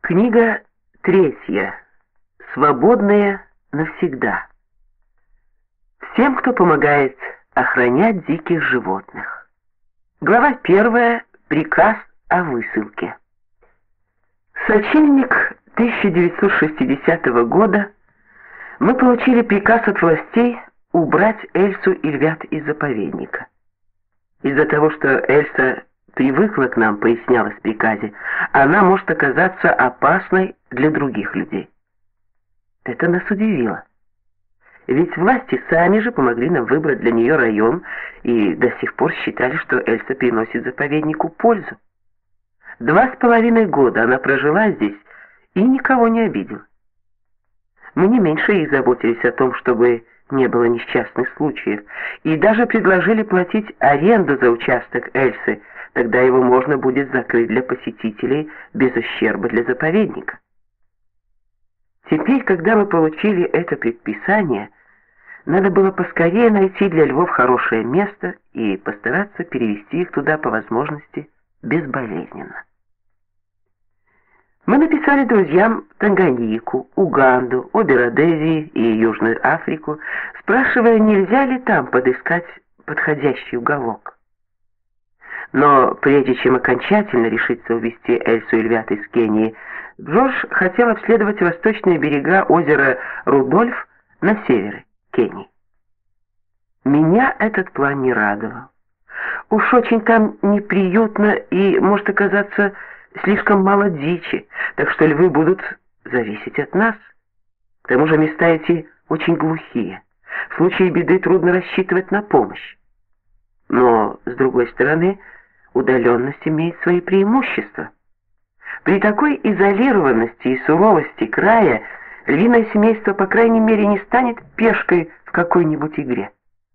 Книга 3. Свободные навсегда. Всем, кто помогает охранять диких животных. Глава 1. Приказ о высылке. Сочельник 1960 года мы получили приказ от властей убрать Эльсу и львят из заповедника. Из-за того, что Эльса привыкла к нам, пояснялось в приказе, она может оказаться опасной для других людей. Это нас удивило. Ведь власти сами же помогли нам выбрать для нее район и до сих пор считали, что Эльса приносит заповеднику пользу. 2,5 года она прожила здесь и никого не обидела. Мы не меньше их заботились о том, чтобы не было несчастных случаев, и даже предложили платить аренду за участок Эльсы, тогда его можно будет закрыть для посетителей без ущерба для заповедника. Теперь, когда мы получили это предписание, надо было поскорее найти для львов хорошее место и постараться перевести их туда по возможности безболезненно. Мы написали друзьям Танганьику, Уганду, Обе-Родезии и Южную Африку, спрашивая, нельзя ли там подыскать подходящий уголок. Но прежде чем окончательно решиться увезти Эльсу и львят из Кении, Джордж хотел обследовать восточные берега озера Рудольф на севере Кении. Меня этот план не радовал. Уж очень там неприютно и может оказаться слишком мало дичи, так что львы будут зависеть от нас. К тому же места эти очень глухие. В случае беды трудно рассчитывать на помощь. Но, с другой стороны, удаленность имеет свои преимущества. При такой изолированности и суровости края львиное семейство, по крайней мере, не станет пешкой в какой-нибудь игре.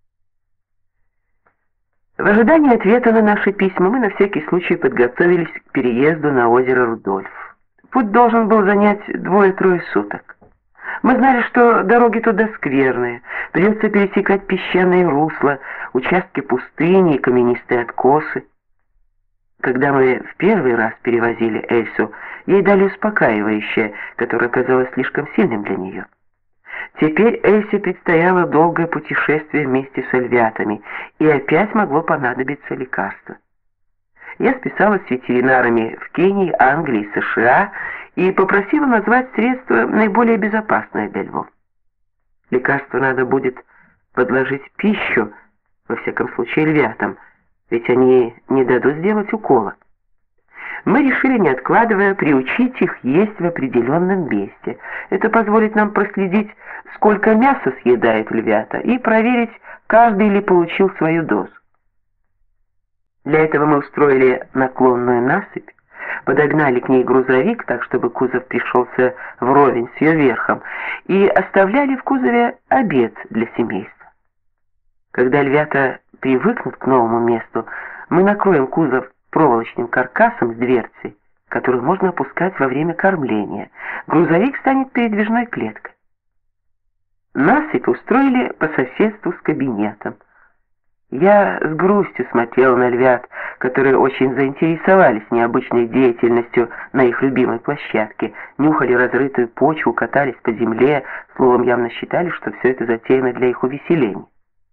В ожидании ответа на наши письма мы на всякий случай подготовились к переезду на озеро Рудольф. Путь должен был занять 2-3 суток. Мы знали, что дороги туда скверные, придется пересекать песчаные русла, участки пустыни и каменистые откосы. Когда мы в первый раз перевозили Эльсу, ей дали успокаивающее, которое оказалось слишком сильным для нее. Теперь Эльсе предстояло долгое путешествие вместе с львятами, и опять могло понадобиться лекарство. Я списалась с ветеринарами в Кении, Англии, США и попросила назвать средство наиболее безопасное для львов. Лекарство надо будет подложить в пищу, во всяком случае львятам, ведь они не дадут сделать укола. Мы решили, не откладывая, приучить их есть в определенном месте. Это позволит нам проследить, сколько мяса съедают львята, и проверить, каждый ли получил свою дозу. Для этого мы устроили наклонную насыпь, подогнали к ней грузовик, так чтобы кузов пришелся вровень с ее верхом, и оставляли в кузове обед для семейства. Когда львята привыкнут к новому месту, мы накроем кузов проволочным каркасом с дверцей, который можно опускать во время кормления. Грузовик станет передвижной клеткой. Насыпь устроили по соседству с кабинетом. Я с грустью смотрел на львят, которые очень заинтересовались необычной деятельностью на их любимой площадке, нюхали разрытую почву, катались по земле, словом, явно считали, что все это затеяно для их увеселения.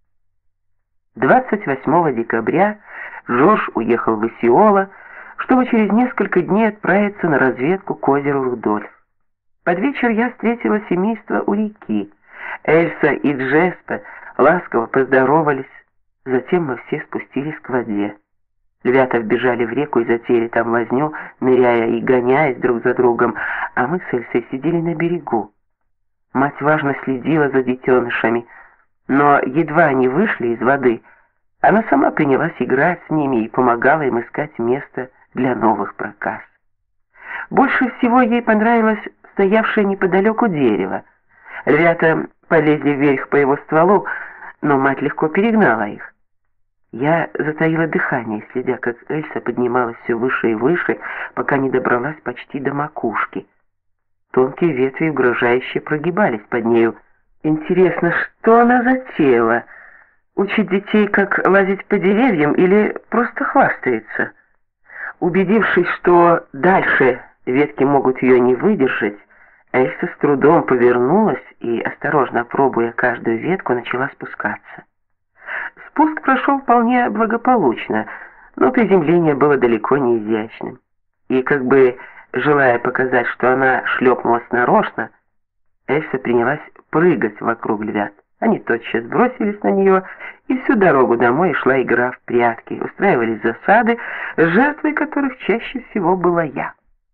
28 декабря Джордж уехал в Осиола, чтобы через несколько дней отправиться на разведку к озеру Рудольф. Под вечер я встретила семейство у реки. Эльса и Джеспе ласково поздоровались, затем мы все спустились к воде. Львята вбежали в реку и затеяли там возню, ныряя и гоняясь друг за другом, а мы с Эльсой сидели на берегу. Мать важно следила за детенышами, но едва они вышли из воды, она сама принялась играть с ними и помогала им искать место для новых проказ. Больше всего ей понравилось стоявшее неподалеку дерево. Львята полезли вверх по его стволу, но мать легко перегнала их. Я затаила дыхание, следя, как Эльса поднималась все выше и выше, пока не добралась почти до макушки. Тонкие ветви угрожающе прогибались под нею. Интересно, что она затеяла? Учить детей, как лазить по деревьям, или просто хвастается? Убедившись, что дальше ветки могут ее не выдержать, Эльса с трудом повернулась и, осторожно пробуя каждую ветку, начала спускаться. Спуск прошел вполне благополучно, но приземление было далеко не изящным. И как бы желая показать, что она шлепнулась нарочно, Эльса принялась прыгать вокруг львят. Они тотчас бросились на нее, и всю дорогу домой шла игра в прятки, устраивались засады, жертвой которых чаще всего была я.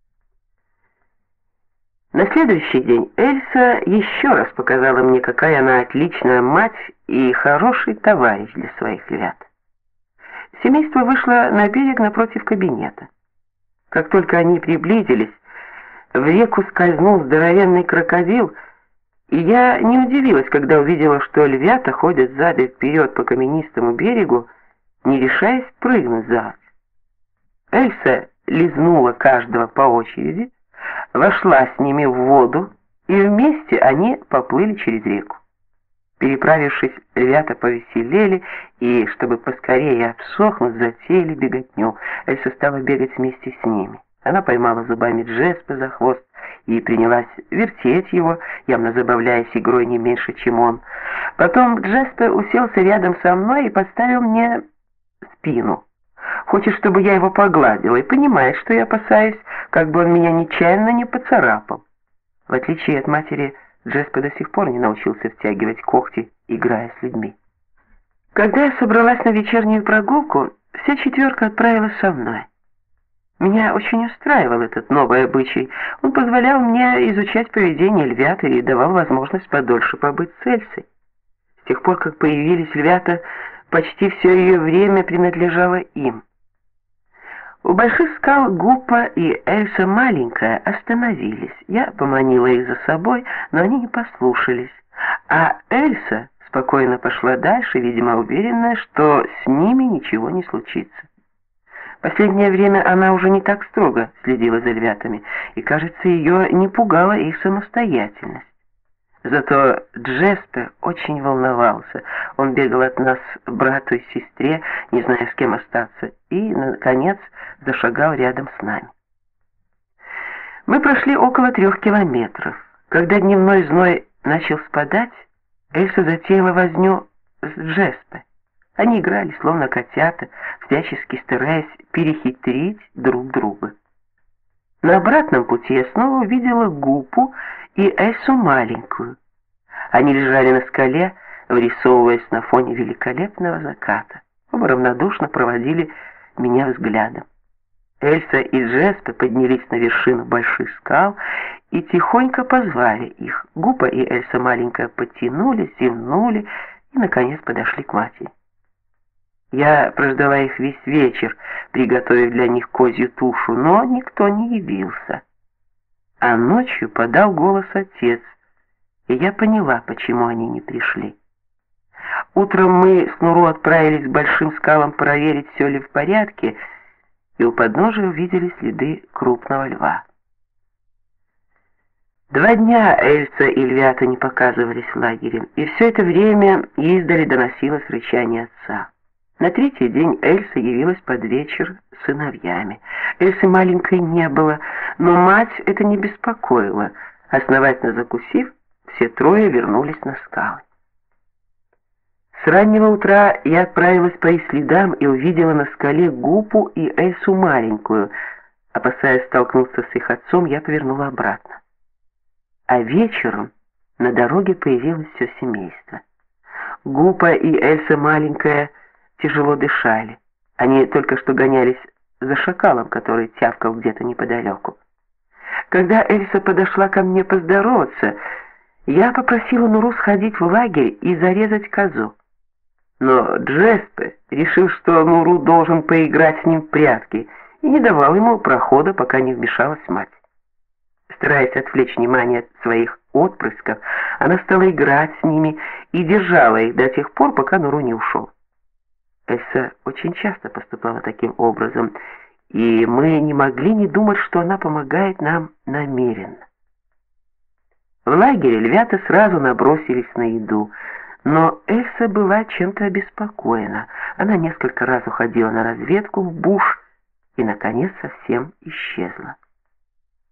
На следующий день Эльса еще раз показала мне, какая она отличная мать и хороший товарищ для своих львят. Семейство вышло на берег напротив кабинета. Как только они приблизились, в реку скользнул здоровенный крокодил, и я не удивилась, когда увидела, что львята ходят сзади и вперед по каменистому берегу, не решаясь прыгнуть за борт. Эльса лизнула каждого по очереди, вошла с ними в воду, и вместе они поплыли через реку. Переправившись, львята повеселели и, чтобы поскорее обсохнуть, затеяли беготню. Эльса стала бегать вместе с ними. Она поймала зубами Джеспе за хвост и принялась вертеть его, явно забавляясь игрой не меньше, чем он. Потом Джеспе уселся рядом со мной и подставил мне спину. Хочет, чтобы я его погладила, и понимает, что я опасаюсь, как бы он меня нечаянно не поцарапал. В отличие от матери, Джеспе до сих пор не научился втягивать когти, играя с людьми. Когда я собралась на вечернюю прогулку, вся четверка отправилась со мной. Меня очень устраивал этот новый обычай. Он позволял мне изучать поведение львят и давал возможность подольше побыть с Эльсой. С тех пор, как появились львята, почти все ее время принадлежало им. У больших скал Гуппа и Эльса маленькая остановились. Я поманила их за собой, но они не послушались. А Эльса спокойно пошла дальше, видимо, уверенная, что с ними ничего не случится. Последнее время она уже не так строго следила за львятами, и, кажется, ее не пугала их самостоятельность. Зато Джеспе очень волновался. Он бегал от нас брату и сестре, не зная, с кем остаться, и, наконец, зашагал рядом с нами. Мы прошли около 3 километров. Когда дневной зной начал спадать, Эльса затеяла возню с Джеспе. Они играли, словно котята, всячески стараясь перехитрить друг друга. На обратном пути я снова увидела Гуппу и Эльсу маленькую. Они лежали на скале, вырисовываясь на фоне великолепного заката. Оба равнодушно проводили меня взглядом. Эльса и Джеспе поднялись на вершину больших скал и тихонько позвали их. Гуппа и Эльса маленькая подтянулись, зевнули и, наконец, подошли к матери. Я прождала их весь вечер, приготовив для них козью тушу, но никто не явился. А ночью подал голос отец, и я поняла, почему они не пришли. Утром мы с Нуру отправились к большим скалам проверить, все ли в порядке, и у подножия увидели следы крупного льва. 2 дня Эльса и львята не показывались в лагере, и все это время издали доносилось рычание отца. На 3-й день Эльса явилась под вечер с сыновьями. Эльсы маленькой не было, но мать это не беспокоила. Основательно закусив, все 3 вернулись на скалы. С раннего утра я отправилась по их следам и увидела на скале Гуппу и Эльсу маленькую. Опасаясь столкнуться с их отцом, я повернула обратно. А вечером на дороге появилось все семейство. Гуппа и Эльса маленькая тяжело дышали. Они только что гонялись за шакалом, который тявкал где-то неподалеку. Когда Эльса подошла ко мне поздороваться, я попросила Нуру сходить в лагерь и зарезать козу. Но Джеспе решил, что Нуру должен поиграть с ним в прятки, и не давал ему прохода, пока не вмешалась мать. Стараясь отвлечь внимание от своих отпрысков, она стала играть с ними и держала их до тех пор, пока Нуру не ушел. Эльса очень часто поступала таким образом, и мы не могли не думать, что она помогает нам намеренно. В лагере львята сразу набросились на еду, но Эльса была чем-то обеспокоена. Она несколько раз уходила на разведку в буш и, наконец, совсем исчезла.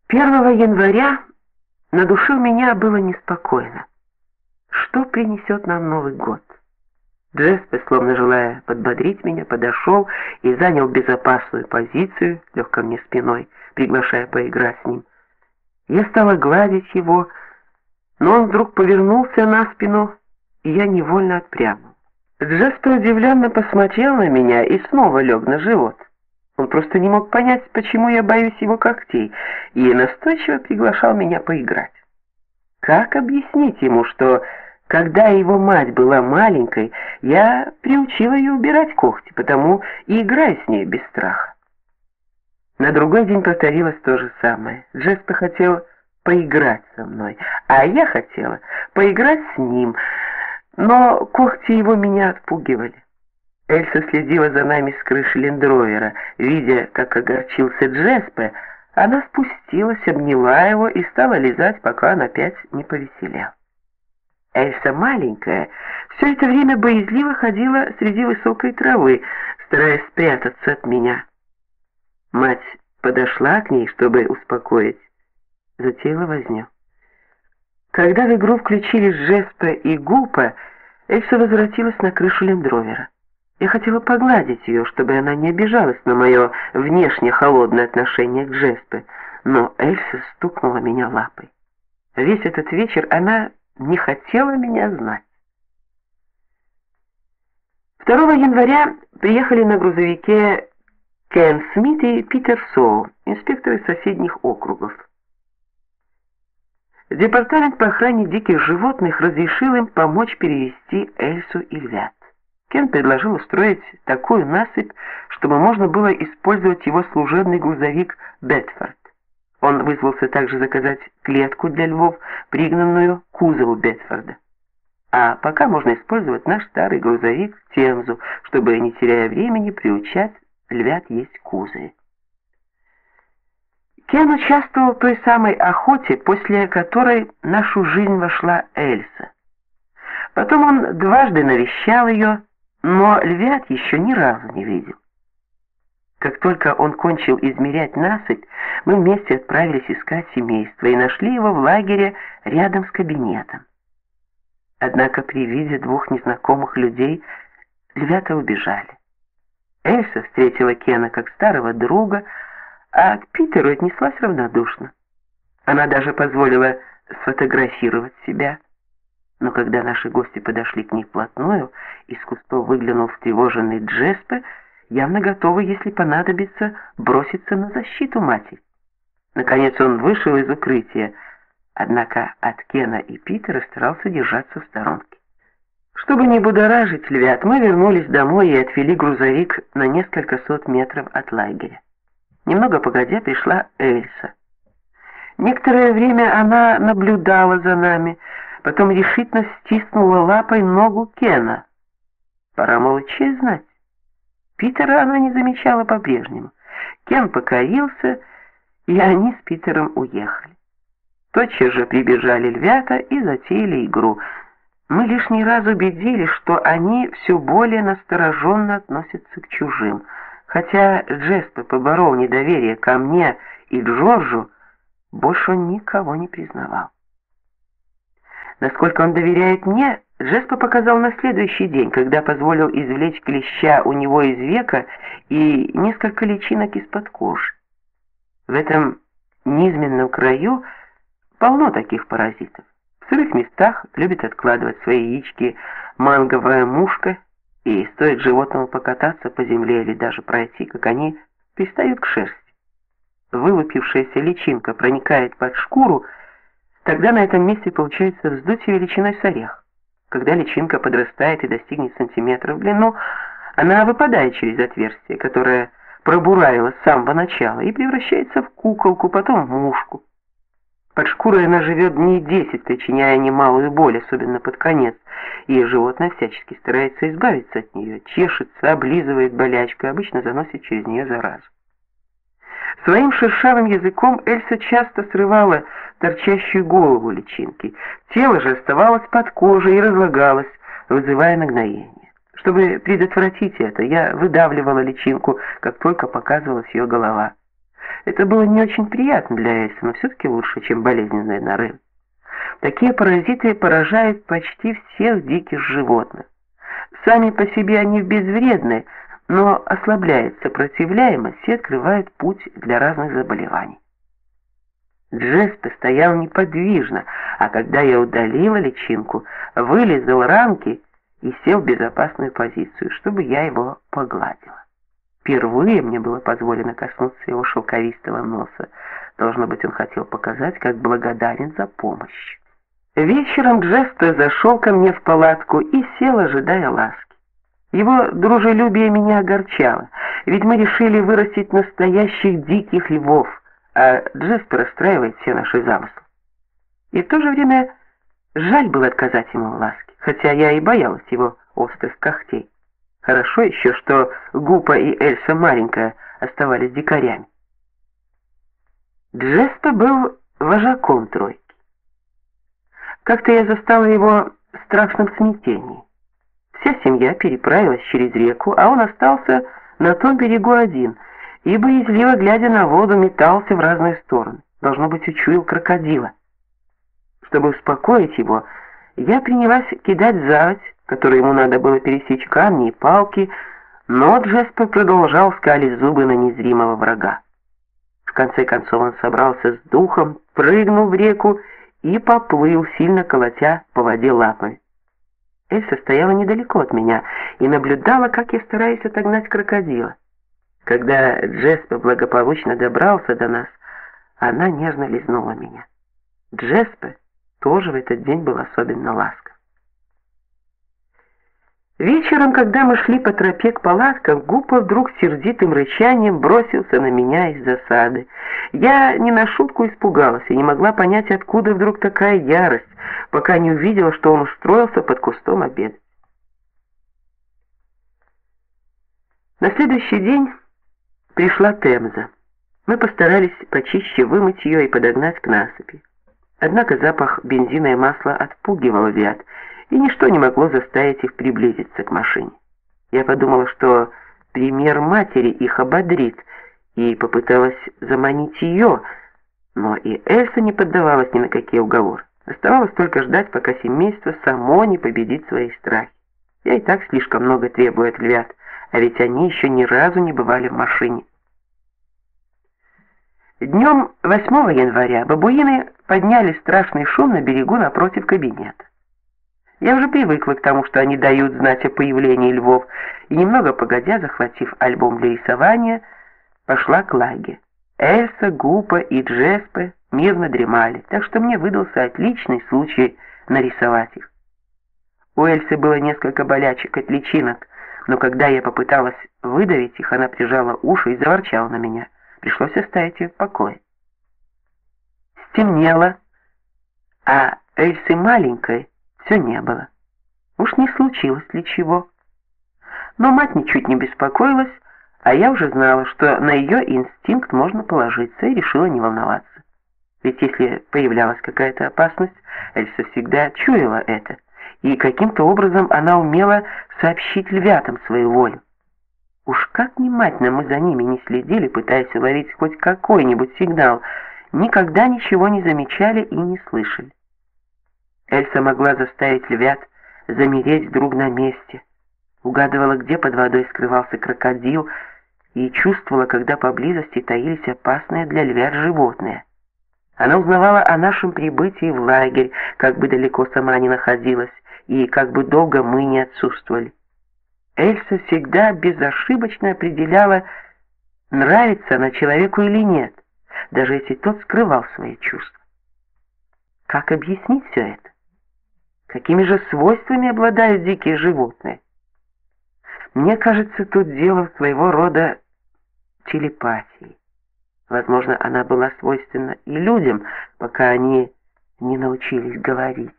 1 января на душе у меня было неспокойно. Что принесет нам Новый год? Джеспе, словно желая подбодрить меня, подошел и занял безопасную позицию, лег ко мне спиной, приглашая поиграть с ним. Я стала гладить его, но он вдруг повернулся на спину, и я невольно отпрянул. Джеспе удивленно посмотрел на меня и снова лег на живот. Он просто не мог понять, почему я боюсь его когтей, и настойчиво приглашал меня поиграть. Как объяснить ему, что, когда его мать была маленькой, я приучила ее убирать когти, потому и играю с ней без страха? На другой день повторилось то же самое. Джеспе хотел поиграть со мной, а я хотела поиграть с ним, но когти его меня отпугивали. Эльса следила за нами с крыши лендровера. Видя, как огорчился Джеспе, она спустилась, обняла его и стала лизать, пока он опять не повеселел. Эльса маленькая все это время боязливо ходила среди высокой травы, стараясь спрятаться от меня. Мать подошла к ней, чтобы успокоить, затеяла возню. Когда в игру включились Джеспе и Гупа, Эльса возвратилась на крышу лендровера. Я хотела погладить ее, чтобы она не обижалась на мое внешне холодное отношение к Джеспе, но Эльса стукнула меня лапой. Весь этот вечер она не хотела меня знать. 2 января приехали на грузовике Кен Смит и Питер Соу, инспекторы соседних округов. Департамент по охране диких животных разрешил им помочь перевести Эльсу и львят. Кен предложил устроить такую насыпь, чтобы можно было использовать его служебный грузовик Бетфорд. Он вызвался также заказать клетку для львов, пригнанную к кузову Бетфорда. А пока можно использовать наш старый грузовик Темзу, чтобы, не теряя времени, приучать львят есть в кузове. Кен участвовал в той самой охоте, после которой в нашу жизнь вошла Эльса. Потом он дважды навещал ее, но львят еще ни разу не видел. Как только он кончил измерять насыпь, мы вместе отправились искать семейство и нашли его в лагере рядом с кабинетом. Однако при виде 2 незнакомых людей львята убежали. Эльса встретила Кена как старого друга, а к Питеру отнеслась равнодушно. Она даже позволила сфотографировать себя. Но когда наши гости подошли к ней вплотную, из кустов выглянул встревоженный Джеспе, явно готовый, если понадобится, броситься на защиту матери. Наконец он вышел из укрытия, однако от Кена и Питера старался держаться в сторонке. Чтобы не будоражить львят, мы вернулись домой и отвели грузовик на несколько сот метров от лагеря. Немного погодя пришла Эльса. Некоторое время она наблюдала за нами, потом решительно стиснула лапой ногу Кена. Пора, мол, честь знать. Питера она не замечала по-прежнему. Кен покорился, и они с Питером уехали. Тотчас же прибежали львята и затеяли игру. Мы лишний раз убедились, что они все более настороженно относятся к чужим. Хотя Джеспе поборол недоверие ко мне и Джорджу, больше он никого не признавал. Насколько он доверяет мне, Джеспе показал на следующий день, когда позволил извлечь клеща у него из века и несколько личинок из-под кожи. В этом низменном краю полно таких паразитов. В сырых местах любит откладывать свои яички манговая мушка, и стоит животному покататься по земле или даже пройти, как они пристают к шерсти. Вылупившаяся личинка проникает под шкуру, тогда на этом месте получается вздутие величиной с орех. Когда личинка подрастает и достигнет сантиметра в длину, она выпадает через отверстие, которое пробуравила с самого начала, и превращается в куколку, потом в мушку. Под шкурой она живет дней 10, причиняя немалую боль, особенно под конец, и животное всячески старается избавиться от нее, чешется, облизывает болячку и обычно заносит через нее заразу. Своим шершавым языком Эльса часто срывала торчащую голову личинки. Тело же оставалось под кожей и разлагалось, вызывая нагноение. Чтобы предотвратить это, я выдавливала личинку, как только показывалась ее голова. Это было не очень приятно для Эльсы, но все-таки лучше, чем болезненные норы. Такие паразиты поражают почти всех диких животных. Сами по себе они безвредны, но ослабляет сопротивляемость и открывает путь для разных заболеваний. Джеспе стоял неподвижно, а когда я удалила личинку, вылезал рамки и сел в безопасную позицию, чтобы я его погладила. Впервые мне было позволено коснуться его шелковистого носа. Должно быть, он хотел показать, как благодарен за помощь. Вечером Джеспе зашел ко мне в палатку и сел, ожидая ласки. Его дружелюбие меня огорчало, ведь мы решили вырастить настоящих диких львов, а Джеспе расстраивает все наши замыслы. И в то же время жаль было отказать ему в ласке, хотя я и боялась его острых когтей. Хорошо еще, что Гупа и Эльса маленькая оставались дикарями. Джеспе был вожаком тройки. Как-то я застала его в страшном смятении. Вся семья переправилась через реку, а он остался на том берегу один, и, боязливо глядя на воду, метался в разные стороны. Должно быть, учуял крокодила. Чтобы успокоить его, я принялась кидать заводь, которой ему надо было пересечь камни и палки, но Джеспе продолжал скалить зубы на незримого врага. В конце концов он собрался с духом, прыгнул в реку и поплыл, сильно колотя по воде лапами. Эльса стояла недалеко от меня и наблюдала, как я стараюсь отогнать крокодила. Когда Джеспе благополучно добрался до нас, она нежно лизнула меня. Джеспе тоже в этот день был особенно ласков. Вечером, когда мы шли по тропе к палаткам, Гупа вдруг сердитым рычанием бросился на меня из засады. Я не на шутку испугалась и не могла понять, откуда вдруг такая ярость, пока не увидела, что он устроился под кустом обедать. На следующий день пришла Темза. Мы постарались почище вымыть ее и подогнать к насыпи. Однако запах бензина и масла отпугивал львят, и ничто не могло заставить их приблизиться к машине. Я подумала, что пример матери их ободрит, и попыталась заманить ее, но и Эльса не поддавалась ни на какие уговоры. Оставалось только ждать, пока семейство само не победит свои страхи. Я и так слишком много требую от львят, а ведь они еще ни разу не бывали в машине. Днем 8 января бабуины подняли страшный шум на берегу напротив кабинета. Я уже привыкла к тому, что они дают знать о появлении львов, и немного погодя, захватив альбом для рисования, пошла к лаге. Эльса, Гупа и Джеспе мирно дремали, так что мне выдался отличный случай нарисовать их. У Эльсы было несколько болячек от личинок, но когда я попыталась выдавить их, она прижала уши и заворчала на меня. Пришлось оставить ее в покое. Стемнело, а Эльсы маленькой все не было. Уж не случилось ли чего. Но мать ничуть не беспокоилась, а я уже знала, что на ее инстинкт можно положиться, и решила не волноваться. Ведь если появлялась какая-то опасность, Эльса всегда чуяла это, и каким-то образом она умела сообщить львятам свою волю. Уж как внимательно мы за ними не следили, пытаясь уловить хоть какой-нибудь сигнал, никогда ничего не замечали и не слышали. Эльса могла заставить львят замереть вдруг на месте, угадывала, где под водой скрывался крокодил, и чувствовала, когда поблизости таились опасные для львят животные. Она узнавала о нашем прибытии в лагерь, как бы далеко сама ни находилась, и как бы долго мы не отсутствовали. Эльса всегда безошибочно определяла, нравится она человеку или нет, даже если тот скрывал свои чувства. Как объяснить все это? Какими же свойствами обладают дикие животные? Мне кажется, тут дело в своего рода телепатии. Возможно, она была свойственна и людям, пока они не научились говорить.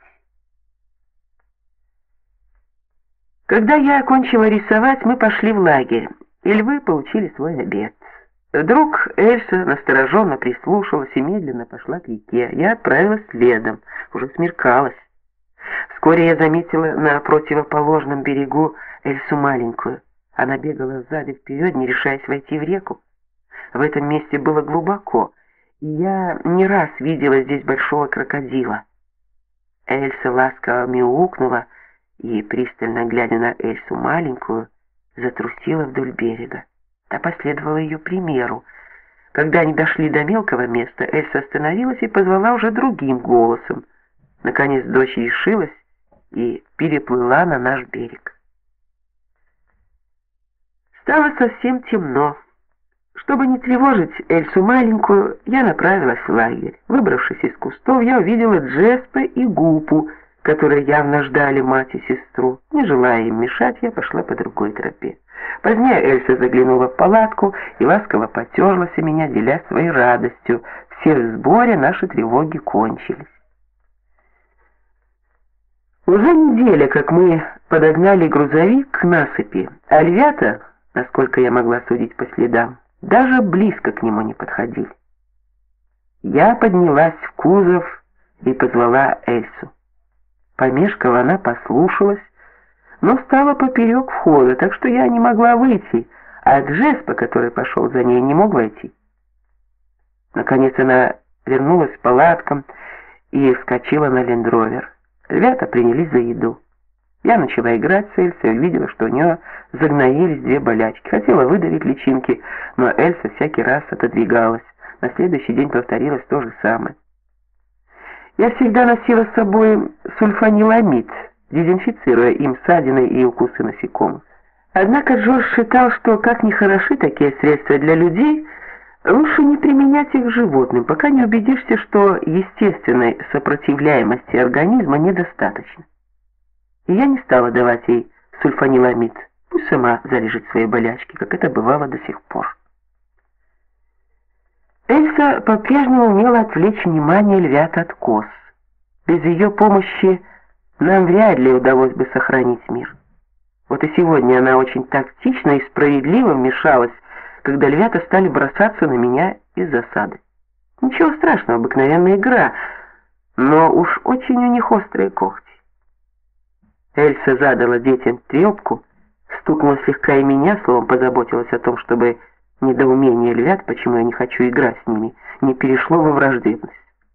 Когда я окончила рисовать, мы пошли в лагерь, и львы получили свой обед. Вдруг Эльса настороженно прислушалась и медленно пошла к реке. Я отправилась следом, уже смеркалось. Вскоре я заметила на противоположном берегу Эльсу маленькую. Она бегала сзади вперед, не решаясь войти в реку. В этом месте было глубоко, и я не раз видела здесь большого крокодила. Эльса ласково мяукнула и, пристально глядя на Эльсу маленькую, затрусила вдоль берега. Та последовала ее примеру. Когда они дошли до мелкого места, Эльса остановилась и позвала уже другим голосом. Наконец дочь решилась и переплыла на наш берег. Стало совсем темно. Чтобы не тревожить Эльсу маленькую, я направилась в лагерь. Выбравшись из кустов, я увидела Джеспа и Гупу, которые явно ждали мать и сестру. Не желая им мешать, я пошла по другой тропе. Позднее Эльса заглянула в палатку и ласково потерлась о меня, делясь своей радостью. Все в сборе, наши тревоги кончились. Уже неделя, как мы подогнали грузовик к насыпи, а львята, насколько я могла судить по следам, даже близко к нему не подходили. Я поднялась в кузов и позвала Эльсу. Помешков, она послушалась, но стала поперек входа, так что я не могла выйти, а Джеспа, который пошел за ней, не мог войти. Наконец она вернулась к палаткам и вскочила на лендровер. Ребята принялись за еду. Я начала играть с Эльсой и увидела, что у нее загноились 2 болячки. Хотела выдавить личинки, но Эльса всякий раз отодвигалась. На следующий день повторилось то же самое. Я всегда носила с собой сульфаниламид, дезинфицируя им ссадины и укусы насекомых. Однако Джордж считал, что как ни хороши такие средства для людей, лучше не применять их к животным, пока не убедишься, что естественной сопротивляемости организма недостаточно. И я не стала давать ей сульфаниламид. Пусть сама зарежет свои болячки, как это бывало до сих пор. Эльса по-прежнему умела отвлечь внимание львят от коз. Без ее помощи нам вряд ли удалось бы сохранить мир. Вот и сегодня она очень тактично и справедливо вмешалась, когда львята стали бросаться на меня из засады. Ничего страшного, обыкновенная игра, но уж очень у них острые когти. Эльса задала детям трепку, стукнула слегка и меня, словом позаботилась о том, чтобы недоумение львят, почему я не хочу играть с ними, не перешло во враждебность.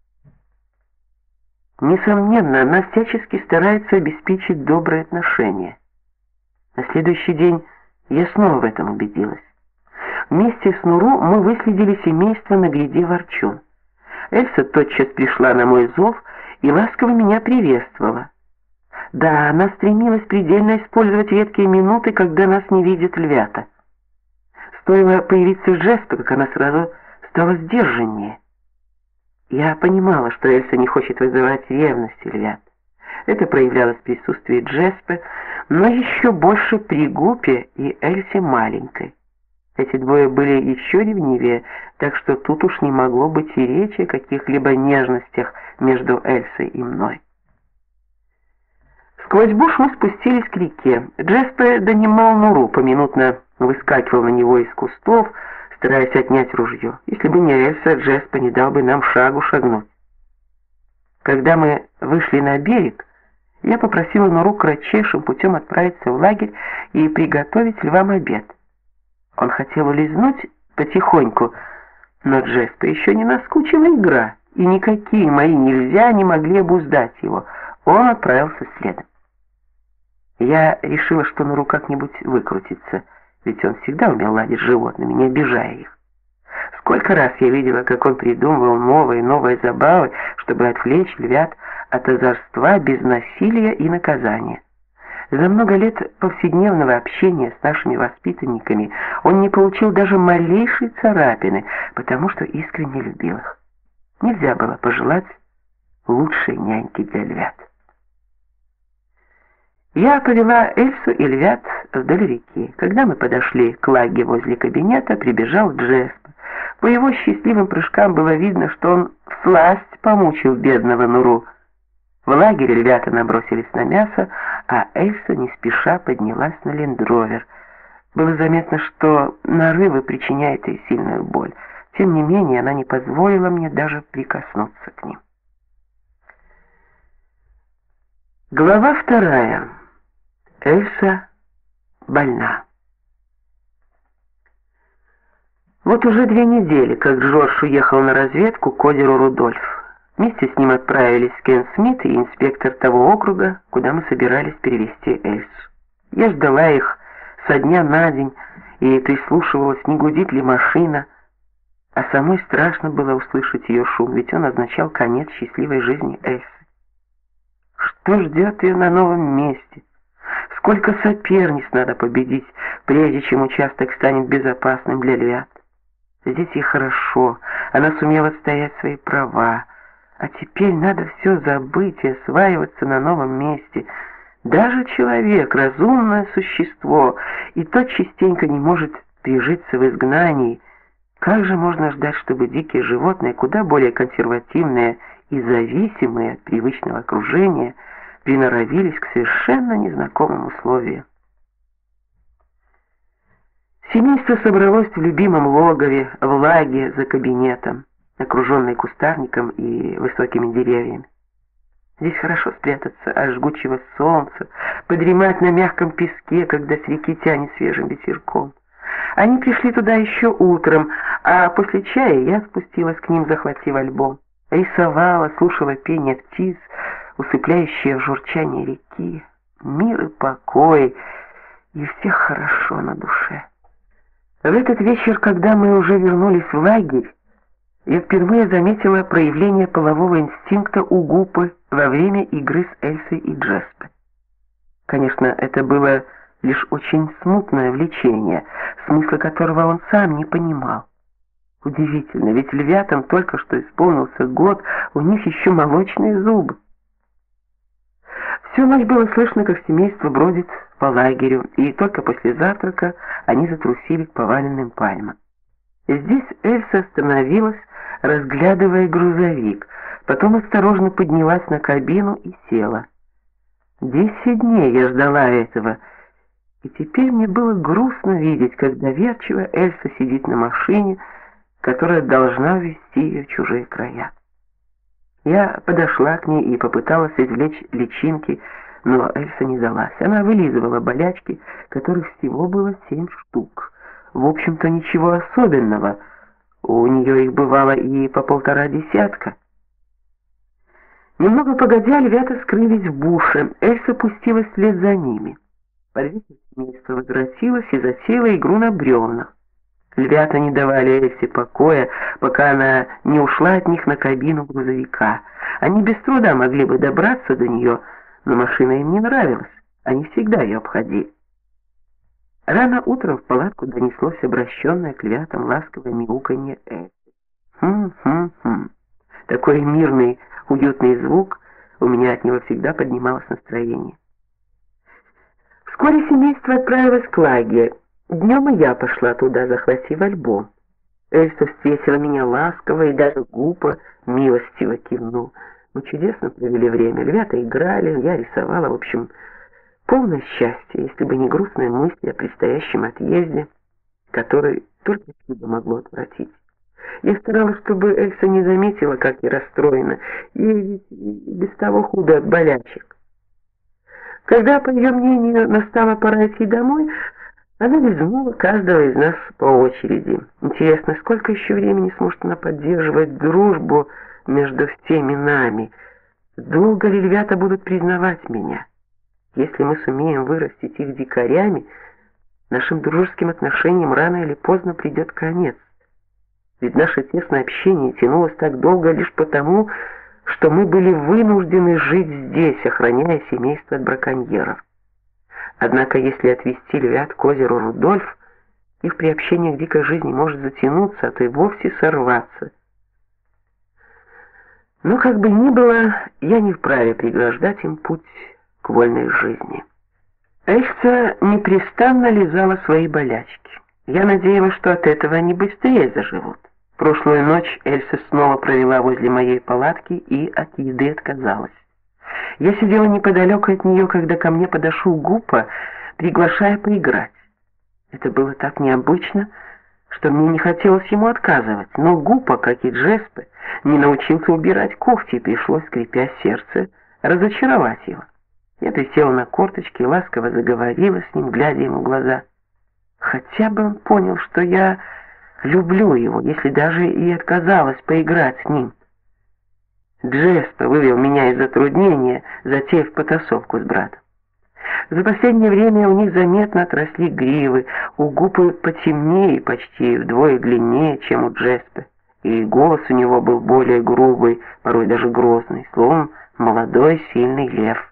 Несомненно, она всячески старается обеспечить добрые отношения. На следующий день я снова в этом убедилась. Вместе с Нуру мы выследили семейство на гряде Ворчун. Эльса тотчас пришла на мой зов и ласково меня приветствовала. Да, она стремилась предельно использовать редкие минуты, когда нас не видят львята. Стоило появиться Джеспе, как она сразу стала сдержаннее. Я понимала, что Эльса не хочет вызывать ревность львят. Это проявлялось в присутствии Джеспе, но еще больше при Гупе и Эльсе маленькой. Эти двое были еще ревнивее, так что тут уж не могло быть и речи о каких-либо нежностях между Эльсой и мной. Сквозь буш мы спустились к реке. Джеспе донимал Нуру, поминутно выскакивал на него из кустов, стараясь отнять ружье. Если бы не Эльса, Джеспе не дал бы нам шагу шагнуть. Когда мы вышли на берег, я попросила Нуру кратчайшим путем отправиться в лагерь и приготовить львам обед. Он хотел улизнуть потихоньку, но Джеспе еще не наскучила игра, и никакие мои нельзя не могли обуздать его. Он отправился следом. Я решила, что Нуру как-нибудь выкрутится, ведь он всегда умел ладить с животными, не обижая их. Сколько раз я видела, как он придумывал новые забавы, чтобы отвлечь львят от озорства без насилия и наказания. За много лет повседневного общения с нашими воспитанниками он не получил даже малейшей царапины, потому что искренне любил их. Нельзя было пожелать лучшей няньки для львят. Я повела Эльсу и львят вдоль реки. Когда мы подошли к лаге возле кабинета, прибежал Джесп. По его счастливым прыжкам было видно, что он всласть помучил бедного Нуру. В лагере львята набросились на мясо, а Эльса не спеша поднялась на лендровер. Было заметно, что нарывы причиняют ей сильную боль. Тем не менее, она не позволила мне даже прикоснуться к ним. Глава 2. Эльса больна. Вот уже 2 недели, как Джордж уехал на разведку к озеру Рудольф. Вместе с ним отправились Кен Смит и инспектор того округа, куда мы собирались перевести Эльсу. Я ждала их со дня на день и прислушивалась, не гудит ли машина, а самой страшно было услышать ее шум, ведь он означал конец счастливой жизни Эльсы. Что ждет ее на новом месте? Сколько соперниц надо победить, прежде чем участок станет безопасным для львят? Здесь ей хорошо, она сумела отстоять свои права, а теперь надо все забыть и осваиваться на новом месте. Даже человек, разумное существо, и тот частенько не может прижиться в изгнании. Как же можно ждать, чтобы дикие животные, куда более консервативные и зависимые от привычного окружения, приноровились к совершенно незнакомым условиям? Семейство собралось в любимом логове, в лаге за кабинетом, окруженной кустарником и высокими деревьями. Здесь хорошо спрятаться от жгучего солнца, подремать на мягком песке, когда с реки тянет свежим ветерком. Они пришли туда еще утром, а после чая я спустилась к ним, захватив альбом. Рисовала, слушала пение птиц, усыпляющее журчание реки. Мир и покой, и всех хорошо на душе. В этот вечер, когда мы уже вернулись в лагерь, я впервые заметила проявление полового инстинкта у Гупы во время игры с Эльсой и Джеспе. Конечно, это было лишь очень смутное влечение, смысла которого он сам не понимал. Удивительно, ведь львятам только что исполнился год, у них еще молочные зубы. Всю ночь было слышно, как семейство бродит по лагерю, и только после завтрака они затрусили к поваленным пальмам. Здесь Эльса остановилась, разглядывая грузовик, потом осторожно поднялась на кабину и села. 10 дней я ждала этого, и теперь мне было грустно видеть, как доверчиво Эльса сидит на машине, которая должна везти ее в чужие края. Я подошла к ней и попыталась извлечь личинки, но Эльса не далась. Она вылизывала болячки, которых всего было 7 штук. В общем-то, ничего особенного. У нее их бывало и по 1,5 десятка. Немного погодя, львята скрылись в буше. Эльса пустилась вслед за ними. Подвижное семейство возвратилось и засеяло игру на бревнах. Львята не давали Эльсе покоя, пока она не ушла от них на кабину грузовика. Они без труда могли бы добраться до нее, но машина им не нравилась. Они всегда ее обходили. Рано утром в палатку донеслось обращенное к львятам ласковое мяуканье Эльсы. Хм-хм-хм. Такой мирный, уютный звук, у меня от него всегда поднималось настроение. Вскоре семейство отправилось к лагерю. Днем и я пошла туда, захватив альбом. Эльса встретила меня ласково, и даже Гупа милостиво кивнул. Мы чудесно провели время. Львята играли, я рисовала, в общем, полное счастье, если бы не грустные мысли о предстоящем отъезде, который только чудо могло отвратить. Я старалась, чтобы Эльса не заметила, как я расстроена, ей ведь без того худо от болячек. Когда, по ее мнению, настала пора идти домой, она лизнула каждого из нас по очереди. Интересно, сколько еще времени сможет она поддерживать дружбу между всеми нами? Долго ли львята будут признавать меня? Если мы сумеем вырастить их дикарями, нашим дружеским отношениям рано или поздно придет конец. Ведь наше тесное общение тянулось так долго лишь потому, что мы были вынуждены жить здесь, охраняя семейство от браконьеров. Однако, если отвести львят к озеру Рудольф, их приобщение к дикой жизни может затянуться, а то и вовсе сорваться. Но как бы ни было, я не вправе преграждать им путь к вольной жизни. Эльса непрестанно лизала свои болячки. Я надеялась, что от этого они быстрее заживут. Прошлую ночь Эльса снова провела возле моей палатки и от еды отказалась. Я сидела неподалеку от нее, когда ко мне подошел Гупа, приглашая поиграть. Это было так необычно, что мне не хотелось ему отказывать, но Гупа, как и Джеспе, не научился убирать когти, и пришлось, скрипя сердце, разочаровать его. Я присела на корточки и ласково заговорила с ним, глядя ему в глаза. Хотя бы он понял, что я люблю его, если даже и отказалась поиграть с ним. Джеспе вывел меня из затруднения, затеяв потасовку с братом. За последнее время у них заметно отросли гривы, у Гупы потемнее и почти вдвое длиннее, чем у Джеспе, и голос у него был более грубый, порой даже грозный, словом, молодой сильный лев.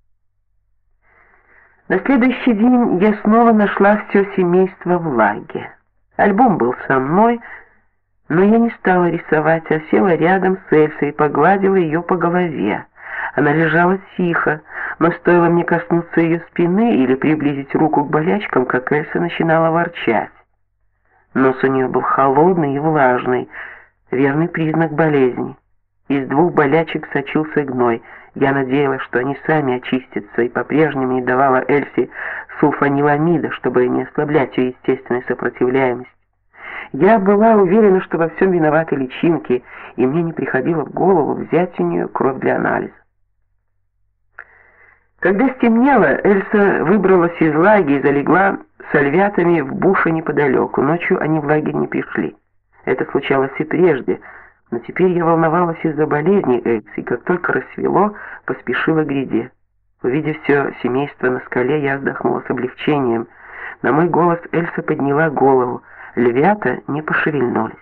На следующий день я снова нашла все семейство в лаге. Альбом был со мной, но я не стала рисовать, а села рядом с Эльсой и погладила ее по голове. Она лежала тихо, но стоило мне коснуться ее спины или приблизить руку к болячкам, как Эльса начинала ворчать. Нос у нее был холодный и влажный, верный признак болезни. Из 2 болячек сочился гной. Я надеялась, что они сами очистятся, и по-прежнему не давала Эльсе сульфаниламида, чтобы не ослаблять ее естественной сопротивляемость. Я была уверена, что во всем виноваты личинки, и мне не приходило в голову взять у нее кровь для анализа. Когда стемнело, Эльса выбралась из лагеря и залегла с ольвятами в буше неподалеку. Ночью они в лагерь не пришли. Это случалось и прежде, но теперь я волновалась из-за болезни Эльсы, и как только рассвело, поспешила к гряде. Увидев все семейство на скале, я вздохнула с облегчением. На мой голос Эльса подняла голову, львята не пошевельнулись.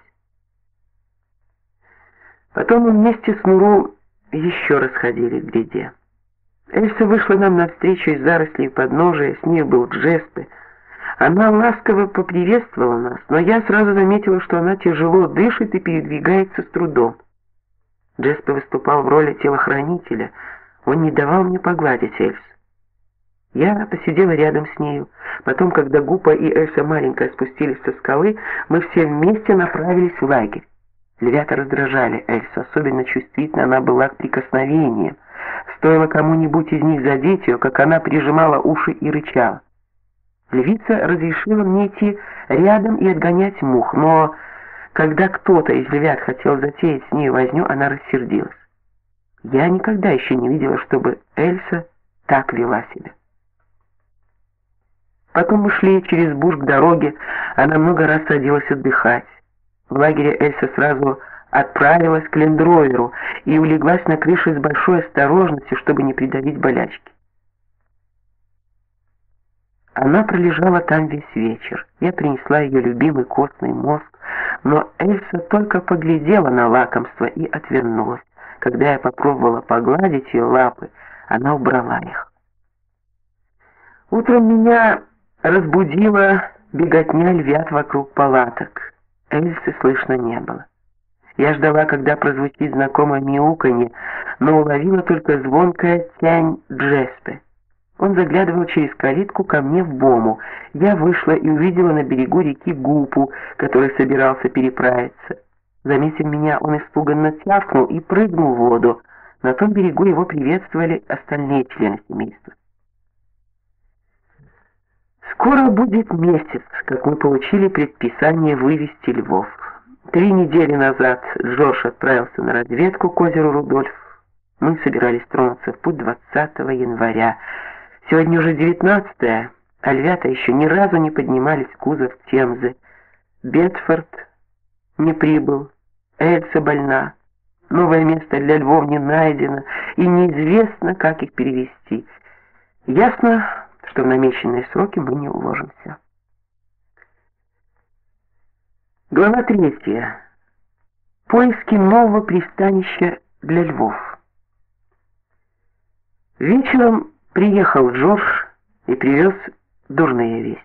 Потом мы вместе с Нуру еще раз ходили к гряде. Эльса вышла нам навстречу из зарослей подножия, с ней был Джеспе. Она ласково поприветствовала нас, но я сразу заметила, что она тяжело дышит и передвигается с трудом. Джеспе выступал в роли телохранителя, он не давал мне погладить Эльсу. Я посидела рядом с нею. Потом, когда Гупа и Эльса маленькая спустились со скалы, мы все вместе направились в лагерь. Львята раздражали Эльсу, особенно чувствительна она была к прикосновениям. Стоило кому-нибудь из них задеть ее, как она прижимала уши и рычала. Львица разрешила мне идти рядом и отгонять мух, но когда кто-то из львят хотел затеять с ней возню, она рассердилась. Я никогда еще не видела, чтобы Эльса так вела себя. Потом мы шли через буш к дороге, она много раз садилась отдыхать. В лагере Эльса сразу отправилась к лендроверу и улеглась на крыше с большой осторожностью, чтобы не придавить болячки. Она пролежала там весь вечер. Я принесла ее любимый костный мозг, но Эльса только поглядела на лакомство и отвернулась. Когда я попробовала погладить ее лапы, она убрала их. Утром меня разбудила беготня львят вокруг палаток. Эльсы слышно не было. Я ждала, когда прозвучит знакомое мяуканье, но уловила только звонкая тянь Джеспе. Он заглядывал через калитку ко мне в бому. Я вышла и увидела на берегу реки Гупу, который собирался переправиться. Заметив меня, он испуганно тявкнул и прыгнул в воду. На том берегу его приветствовали остальные члены семейства. Скоро будет месяц, как мы получили предписание вывести львов. 3 недели назад Джордж отправился на разведку к озеру Рудольф. Мы собирались тронуться в путь 20 января. Сегодня уже 19-е, а львята еще ни разу не поднимались в кузов Темзы. Бетфорд не прибыл, Эльса больна, новое место для львов не найдено, и неизвестно, как их перевести. Ясно, что в намеченные сроки мы не уложимся. Глава 3. Поиски нового пристанища для львов. Вечером приехал Джордж и привез дурные вести.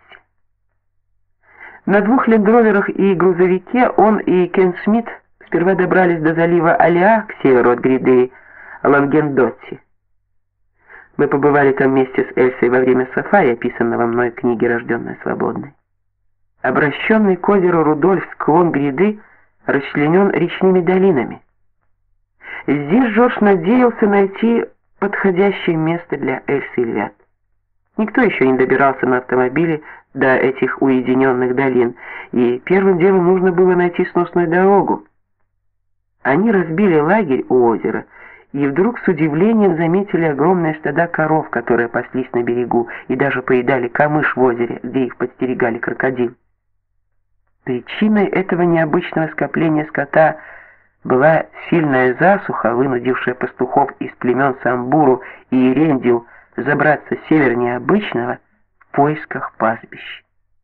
На 2 лендроверах и грузовике он и Кен Смит сперва добрались до залива Алиа к северу от гряды Лангендотти. Мы побывали там вместе с Эльсой во время сафари, описанного мной в книге «Рожденная свободной». Обращенный к озеру Рудольф склон гряды расчленен речными долинами. Здесь Джордж надеялся найти подходящее место для Эльсы и львят. Никто еще не добирался на автомобиле до этих уединенных долин, и первым делом нужно было найти сносную дорогу. Они разбили лагерь у озера, и вдруг с удивлением заметили огромные стада коров, которые паслись на берегу и даже поедали камыш в озере, где их подстерегали крокодилы. Причиной этого необычного скопления скота была сильная засуха, вынудившая пастухов из племен Самбуру и Ирендил забраться севернее обычного в поисках пастбищ.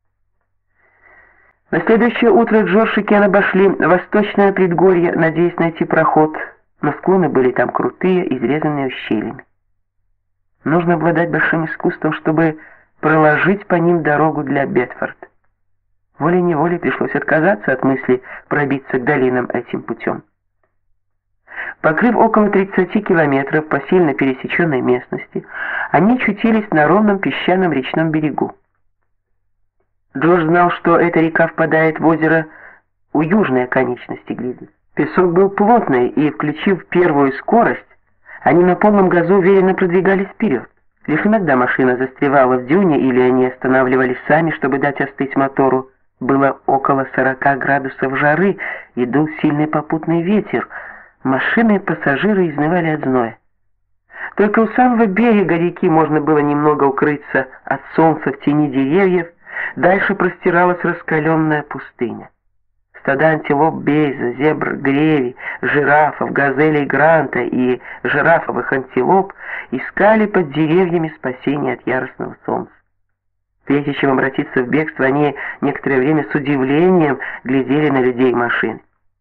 На следующее утро Джордж и Кен обошли восточное предгорье, надеясь найти проход, но склоны были там крутые, изрезанные ущельями. Нужно обладать большим искусством, чтобы проложить по ним дорогу для Бедфорд. Волей-неволей пришлось отказаться от мысли пробиться к долинам этим путем. Покрыв около 30 километров по сильно пересеченной местности, они очутились на ровном песчаном речном берегу. Джордж знал, что эта река впадает в озеро у южной оконечности гряды. Песок был плотный, и, включив первую скорость, они на полном газу уверенно продвигались вперед. Лишь иногда машина застревала в дюне, или они останавливались сами, чтобы дать остыть мотору. Было около 40 градусов жары, и дул сильный попутный ветер. Машины и пассажиры изнывали от зноя. Только у самого берега реки можно было немного укрыться от солнца в тени деревьев, дальше простиралась раскаленная пустыня. Стада антилоп Бейза, зебр Греви, жирафов, газелей Гранта и жирафовых антилоп искали под деревьями спасения от яростного солнца. Прежде чем обратиться в бегство, они некоторое время с удивлением глядели на людей и машин.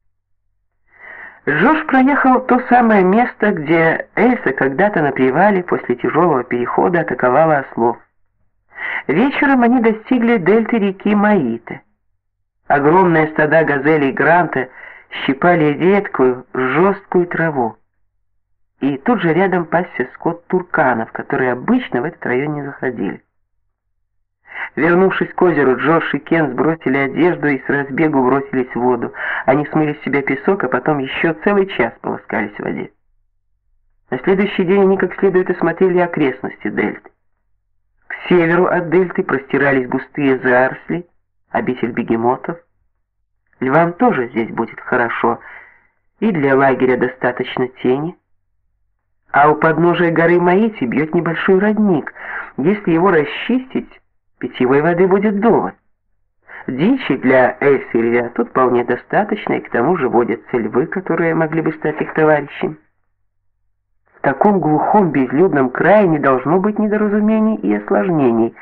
Джордж проехал то самое место, где Эльса когда-то на привале после тяжелого перехода атаковала ослов. Вечером они достигли дельты реки Маиты. Огромные стада газелей Гранта щипали редкую, жесткую траву. И тут же рядом пасся скот турканов, которые обычно в этот район не заходили. Вернувшись к озеру, Джордж и Кен сбросили одежду и с разбегу бросились в воду. Они смыли с себя песок, а потом еще целый час полоскались в воде. На следующий день они как следует осмотрели окрестности дельты. К северу от дельты простирались густые заросли, обитель бегемотов. Львам тоже здесь будет хорошо, и для лагеря достаточно тени. А у подножия горы Маити бьет небольшой родник. Если его расчистить, питьевой воды будет довод. Дичи для Эльсы и Льва тут вполне достаточно, и к тому же водятся львы, которые могли бы стать их товарищами. В таком глухом безлюдном крае не должно быть недоразумений и осложнений.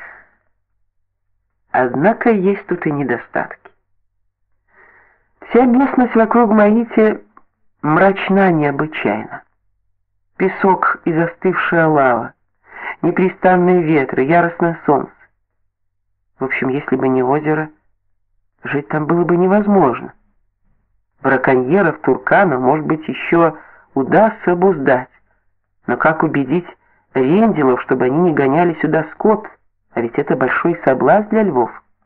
Однако есть тут и недостатки. Вся местность вокруг Маити мрачна необычайно. Песок и застывшая лава, непрестанные ветры, яростное солнце. В общем, если бы не озеро, жить там было бы невозможно. Браконьеров, турканов, может быть, еще удастся обуздать. Но как убедить рендилов, чтобы они не гоняли сюда скот? А ведь это большой соблазн для львов.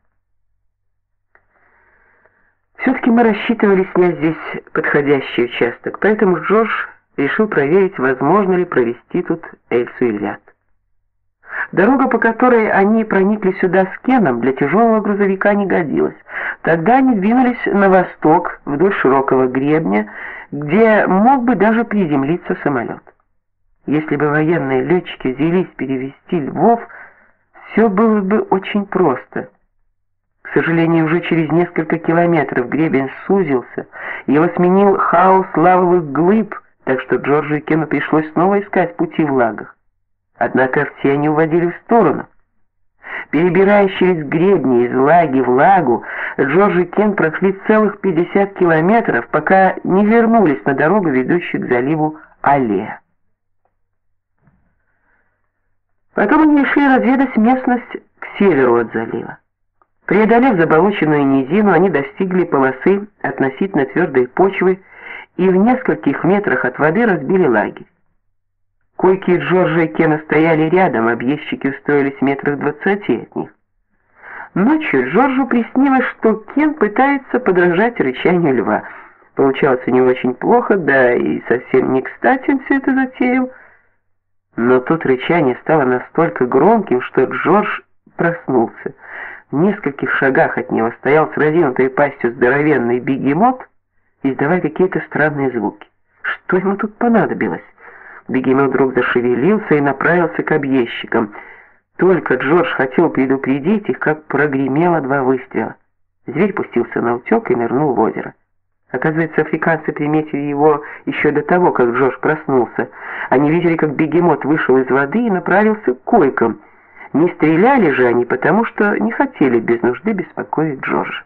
Все-таки мы рассчитывали снять здесь подходящий участок, поэтому Джордж решил проверить, возможно ли провести тут Эльсу и Львят. Дорога, по которой они проникли сюда с Кеном, для тяжелого грузовика не годилась. Тогда они двинулись на восток, вдоль широкого гребня, где мог бы даже приземлиться самолет. Если бы военные летчики взялись перевести львов, все было бы очень просто. К сожалению, уже через несколько километров гребень сузился, его сменил хаос лавовых глыб, так что Джорджу и Кену пришлось снова искать пути в лагах. Однако все они уводили в сторону. Перебираясь через гребни из лаги в лагу, Джордж и Кен прошли целых 50 километров, пока не вернулись на дорогу, ведущую к заливу Аллея. Потом они решили разведать местность к северу от залива. Преодолев заболоченную низину, они достигли полосы относительно твердой почвы и в нескольких метрах от воды разбили лагерь. Койки Джорджа и Кена стояли рядом, объездчики устроились в метрах 20 от них. Ночью Джорджу приснилось, что Кен пытается подражать рычанию льва. Получалось у него очень плохо, да и совсем не кстати он все это затеял. Но тут рычание стало настолько громким, что Джордж проснулся. В нескольких шагах от него стоял с разинутой пастью здоровенный бегемот, издавая какие-то странные звуки. Что ему тут понадобилось? Бегемот вдруг зашевелился и направился к объездчикам. Только Джордж хотел предупредить их, как прогремело 2 выстрела. Зверь пустился на утек и нырнул в озеро. Оказывается, африканцы приметили его еще до того, как Джордж проснулся. Они видели, как бегемот вышел из воды и направился к койкам. Не стреляли же они, потому что не хотели без нужды беспокоить Джорджа.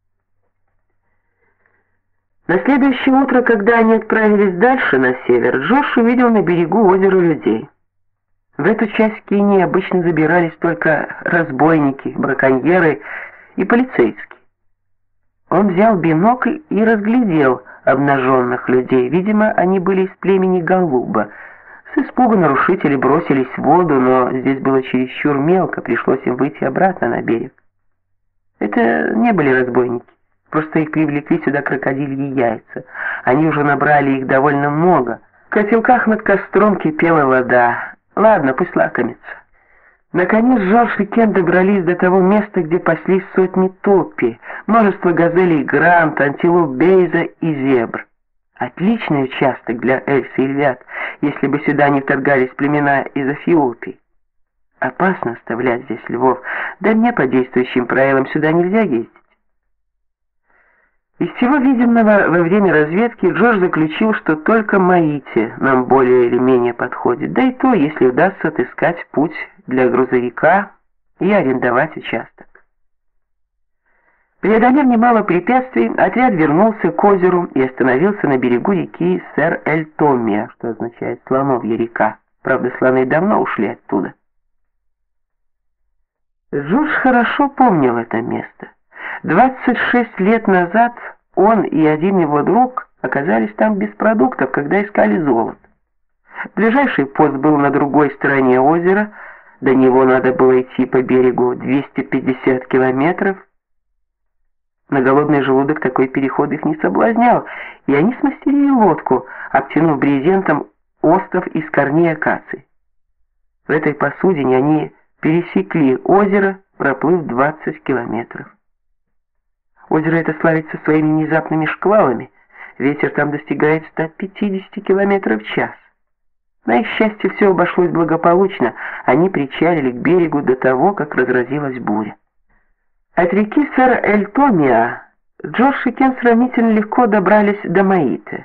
На следующее утро, когда они отправились дальше на север, Джордж увидел на берегу озера людей. В эту часть Кении обычно забирались только разбойники, браконьеры и полицейские. Он взял бинокль и разглядел обнаженных людей. Видимо, они были из племени Галуба. С испугу нарушители бросились в воду, но здесь было чересчур мелко, пришлось им выйти обратно на берег. Это не были разбойники, просто их привлекли сюда крокодильи яйца. Они уже набрали их довольно много. В котелках над костром кипела вода. Ладно, пусть лакомятся. Наконец Джордж и Кен добрались до того места, где паслись сотни топи, множество газелей Грант, антилоп Бейза и зебр. Отличный участок для эльсы и львят, если бы сюда не вторгались племена из Эфиопии. Опасно оставлять здесь львов, да мне по действующим правилам сюда нельзя ездить. Из всего виденного во время разведки Джордж заключил, что только Маити нам более или менее подходит, да и то, если удастся отыскать путь для грузовика и арендовать участок. Преодолев немало препятствий, отряд вернулся к озеру и остановился на берегу реки Сэр-Эль-Томия, что означает «слоновья река». Правда, слоны давно ушли оттуда. Джордж хорошо помнил это место. 26 лет назад он и один его друг оказались там без продуктов, когда искали золото. Ближайший пост был на другой стороне озера, до него надо было идти по берегу 250 километров. На голодный желудок такой переход их не соблазнял, и они смастерили лодку, обтянув брезентом остов из корней акации. В этой посудине они пересекли озеро, проплыв 20 километров. Озеро это славится своими внезапными шквалами. Ветер там достигает 150 километров в час. На их счастье все обошлось благополучно. Они причалили к берегу до того, как разразилась буря. От реки Сэр-Эль-Томия Джордж и Кен сравнительно легко добрались до Маиты.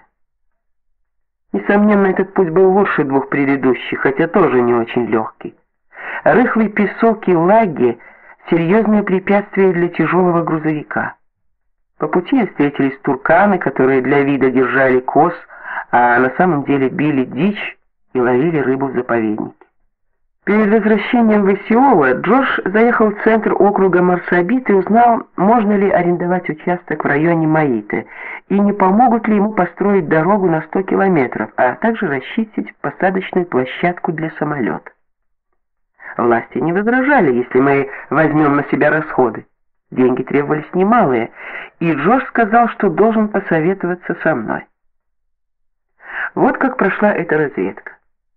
Несомненно, этот путь был лучше двух предыдущих, хотя тоже не очень легкий. Рыхлый песок и лаги – серьезное препятствие для тяжелого грузовика. По пути встретились турканы, которые для вида держали коз, а на самом деле били дичь и ловили рыбу в заповеднике. Перед возвращением в Эсиола Джордж заехал в центр округа Марсабит и узнал, можно ли арендовать участок в районе Маиты, и не помогут ли ему построить дорогу на 100 километров, а также расчистить посадочную площадку для самолета. Власти не возражали, если мы возьмем на себя расходы. Деньги требовались немалые, и Джордж сказал, что должен посоветоваться со мной. Вот как прошла эта разведка.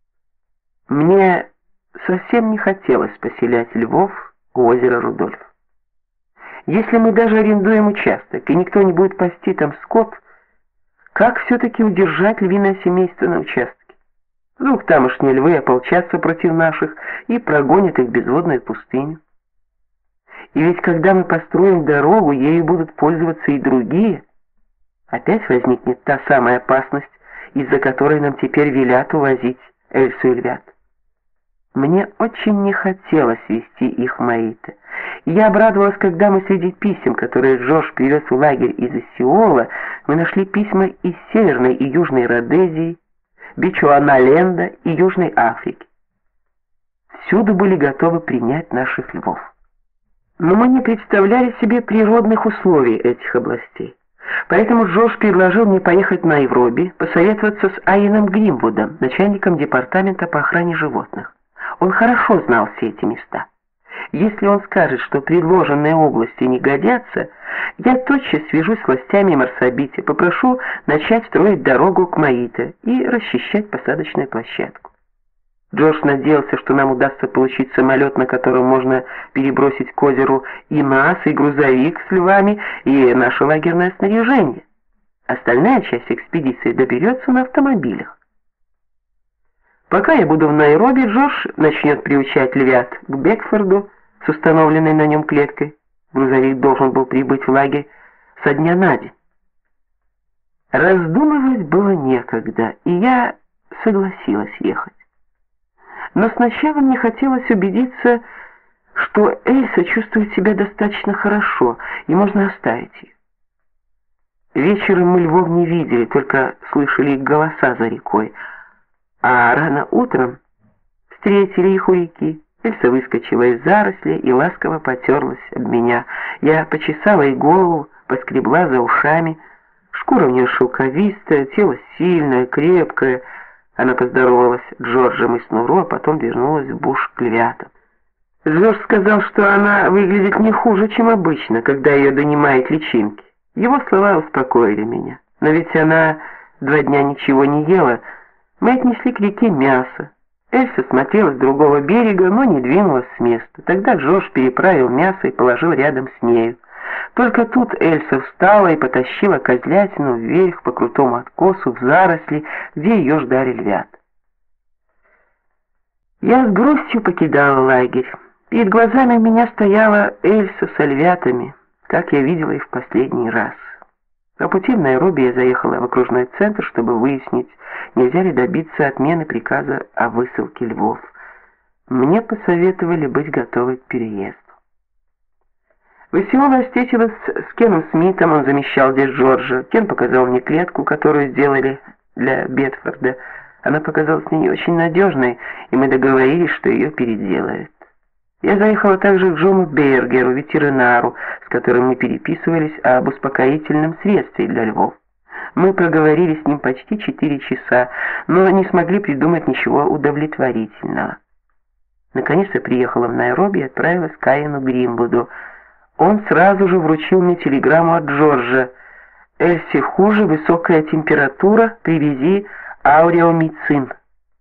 Мне совсем не хотелось поселять львов у озера Рудольф. Если мы даже арендуем участок, и никто не будет пасти там скот, как все-таки удержать львиное семейство на участке? Вдруг тамошние львы ополчатся против наших и прогонят их в безводную пустыню. И ведь когда мы построим дорогу, ею будут пользоваться и другие. Опять возникнет та самая опасность, из-за которой нам теперь велят увозить эльсу и львят. Мне очень не хотелось вести их в Маиты. Я обрадовалась, когда мы среди писем, которые Джордж привез в лагерь из Эсиола, мы нашли письма из Северной и Южной Родезии, Бичуаналенда и Южной Африки. Всюду были готовы принять наших львов. Но мы не представляли себе природных условий этих областей. Поэтому Джордж предложил мне поехать в Найроби, посоветоваться с Айеном Гримвудом, начальником департамента по охране животных. Он хорошо знал все эти места. Если он скажет, что предложенные области не годятся, я тотчас свяжусь с властями Марсабита, попрошу начать строить дорогу к Маите и расчищать посадочную площадку. Джордж надеялся, что нам удастся получить самолет, на котором можно перебросить к озеру и нас, и грузовик с львами, и наше лагерное снаряжение. Остальная часть экспедиции доберется на автомобилях. Пока я буду в Найроби, Джордж начнет приучать львят к Бекфорду с установленной на нем клеткой. Грузовик должен был прибыть в лагерь со дня на день. Раздумывать было некогда, и я согласилась ехать. Но сначала мне хотелось убедиться, что Эльса чувствует себя достаточно хорошо, и можно оставить ее. Вечером мы львов не видели, только слышали их голоса за рекой, а рано утром встретили их у реки. Эльса выскочила из зарослей и ласково потерлась об меня. Я почесала ей голову, поскребла за ушами. Шкура у нее шелковистая, тело сильное, крепкое. Она поздоровалась с Джорджем и Снуру, а потом вернулась в буш к львятам. Джордж сказал, что она выглядит не хуже, чем обычно, когда ее донимают личинки. Его слова успокоили меня. Но ведь она 2 дня ничего не ела. Мы отнесли к реке мясо. Эльса смотрела с другого берега, но не двинулась с места. Тогда Джордж переправил мясо и положил рядом с нею. Только тут Эльса встала и потащила козлятину вверх по крутому откосу в заросли, где ее ждали львята. Я с грустью покидала лагерь. Перед глазами у меня стояла Эльса с львятами, как я видела их в последний раз. По пути в Найроби я заехала в окружной центр, чтобы выяснить, нельзя ли добиться отмены приказа о высылке львов. Мне посоветовали быть готовой к переезду. В Осиоло встретилась с Кеном Смитом, он замещал здесь Джорджа. Кен показал мне клетку, которую сделали для Бетфорда. Она показалась мне не очень надежной, и мы договорились, что ее переделают. Я заехала также к Джону Бергеру, ветеринару, с которым мы переписывались об успокоительном средстве для львов. Мы проговорили с ним почти 4 часа, но не смогли придумать ничего удовлетворительного. Наконец я приехала в Найроби и отправилась к Айену Гринвуду. Он сразу же вручил мне телеграмму от Джорджа. «Эльсе хуже, высокая температура, привези ауреомицин».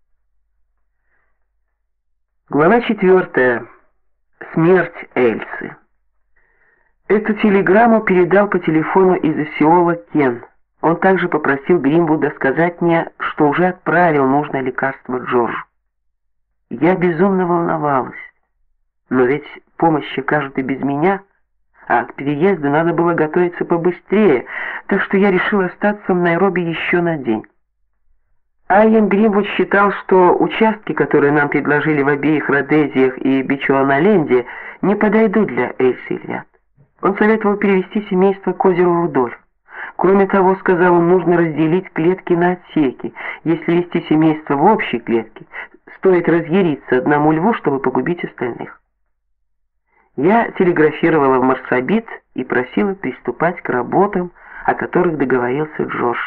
Глава 4. Смерть Эльсы. Эту телеграмму передал по телефону из Осиола Кен. Он также попросил Гринвуда сказать мне, что уже отправил нужное лекарство Джорджу. Я безумно волновалась. Но ведь помощь окажут и без меня, а к переезду надо было готовиться побыстрее, так что я решила остаться в Найроби еще на день. Айен Гринвуд считал, что участки, которые нам предложили в обеих Родезиях и Бичуаналенде, не подойдут для Эльсы и львят. Он советовал перевести семейство к озеру Рудольф. Кроме того, сказал он, нужно разделить клетки на отсеки. Если вести семейство в общей клетке, стоит разъяриться одному льву, чтобы погубить остальных. Я телеграфировала в Марсабит и просила приступать к работам, о которых договорился Джордж.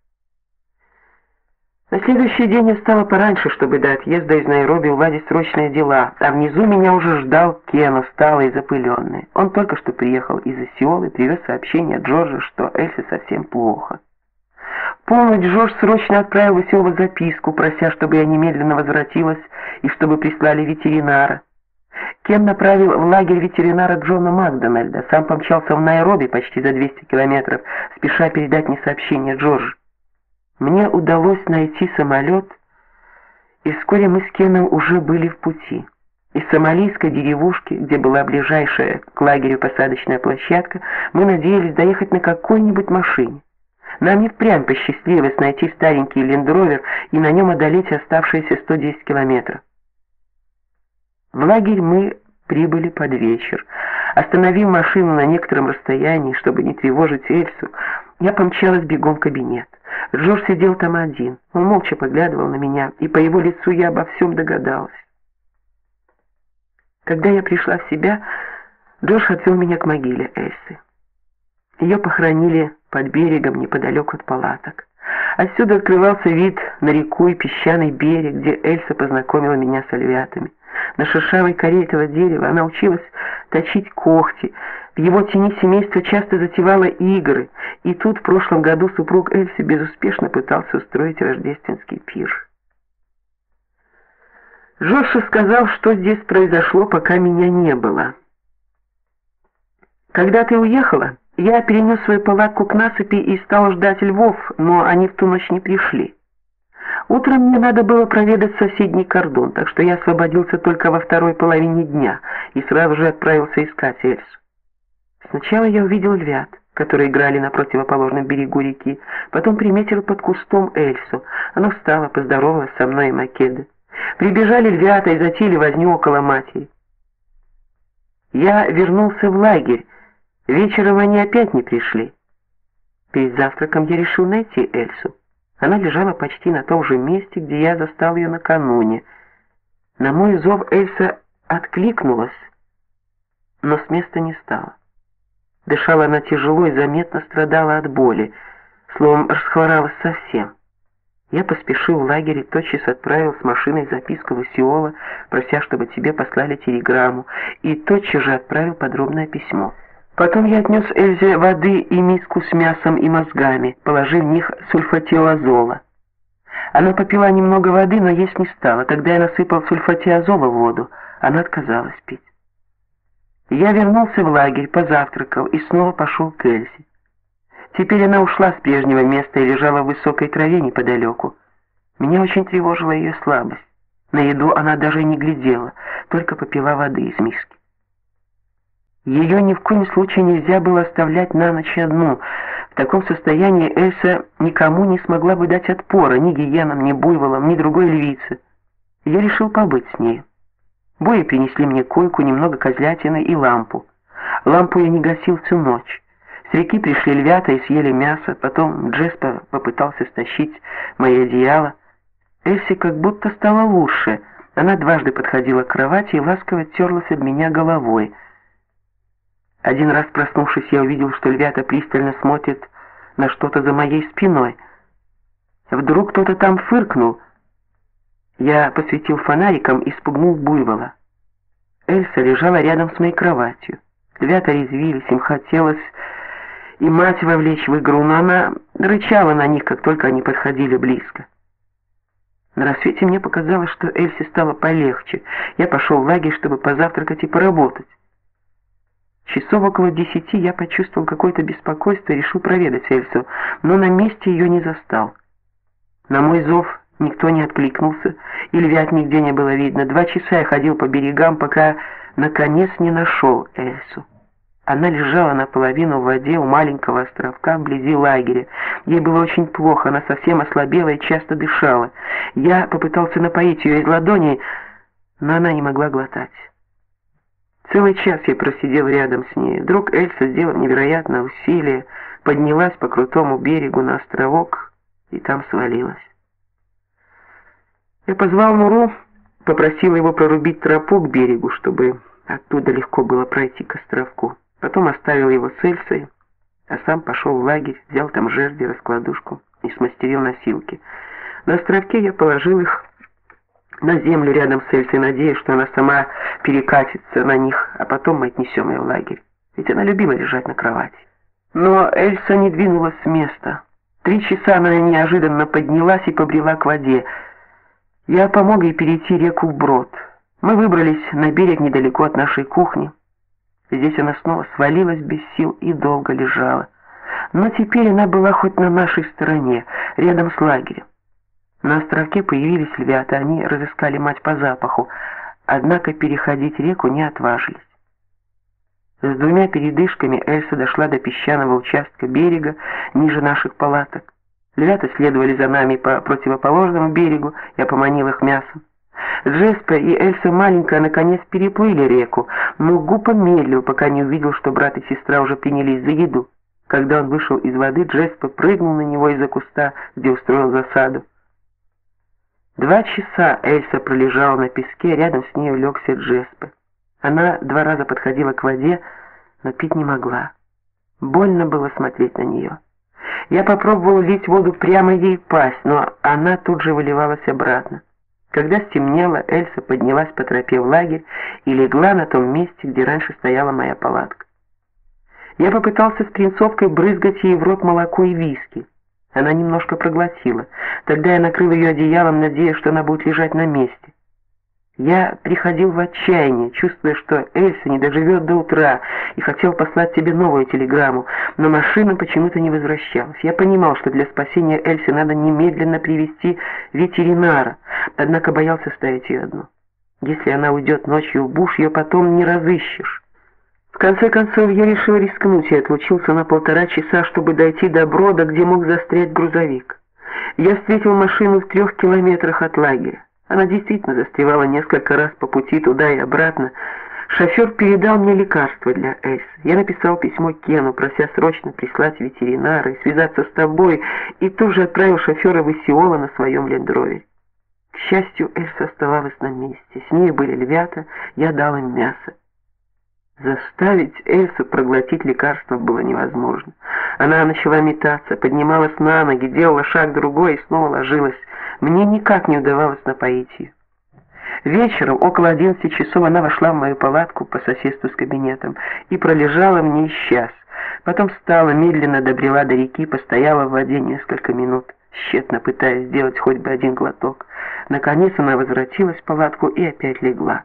На следующий день я встала пораньше, чтобы до отъезда из Найроби уладить срочные дела, а внизу меня уже ждал Кен, усталый и запыленный. Он только что приехал из Осиолы и привез сообщение от Джорджа, что Эльсе совсем плохо. В полночь Джордж срочно отправил в Осиоло записку, прося, чтобы я немедленно возвратилась и чтобы прислали ветеринара. Кен направил в лагерь ветеринара Джона Макдональда, сам помчался в Найроби почти за 200 километров, спеша передать мне сообщение Джорджу. Мне удалось найти самолет, и вскоре мы с Кеном уже были в пути. Из сомалийской деревушки, где была ближайшая к лагерю посадочная площадка, мы надеялись доехать на какой-нибудь машине. Нам и впрямь посчастливилось найти старенький лендровер и на нем одолеть оставшиеся 110 километров. В лагерь мы прибыли под вечер. Остановив машину на некотором расстоянии, чтобы не тревожить Эльсу, я помчалась бегом в кабинет. Джордж сидел там один. Он молча поглядывал на меня, и по его лицу я обо всем догадалась. Когда я пришла в себя, Джордж отвел меня к могиле Эльсы. Ее похоронили под берегом неподалеку от палаток. Отсюда открывался вид на реку и песчаный берег, где Эльса познакомила меня с львятами. На шершавой коре этого дерева она училась точить когти. В его тени семейство часто затевало игры, и тут в прошлом году супруг Эльсы безуспешно пытался устроить рождественский пир. Джордж сказал, что здесь произошло, пока меня не было. Когда ты уехала, я перенес свою палатку к насыпи и стал ждать львов, но они в ту ночь не пришли. Утром мне надо было проведать соседний кордон, так что я освободился только во второй половине дня и сразу же отправился искать Эльсу. Сначала я увидел львят, которые играли на противоположном берегу реки, потом приметил под кустом Эльсу. Она встала, поздоровалась со мной и Македа. Прибежали львята и затеяли возню около матери. Я вернулся в лагерь. Вечером они опять не пришли. Перед завтраком я решил найти Эльсу. Она лежала почти на том же месте, где я застал ее накануне. На мой зов Эльса откликнулась, но с места не стала. Дышала она тяжело и заметно страдала от боли, словом, расхворалась совсем. Я поспешил в лагерь и тотчас отправил с машиной записку в Осиола, прося, чтобы тебе послали телеграмму, и тотчас же отправил подробное письмо. Потом я отнес Эльзе воды и миску с мясом и мозгами, положив в них сульфатиазола. Она попила немного воды, но есть не стала. Тогда я насыпал сульфатиазола в воду. Она отказалась пить. Я вернулся в лагерь, позавтракал и снова пошел к Эльзе. Теперь она ушла с прежнего места и лежала в высокой траве неподалеку. Меня очень тревожила ее слабость. На еду она даже не глядела, только попила воды из миски. Ее ни в коем случае нельзя было оставлять на ночь одну. В таком состоянии Эльса никому не смогла бы дать отпора, ни гиенам, ни буйволам, ни другой львице. Я решил побыть с ней. Бои принесли мне койку, немного козлятины и лампу. Лампу я не гасил всю ночь. С реки пришли львята и съели мясо, потом Джеспа попытался стащить мои одеяла. Эльсе как будто стало лучше. Она дважды подходила к кровати и ласково терлась об меня головой. Один раз, проснувшись, я увидел, что львята пристально смотрят на что-то за моей спиной. Вдруг кто-то там фыркнул. Я посветил фонариком и спугнул буйвола. Эльса лежала рядом с моей кроватью. Львята резвились, им хотелось и мать вовлечь в игру, но она рычала на них, как только они подходили близко. На рассвете мне показалось, что Эльсе стало полегче. Я пошел в лагерь, чтобы позавтракать и поработать. Часов около 10 я почувствовал какое-то беспокойство и решил проведать Эльсу, но на месте ее не застал. На мой зов никто не откликнулся, и львят нигде не было видно. 2 часа я ходил по берегам, пока наконец не нашел Эльсу. Она лежала наполовину в воде у маленького островка вблизи лагеря. Ей было очень плохо, она совсем ослабела и часто дышала. Я попытался напоить ее из ладоней, но она не могла глотать. Целый час я просидел рядом с ней. Вдруг Эльса, сделав невероятное усилие, поднялась по крутому берегу на островок и там свалилась. Я позвал Нуру, попросил его прорубить тропу к берегу, чтобы оттуда легко было пройти к островку. Потом оставил его с Эльсой, а сам пошел в лагерь, взял там жерди, раскладушку и смастерил носилки. На островке я положил их на землю рядом с Эльсой, надеясь, что она сама перекатится на них, а потом мы отнесем ее в лагерь. Ведь она любила лежать на кровати. Но Эльса не двинулась с места. 3 часа она неожиданно поднялась и побрела к воде. Я помог ей перейти реку вброд. Мы выбрались на берег недалеко от нашей кухни. Здесь она снова свалилась без сил и долго лежала. Но теперь она была хоть на нашей стороне, рядом с лагерем. На островке появились львята, они разыскали мать по запаху, однако переходить реку не отважились. С 2 передышками Эльса дошла до песчаного участка берега ниже наших палаток. Львята следовали за нами по противоположному берегу, я поманил их мясом. Джеспа и Эльса маленькая наконец переплыли реку, но Гупа медлил, пока не увидел, что брат и сестра уже принялись за еду. Когда он вышел из воды, Джеспа прыгнул на него из-за куста, где устроил засаду. 2 часа Эльса пролежала на песке, рядом с ней улегся Джеспа. Она 2 раза подходила к воде, но пить не могла. Больно было смотреть на нее. Я попробовал лить воду прямо ей в пасть, но она тут же выливалась обратно. Когда стемнело, Эльса поднялась по тропе в лагерь и легла на том месте, где раньше стояла моя палатка. Я попытался с принцовкой брызгать ей в рот молоко и виски. Она немножко проглотила. Тогда я накрыл ее одеялом, надеясь, что она будет лежать на месте. Я приходил в отчаяние, чувствуя, что Эльса не доживет до утра, и хотел послать тебе новую телеграмму, но машина почему-то не возвращалась. Я понимал, что для спасения Эльсы надо немедленно привести ветеринара, однако боялся оставить ее одну. Если она уйдет ночью в буш, ее потом не разыщешь. В конце концов, я решил рискнуть и отлучился на 1,5 часа, чтобы дойти до Брода, где мог застрять грузовик. Я встретил машину в 3 километрах от лагеря. Она действительно застревала несколько раз по пути туда и обратно. Шофер передал мне лекарства для Эльсы. Я написал письмо Кену, прося срочно прислать ветеринара и связаться с тобой, и тут же отправил шофера в Исиола на своем лендровере. К счастью, Эльса оставалась на месте. С ней были львята, я дал им мясо. Заставить Эльсу проглотить лекарство было невозможно. Она начала метаться, поднималась на ноги, делала шаг другой и снова ложилась. Мне никак не удавалось напоить ее. Вечером, около 11 часов, она вошла в мою палатку по соседству с кабинетом и пролежала в ней час. Потом встала, медленно добрела до реки, постояла в воде несколько минут, тщетно пытаясь сделать хоть бы один глоток. Наконец она возвратилась в палатку и опять легла.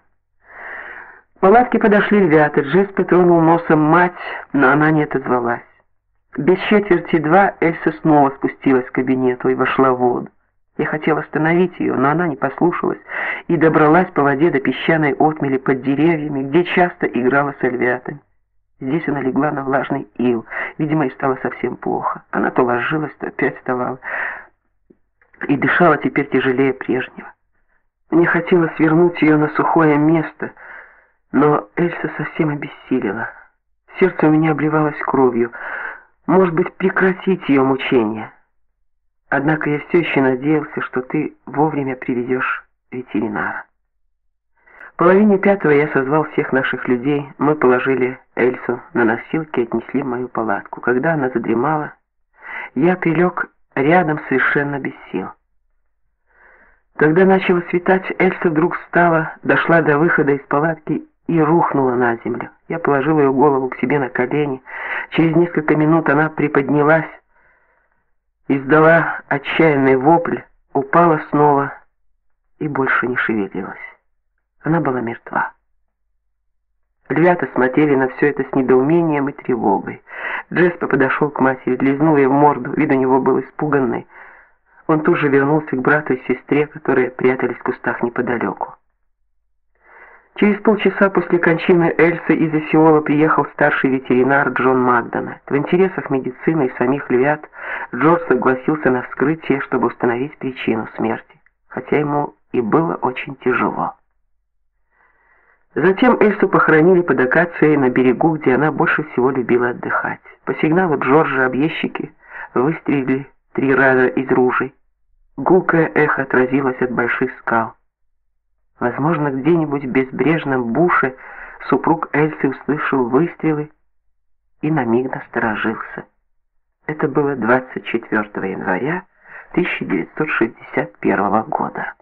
К палатке подошли львята. Джеспе тронул носом мать, но она не отозвалась. Без 1:45 Эльса снова спустилась к кабинету и вошла в воду. Я хотел остановить ее, но она не послушалась и добралась по воде до песчаной отмели под деревьями, где часто играла с львятами. Здесь она легла на влажный ил. Видимо, ей стало совсем плохо. Она то ложилась, то опять вставала и дышала теперь тяжелее прежнего. Мне хотелось вернуть ее на сухое место, но Эльса совсем обессилела. Сердце у меня обливалось кровью. Может быть, прекратить ее мучения. Однако я все еще надеялся, что ты вовремя привезешь ветеринара. В 4:30 я созвал всех наших людей. Мы положили Эльсу на носилки и отнесли в мою палатку. Когда она задремала, я прилег рядом совершенно без сил. Когда начало светать, Эльса вдруг встала, дошла до выхода из палатки и рухнула на землю. Я положил ее голову к себе на колени. Через несколько минут она приподнялась, издала отчаянный вопль, упала снова и больше не шевелилась. Она была мертва. Львята смотрели на все это с недоумением и тревогой. Джеспе подошел к матери, лизнул ее в морду, вид у него был испуганный. Он тут же вернулся к брату и сестре, которые прятались в кустах неподалеку. Через полчаса после кончины Эльсы из Исиола приехал старший ветеринар Джон Макдональд. В интересах медицины и самих львят Джордж согласился на вскрытие, чтобы установить причину смерти, хотя ему и было очень тяжело. Затем Эльсу похоронили под акацией на берегу, где она больше всего любила отдыхать. По сигналу Джорджа объездчики выстрелили 3 раза из ружей. Гулкое эхо отразилось от больших скал. Возможно, где-нибудь в безбрежном буше супруг Эльсы услышал выстрелы и на миг насторожился. Это было 24 января 1961 года.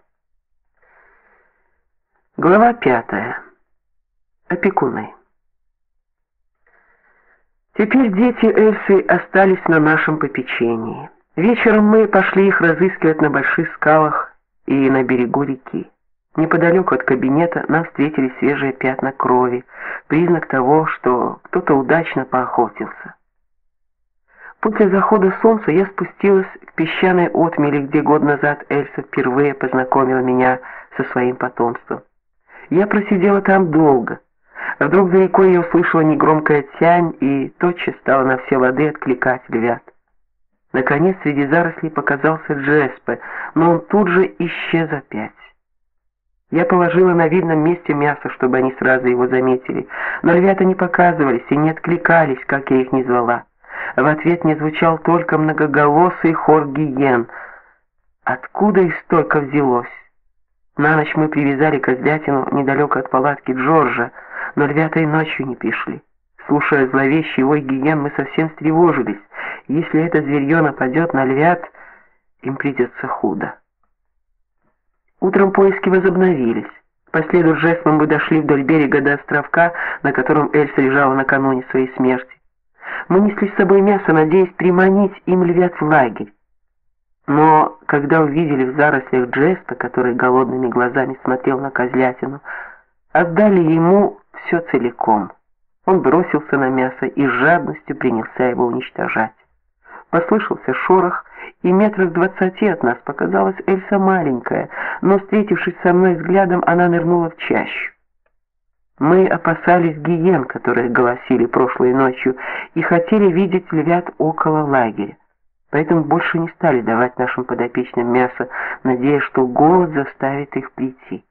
Глава 5. Опекуны. Теперь дети Эльсы остались на нашем попечении. Вечером мы пошли их разыскивать на больших скалах и на берегу реки. Неподалеку от кабинета нам встретились свежие пятна крови, признак того, что кто-то удачно поохотился. После захода солнца я спустилась к песчаной отмели, где год назад Эльса впервые познакомила меня со своим потомством. Я просидела там долго. Вдруг за рекой я услышала негромкое тянь и тотчас стала на все лады откликать львят. Наконец среди зарослей показался Джеспе, но он тут же исчез опять. Я положила на видном месте мясо, чтобы они сразу его заметили, но львята не показывались и не откликались, как я их ни звала. В ответ мне звучал только многоголосый хор гиен. Откуда их столько взялось? На ночь мы привязали козлятину недалеко от палатки Джорджа, но львята и ночью не пришли. Слушая зловещий вой гиен, мы совсем встревожились. Если это зверье нападет на львят, им придется худо. Утром поиски возобновились. По следу Джеспе мы дошли вдоль берега до островка, на котором Эльса лежала накануне своей смерти. Мы несли с собой мясо, надеясь приманить им львят в лагерь. Но когда увидели в зарослях Джеспе, который голодными глазами смотрел на козлятину, отдали ему все целиком. Он бросился на мясо и с жадностью принялся его уничтожать. Послышался шорох, и метрах в 20 от нас показалась Эльса маленькая, но, встретившись со мной взглядом, она нырнула в чащу. Мы опасались гиен, которые голосили прошлой ночью, и хотели видеть львят около лагеря. Поэтому больше не стали давать нашим подопечным мясо, надеясь, что голод заставит их прийти.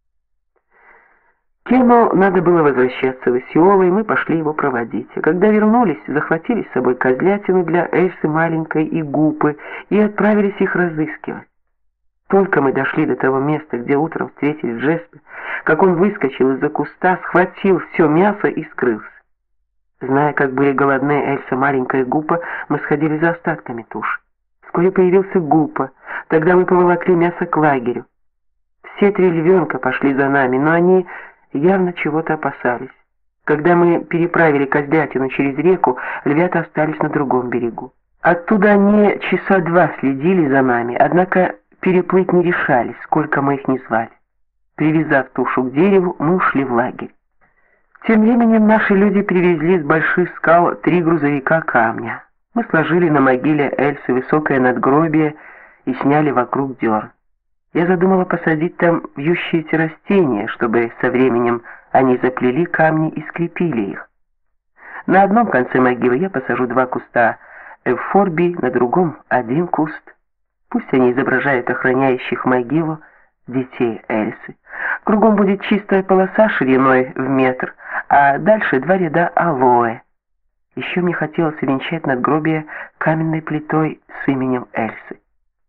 Кему надо было возвращаться в Исиола, и мы пошли его проводить. А когда вернулись, захватили с собой козлятину для Эльсы маленькой и Гупы и отправились их разыскивать. Только мы дошли до того места, где утром встретили Джеспе, как он выскочил из-за куста, схватил все мясо и скрылся. Зная, как были голодны Эльса маленькая и Гупа, мы сходили за остатками туши. Вскоре появился Гупа. Тогда мы поволокли мясо к лагерю. Все 3 львенка пошли за нами, но они явно чего-то опасались. Когда мы переправили козлятину через реку, львята остались на другом берегу. Оттуда они часа 2 следили за нами, однако переплыть не решались, сколько мы их ни звали. Привязав тушу к дереву, мы ушли в лагерь. Тем временем наши люди привезли с больших скал 3 грузовика камня. Мы сложили на могиле Эльсы высокое надгробие и сняли вокруг дерн. Я задумала посадить там вьющиеся растения, чтобы со временем они заплели камни и скрепили их. На одном конце могилы я посажу 2 куста эвфорбий, на другом 1 куст. Пусть они изображают охраняющих могилу детей Эльсы. Кругом будет чистая полоса шириной в метр, а дальше 2 ряда алоэ. Еще мне хотелось увенчать надгробие каменной плитой с именем Эльсы.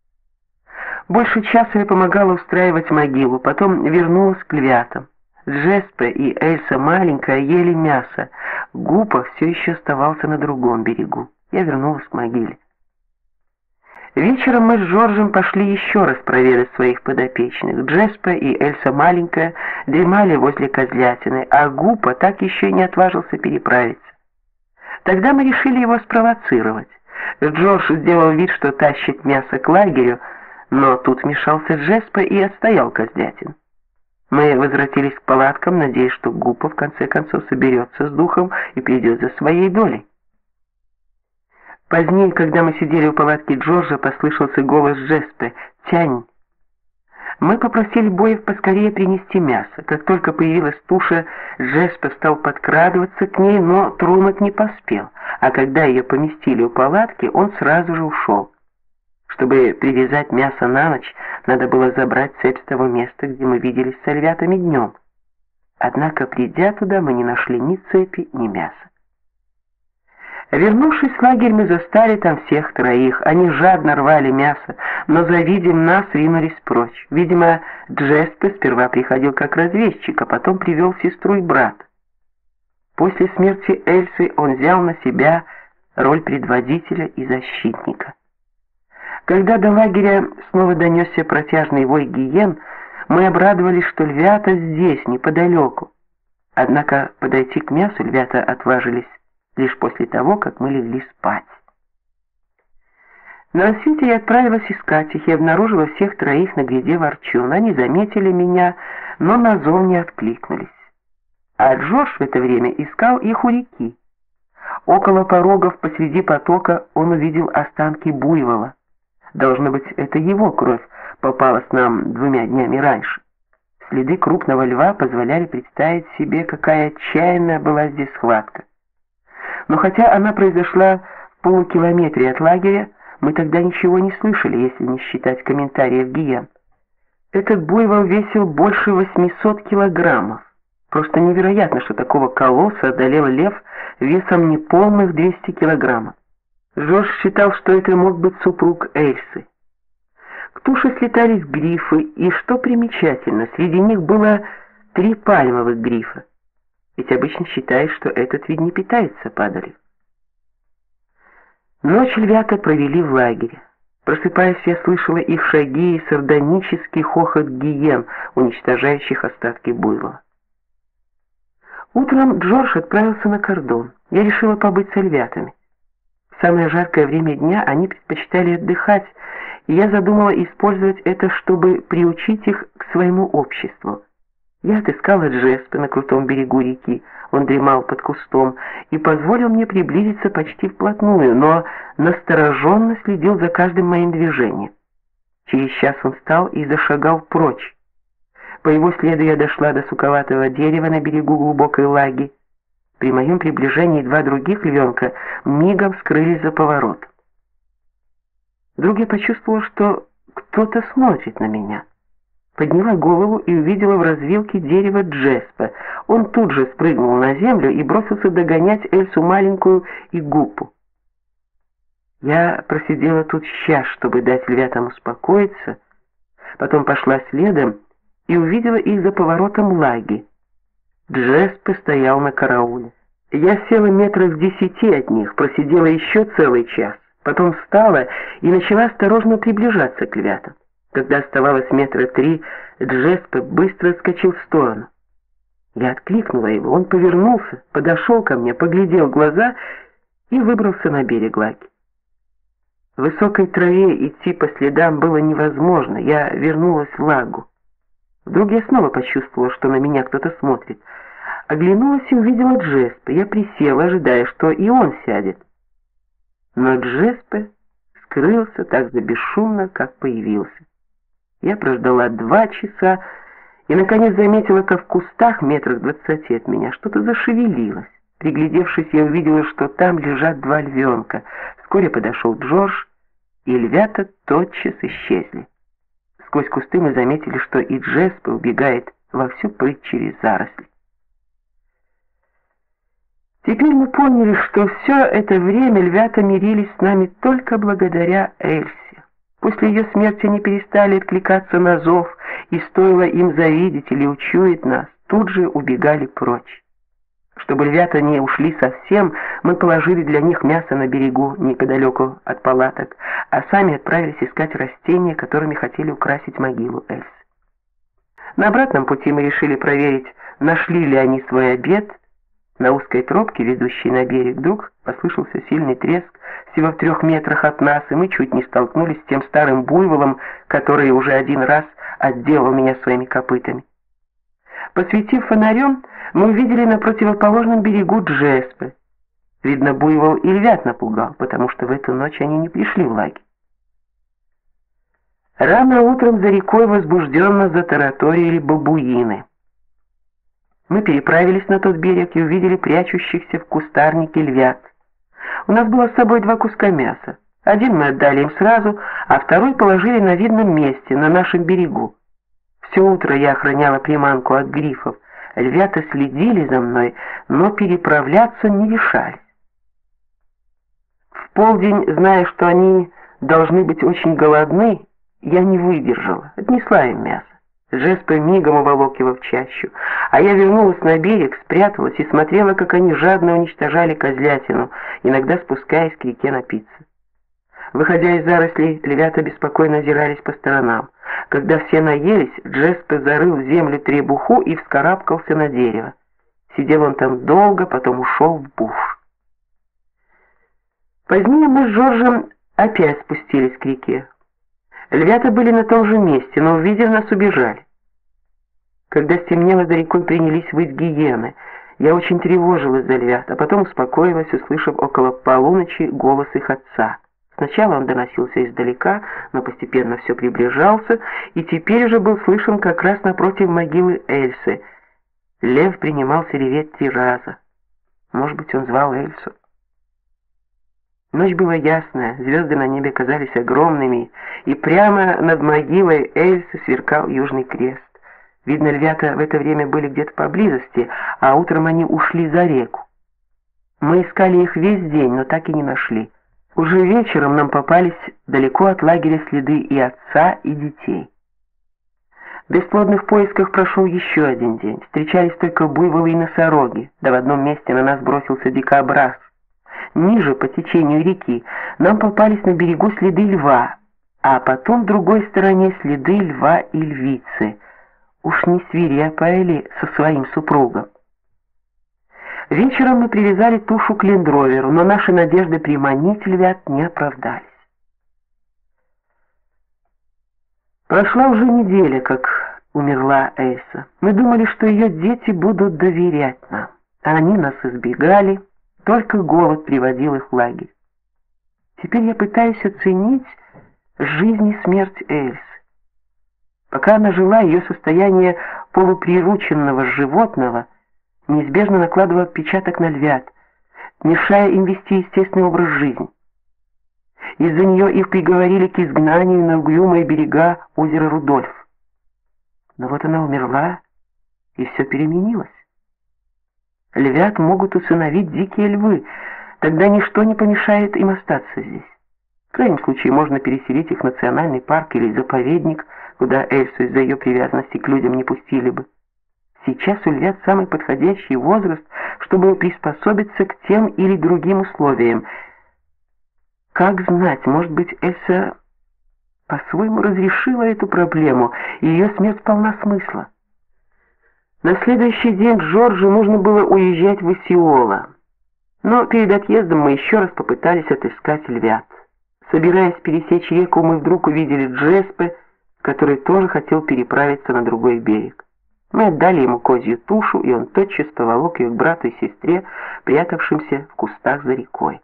Больше часа я помогала устраивать могилу, потом вернулась к львятам. Джеспе и Эльса маленькая ели мясо. Гупа все еще оставался на другом берегу. Я вернулась к могиле. Вечером мы с Жоржем пошли еще раз проведать своих подопечных. Джеспе и Эльса маленькая дремали возле козлятины, а Гупа так еще и не отважился переправиться. Тогда мы решили его спровоцировать. Джордж сделал вид, что тащит мясо к лагерю, но тут вмешался Джеспе и отстоял козлятин. Мы возвратились к палаткам, надеясь, что Гупа в конце концов соберется с духом и придет за своей долей. Позднее, когда мы сидели у палатки Джорджа, послышался голос Джеспе: «Тянь!». Мы попросили Боев поскорее принести мясо. Как только появилась туша, Джеспе стал подкрадываться к ней, но тронуть не поспел, а когда ее поместили у палатки, он сразу же ушел. Чтобы привязать мясо на ночь, надо было забрать цепь с того места, где мы виделись с львятами днем. Однако, придя туда, мы не нашли ни цепи, ни мяса. Вернувшись в лагерь, мы застали там всех 3. Они жадно рвали мясо, но, завидев нас, ринулись прочь. Видимо, Джеспе сперва приходил как разведчик, а потом привел сестру и брата. После смерти Эльсы он взял на себя роль предводителя и защитника. Когда до лагеря снова донесся протяжный вой гиен, мы обрадовались, что львята здесь, неподалеку. Однако подойти к мясу львята отважились лишь после того, как мы легли спать. На рассвете я отправилась искать их и обнаружила всех 3 на гряде ворчун. Они заметили меня, но на зов не откликнулись. А Джордж в это время искал их у реки. Около порогов посреди потока он увидел останки буйвола. Должно быть, это его кровь попалась нам 2 днями раньше. Следы крупного льва позволяли представить себе, какая отчаянная была здесь схватка. Но хотя она произошла в полукилометре от лагеря, мы тогда ничего не слышали, если не считать комментариев гиен. Этот буйвол весил больше 800 килограммов. Просто невероятно, что такого колосса одолел лев весом неполных 200 килограммов. Жорж считал, что это мог быть супруг Эльсы. К туше слетались грифы, и, что примечательно, среди них было 3 пальмовых грифа. Ведь обычно считают, что этот вид не питается падалью. Ночь львята провели в лагере. Просыпаясь, я слышала их шаги и сардонический хохот гиен, уничтожающих остатки буйвола. Утром Джордж отправился на кордон. Я решила побыть с львятами. В самое жаркое время дня они предпочитали отдыхать, и я задумала использовать это, чтобы приучить их к своему обществу. Я отыскала Джеспе на крутом берегу реки. Он дремал под кустом и позволил мне приблизиться почти вплотную, но настороженно следил за каждым моим движением. Через час он встал и зашагал прочь. По его следу я дошла до суковатого дерева на берегу глубокой лаги. При моем приближении два других львенка мигом скрылись за поворотом. Вдруг я почувствовала, что кто-то смотрит на меня. Подняла голову и увидела в развилке дерева Джеспа. Он тут же спрыгнул на землю и бросился догонять Эльсу маленькую и Гуппу. Я просидела тут час, чтобы дать львятам успокоиться, потом пошла следом и увидела их за поворотом лаги. Джеспа стоял на карауле. Я села метров в 10 от них, просидела еще целый час, потом встала и начала осторожно приближаться к львятам. Когда оставалось метра 3, Джеспа быстро отскочил в сторону. Я откликнула его, он повернулся, подошел ко мне, поглядел в глаза и выбрался на берег лаги. В высокой траве идти по следам было невозможно, я вернулась в лагу. Вдруг я снова почувствовала, что на меня кто-то смотрит. Оглянулась и увидела Джеспа. Я присела, ожидая, что и он сядет. Но Джеспа скрылся так же бесшумно, как появился. Я прождала 2 часа и, наконец, заметила, как в кустах метрах 20 от меня что-то зашевелилось. Приглядевшись, я увидела, что там лежат 2 львенка. Вскоре подошел Джордж, и львята тотчас исчезли. Сквозь кусты мы заметили, что и Джеспа убегает во всю прыть через заросли. Теперь мы поняли, что все это время львята мирились с нами только благодаря Эльсе. После ее смерти они перестали откликаться на зов, и стоило им завидеть или учуять нас, тут же убегали прочь. Чтобы львята не ушли совсем, мы положили для них мясо на берегу, неподалеку от палаток, а сами отправились искать растения, которыми хотели украсить могилу Эльсы. На обратном пути мы решили проверить, нашли ли они свой обед. На узкой тропке, ведущей на берег, вдруг послышался сильный треск всего в 3 метрах от нас, и мы чуть не столкнулись с тем старым буйволом, который уже один раз отделал меня своими копытами. Посветив фонарем, мы увидели на противоположном берегу Джеспа. Видно, буйвол и львят напугал, потому что в эту ночь они не пришли в лагерь. Рано утром за рекой возбужденно затараторили бабуины. Мы переправились на тот берег и увидели прячущихся в кустарнике львят. У нас было с собой 2 куска мяса. Один мы отдали им сразу, а второй положили на видном месте, на нашем берегу. Все утро я охраняла приманку от грифов. Львята следили за мной, но переправляться не решались. В полдень, зная, что они должны быть очень голодны, я не выдержала, отнесла им мясо. Джеспа мигом уволок его в чащу, а я вернулась на берег, спряталась и смотрела, как они жадно уничтожали козлятину, иногда спускаясь к реке напиться. Выходя из зарослей, львята беспокойно озирались по сторонам. Когда все наелись, Джеспа зарыл в землю требуху и вскарабкался на дерево. Сидел он там долго, потом ушел в буш. Позднее мы с Джорджем опять спустились к реке. Львята были на том же месте, но, увидев нас, убежали. Когда стемнело, за рекой принялись выть гиены. Я очень тревожилась за львят, а потом успокоилась, услышав около полуночи голос их отца. Сначала он доносился издалека, но постепенно все приближался, и теперь уже был слышен как раз напротив могилы Эльсы. Лев принимался реветь 3 раза. Может быть, он звал Эльсу. Ночь была ясная, звезды на небе казались огромными, и прямо над могилой Эльсы сверкал Южный Крест. Видно, львята в это время были где-то поблизости, а утром они ушли за реку. Мы искали их весь день, но так и не нашли. Уже вечером нам попались далеко от лагеря следы и отца, и детей. В бесплодных поисках прошел еще один день. Встречались только буйволы и носороги, да в одном месте на нас бросился дикобраз. Ниже, по течению реки, нам попались на берегу следы льва, а потом в другой стороне следы льва и львицы. Уж не свирепая ли со своим супругом? Вечером мы привязали тушу к лендроверу, но наши надежды приманить львят не оправдались. Прошла уже неделя, как умерла Эльса. Мы думали, что ее дети будут доверять нам, а они нас избегали, только голод приводил их в лагерь. Теперь я пытаюсь оценить жизнь и смерть Эльсы. Пока она жила, ее состояние полуприрученного животного неизбежно накладывало отпечаток на львят, мешая им вести естественный образ жизни. Из-за нее их приговорили к изгнанию на угрюмые берега озера Рудольф. Но вот она умерла, и все переменилось. Львят могут усыновить дикие львы, тогда ничто не помешает им остаться здесь. В крайнем случае можно переселить их в национальный парк или заповедник, куда Эльсу из-за ее привязанности к людям не пустили бы. Сейчас у львят самый подходящий возраст, чтобы приспособиться к тем или другим условиям. Как знать, может быть, Эльса по-своему разрешила эту проблему, и ее смерть полна смысла. На следующий день Джорджу нужно было уезжать в Осиола. Но перед отъездом мы еще раз попытались отыскать львят. Собираясь пересечь реку, мы вдруг увидели Джеспе, который тоже хотел переправиться на другой берег. Мы отдали ему козью тушу, и он тотчас поволок ее к брату и сестре, прятавшимся в кустах за рекой.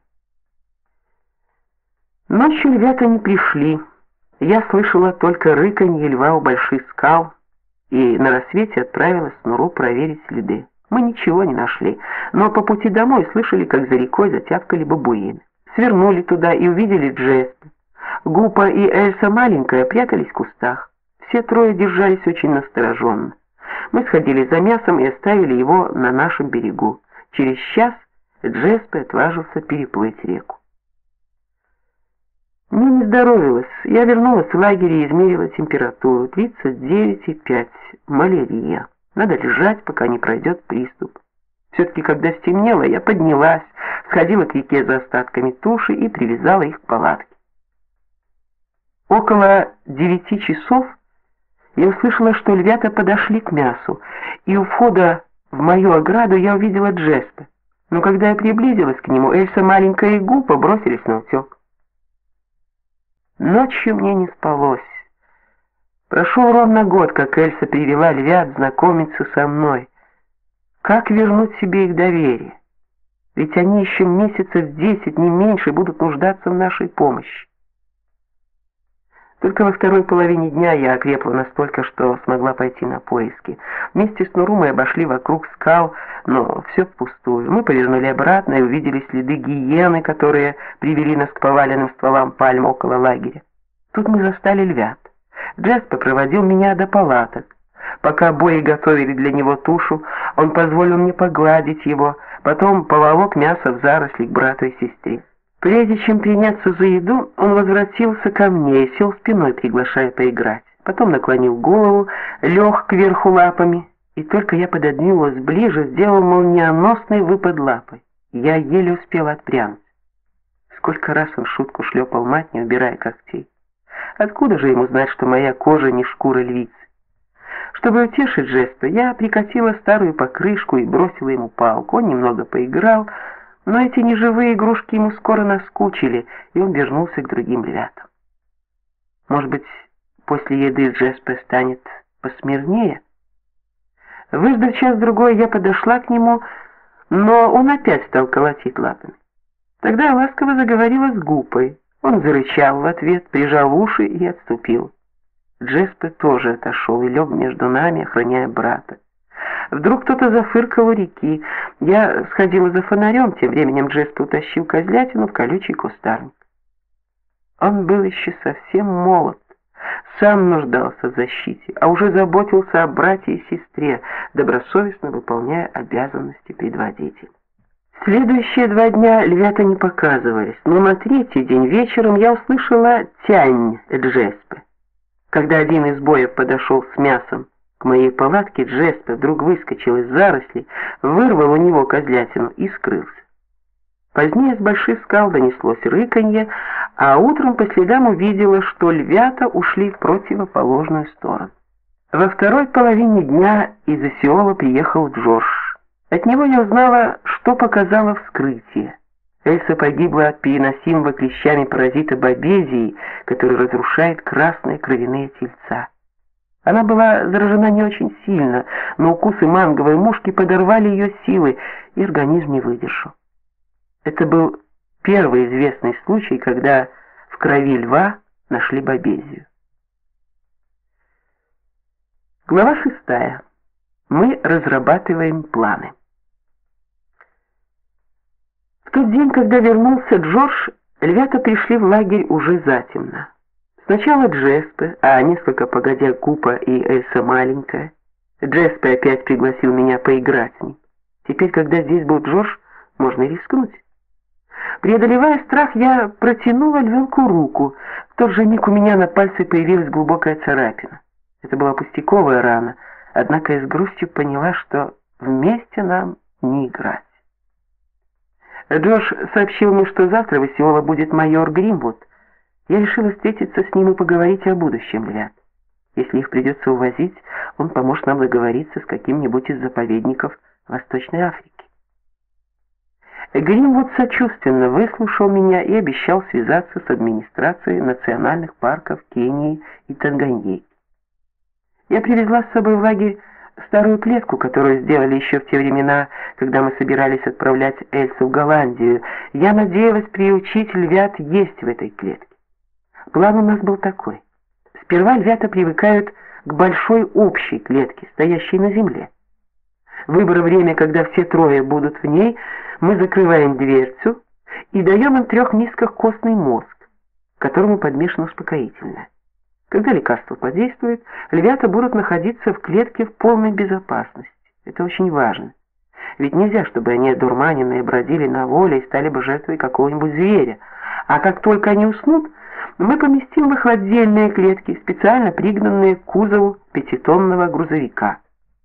Ночью львята не пришли. Я слышала только рыканье льва у больших скал, и на рассвете отправилась в нору проверить следы. Мы ничего не нашли, но по пути домой слышали, как за рекой затявкали бабуины. Свернули туда и увидели Джеспе. Гупа и Эльса маленькая прятались в кустах. Все трое держались очень настороженно. Мы сходили за мясом и оставили его на нашем берегу. Через час Джеспе отважился переплыть реку. Мне не здоровилось. Я вернулась в лагерь и измерила температуру 39,5. Малярия. Надо лежать, пока не пройдет приступ. Все-таки, когда стемнело, я поднялась, сходила к реке за остатками туши и привязала их к палатке. Около 9 часов я услышала, что львята подошли к мясу, и у входа в мою ограду я увидела Джеспе. Но когда я приблизилась к нему, Эльса маленькая и Гупа бросились на утек. Ночью мне не спалось. Прошел ровно год, как Эльса привела львят знакомиться со мной. Как вернуть себе их доверие? Ведь они еще месяцев 10, не меньше, будут нуждаться в нашей помощи. Только во второй половине дня я окрепла настолько, что смогла пойти на поиски. Вместе с Нуру мы обошли вокруг скал, но все впустую. Мы повернули обратно и увидели следы гиены, которые привели нас к поваленным стволам пальм около лагеря. Тут мы застали львят. Джеспе проводил меня до палаток. Пока бои готовили для него тушу, он позволил мне погладить его, потом поволок мясо в заросли к брату и сестре. Прежде чем приняться за еду, он возвратился ко мне и сел спиной, приглашая поиграть. Потом наклонил голову, лег кверху лапами, и только я пододвинулась ближе, сделал молниеносный выпад лапой. Я еле успела отпрянуть. Сколько раз он в шутку шлепал мать, не убирая когтей. Откуда же ему знать, что моя кожа не шкура львицы? Чтобы утешить Джеспе, я прикатила старую покрышку и бросила ему палку. Он немного поиграл, но эти неживые игрушки ему скоро наскучили, и он вернулся к другим львятам. Может быть, после еды Джеспе станет посмирнее? Выждав час-другой, я подошла к нему, но он опять стал колотить лапами. Тогда я ласково заговорила с Гупой. Он зарычал в ответ, прижал уши и отступил. Джеспе тоже отошел и лег между нами, охраняя брата. Вдруг кто-то зафыркал у реки. Я сходила за фонарем, тем временем Джеспе утащил козлятину в колючий кустарник. Он был еще совсем молод, сам нуждался в защите, а уже заботился о брате и сестре, добросовестно выполняя обязанности предводителя. Следующие 2 дня львята не показывались, но на 3-й день вечером я услышала тянь Джеспе. Когда один из боев подошел с мясом к моей палатке, Джеспе вдруг выскочил из зарослей, вырвал у него козлятину и скрылся. Позднее с больших скал донеслось рыканье, а утром по следам увидела, что львята ушли в противоположную сторону. Во второй половине дня из Осиола приехал Джордж. От него я узнала, что показало вскрытие. Эльса погибла от переносимого клещами паразита бабезии, который разрушает красные кровяные тельца. Она была заражена не очень сильно, но укусы манговой мушки подорвали ее силы, и организм не выдержал. Это был первый известный случай, когда в крови льва нашли бабезию. Глава 6. Мы разрабатываем планы. В тот день, когда вернулся Джордж, львята пришли в лагерь уже затемно. Сначала Джеспе, а несколько погодя Купа и Эльса маленькая. Джеспе опять пригласил меня поиграть с ним. Теперь, когда здесь был Джордж, можно и рискнуть. Преодолевая страх, я протянула львенку руку. В тот же миг у меня на пальце появилась глубокая царапина. Это была пустяковая рана, однако я с грустью поняла, что вместе нам не играть. Джордж сообщил мне, что завтра в Осиола будет майор Гримвуд. Я решила встретиться с ним и поговорить о будущем львят. Если их придется увозить, он поможет нам договориться с каким-нибудь из заповедников Восточной Африки. Гримвуд сочувственно выслушал меня и обещал связаться с администрацией национальных парков Кении и Танганьики. Я привезла с собой в лагерь старую клетку, которую сделали еще в те времена, когда мы собирались отправлять Эльсу в Голландию. Я надеялась приучить львят есть в этой клетке. План у нас был такой. Сперва львята привыкают к большой общей клетке, стоящей на земле. Выбрав время, когда все трое будут в ней, мы закрываем дверцу и даем им 3 мисках костный мозг, к которому подмешано успокоительное. Когда лекарство подействует, львята будут находиться в клетке в полной безопасности. Это очень важно. Ведь нельзя, чтобы они одурманенные бродили на воле и стали бы жертвой какого-нибудь зверя. А как только они уснут, мы поместим их в отдельные клетки, специально пригнанные к кузову 5-тонного грузовика.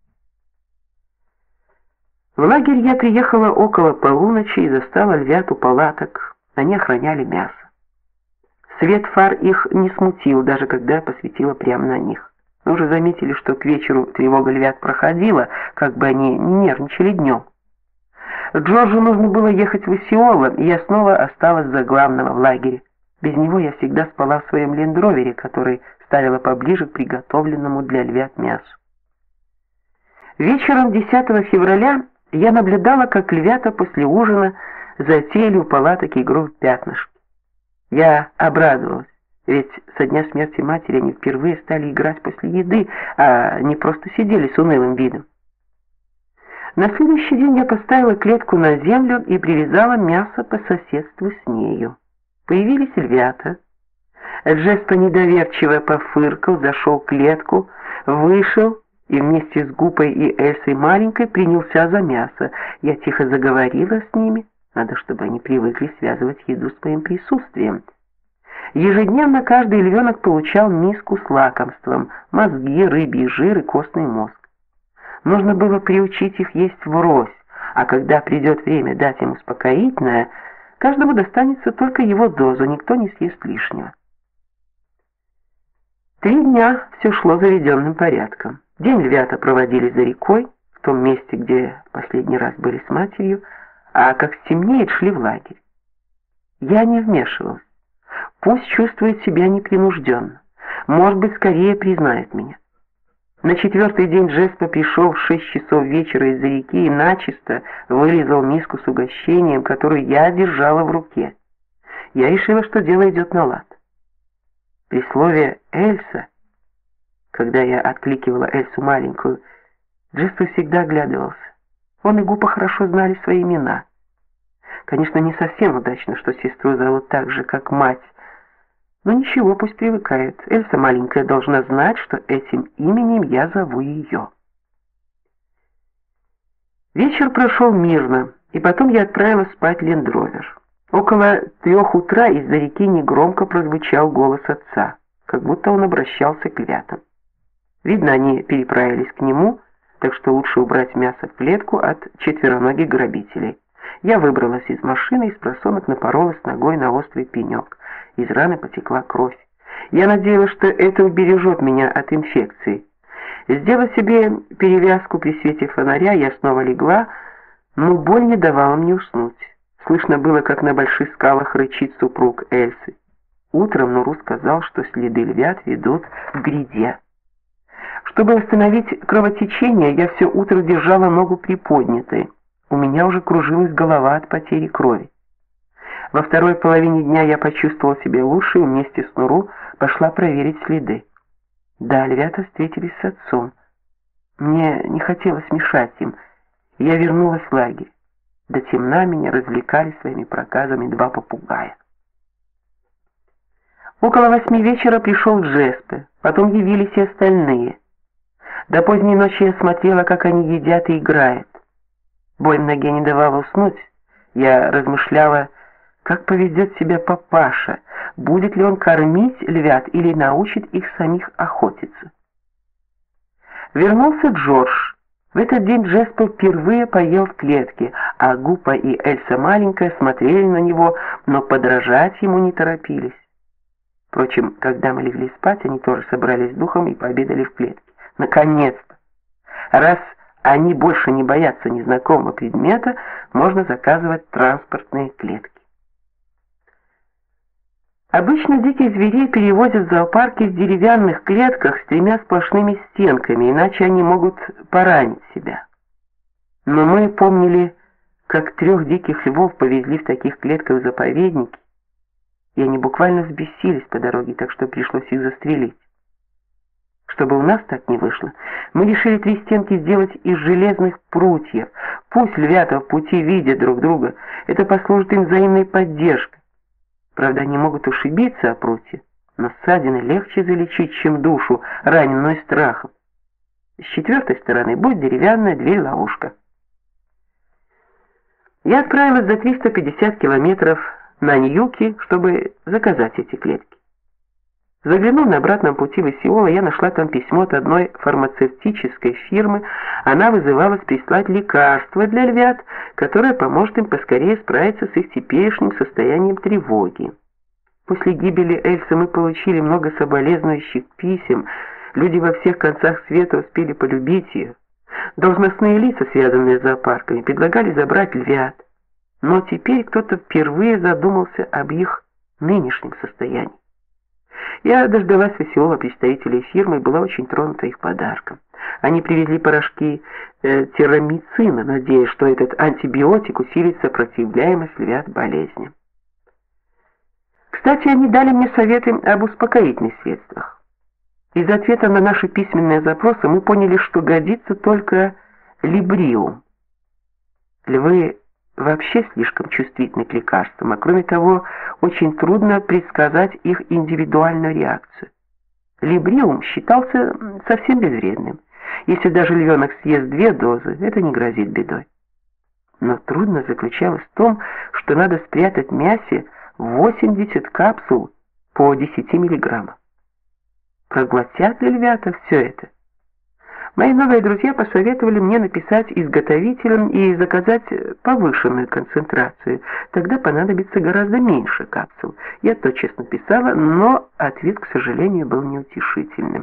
В лагерь я приехала около полуночи и застала львят у палаток. Они охраняли мясо. Свет фар их не смутил, даже когда посветила прямо на них. Мы уже заметили, что к вечеру тревога львят проходила, как бы они не нервничали днем. Джорджу нужно было ехать в Осиола, и я снова осталась за главного в лагере. Без него я всегда спала в своем лендровере, который ставила поближе к приготовленному для львят мясу. Вечером 10 февраля я наблюдала, как львята после ужина затеяли у палаток игру в пятнышки. Я обрадовалась, ведь со дня смерти матери они впервые стали играть после еды, а не просто сидели с унылым видом. На следующий день я поставила клетку на землю и привязала мясо по соседству с нею. Появились львята. Джеспе недоверчиво пофыркал, зашел в клетку, вышел и вместе с Гупой и Эльсой маленькой принялся за мясо. Я тихо заговорила с ними. Надо, чтобы они привыкли связывать еду с моим присутствием. Ежедневно каждый львенок получал миску с лакомством, мозги, рыбий жир и костный мозг. Нужно было приучить их есть врозь, а когда придет время дать им успокоительное, каждому достанется только его дозу, никто не съест лишнего. 3 дня все шло заведенным порядком. День львята проводили за рекой, в том месте, где последний раз были с матерью, а как стемнеет, шли в лагерь. Я не вмешивалась. Пусть чувствует себя непринужденно. Может быть, скорее признает меня. На 4-й день Джеспе пришел в 6 часов вечера из-за реки и начисто вылизал миску с угощением, которую я держала в руке. Я решила, что дело идет на лад. При слове «Эльса», когда я откликивала Эльсу маленькую, Джеспе всегда оглядывался. Он и Гупа хорошо знали свои имена. Конечно, не совсем удачно, что сестру зовут так же, как мать. Но ничего, пусть привыкает. Эльса маленькая должна знать, что этим именем я зову ее. Вечер прошел мирно, и потом я отправилась спать лендровер. Около 3 утра из-за реки негромко прозвучал голос отца, как будто он обращался к львятам. Видно, они переправились к нему, так что лучше убрать мясо в клетку от четвероногих грабителей. Я выбралась из машины и спросонок напоролась ногой на острый пенек. Из раны потекла кровь. Я надеялась, что это убережет меня от инфекции. Сделав себе перевязку при свете фонаря, я снова легла, но боль не давала мне уснуть. Слышно было, как на больших скалах рычит супруг Эльсы. Утром Нуру сказал, что следы львят ведут к гряде. Чтобы остановить кровотечение, я все утро держала ногу приподнятой. У меня уже кружилась голова от потери крови. Во второй половине дня я почувствовала себя лучше и вместе с Нуру пошла проверить следы. Да, львята встретились с отцом. Мне не хотелось мешать им, и я вернулась в лагерь. До темна меня развлекали своими проказами два попугая. Около 8 вечера пришел Джеспе, потом явились и остальные. До поздней ночи я смотрела, как они едят и играют. Боль в ноге не давала уснуть. Я размышляла, как поведет себя папаша, будет ли он кормить львят или научит их самих охотиться. Вернулся Джордж. В этот день Джеспе впервые поел в клетке, а Гупа и Эльса маленькая смотрели на него, но подражать ему не торопились. Впрочем, когда мы легли спать, они тоже собрались с духом и пообедали в клетке. Наконец-то! Раз они больше не боятся незнакомого предмета, можно заказывать транспортные клетки. Обычно диких зверей перевозят в зоопарки в деревянных клетках с 3 сплошными стенками, иначе они могут поранить себя. Но мы помнили, как 3 диких львов повезли в таких клетках в заповедники, и они буквально взбесились по дороге, так что пришлось их застрелить. Чтобы у нас так не вышло, мы решили 3 стенки сделать из железных прутьев. Пусть львята в пути видят друг друга, это послужит им взаимной поддержкой. Правда, они могут ушибиться о прутья, но ссадины легче залечить, чем душу, раненную страхом. С 4-й стороны будет деревянная дверь-ловушка. Я отправилась за 350 километров на Ньюки, чтобы заказать эти клетки. Заглянув на обратном пути в Осиола, я нашла там письмо от одной фармацевтической фирмы. Она вызывалась прислать лекарство для львят, которое поможет им поскорее справиться с их теперешним состоянием тревоги. После гибели Эльсы мы получили много соболезнующих писем. Люди во всех концах света успели полюбить ее. Должностные лица, связанные с зоопарками, предлагали забрать львят. Но теперь кто-то впервые задумался об их нынешнем состоянии. Я дождалась Осиола представителей фирмы и была очень тронута их подарком. Они привезли порошки тирамицина, надеясь, что этот антибиотик усилит сопротивляемость львят болезням. Кстати, они дали мне советы об успокоительных средствах. Из ответа на наши письменные запросы мы поняли, что годится только либриум. Львы вообще слишком чувствительны к лекарствам, а кроме того, очень трудно предсказать их индивидуальную реакцию. Либриум считался совсем безвредным. Если даже львенок съест 2 дозы, это не грозит бедой. Но трудно заключалось в том, что надо спрятать в мясе 80 капсул по 10 миллиграммов. Проглотят ли львята все это? Мои новые друзья посоветовали мне написать изготовителям и заказать повышенную концентрацию. Тогда понадобится гораздо меньше капсул. Я тотчас написала, но ответ, к сожалению, был неутешительным.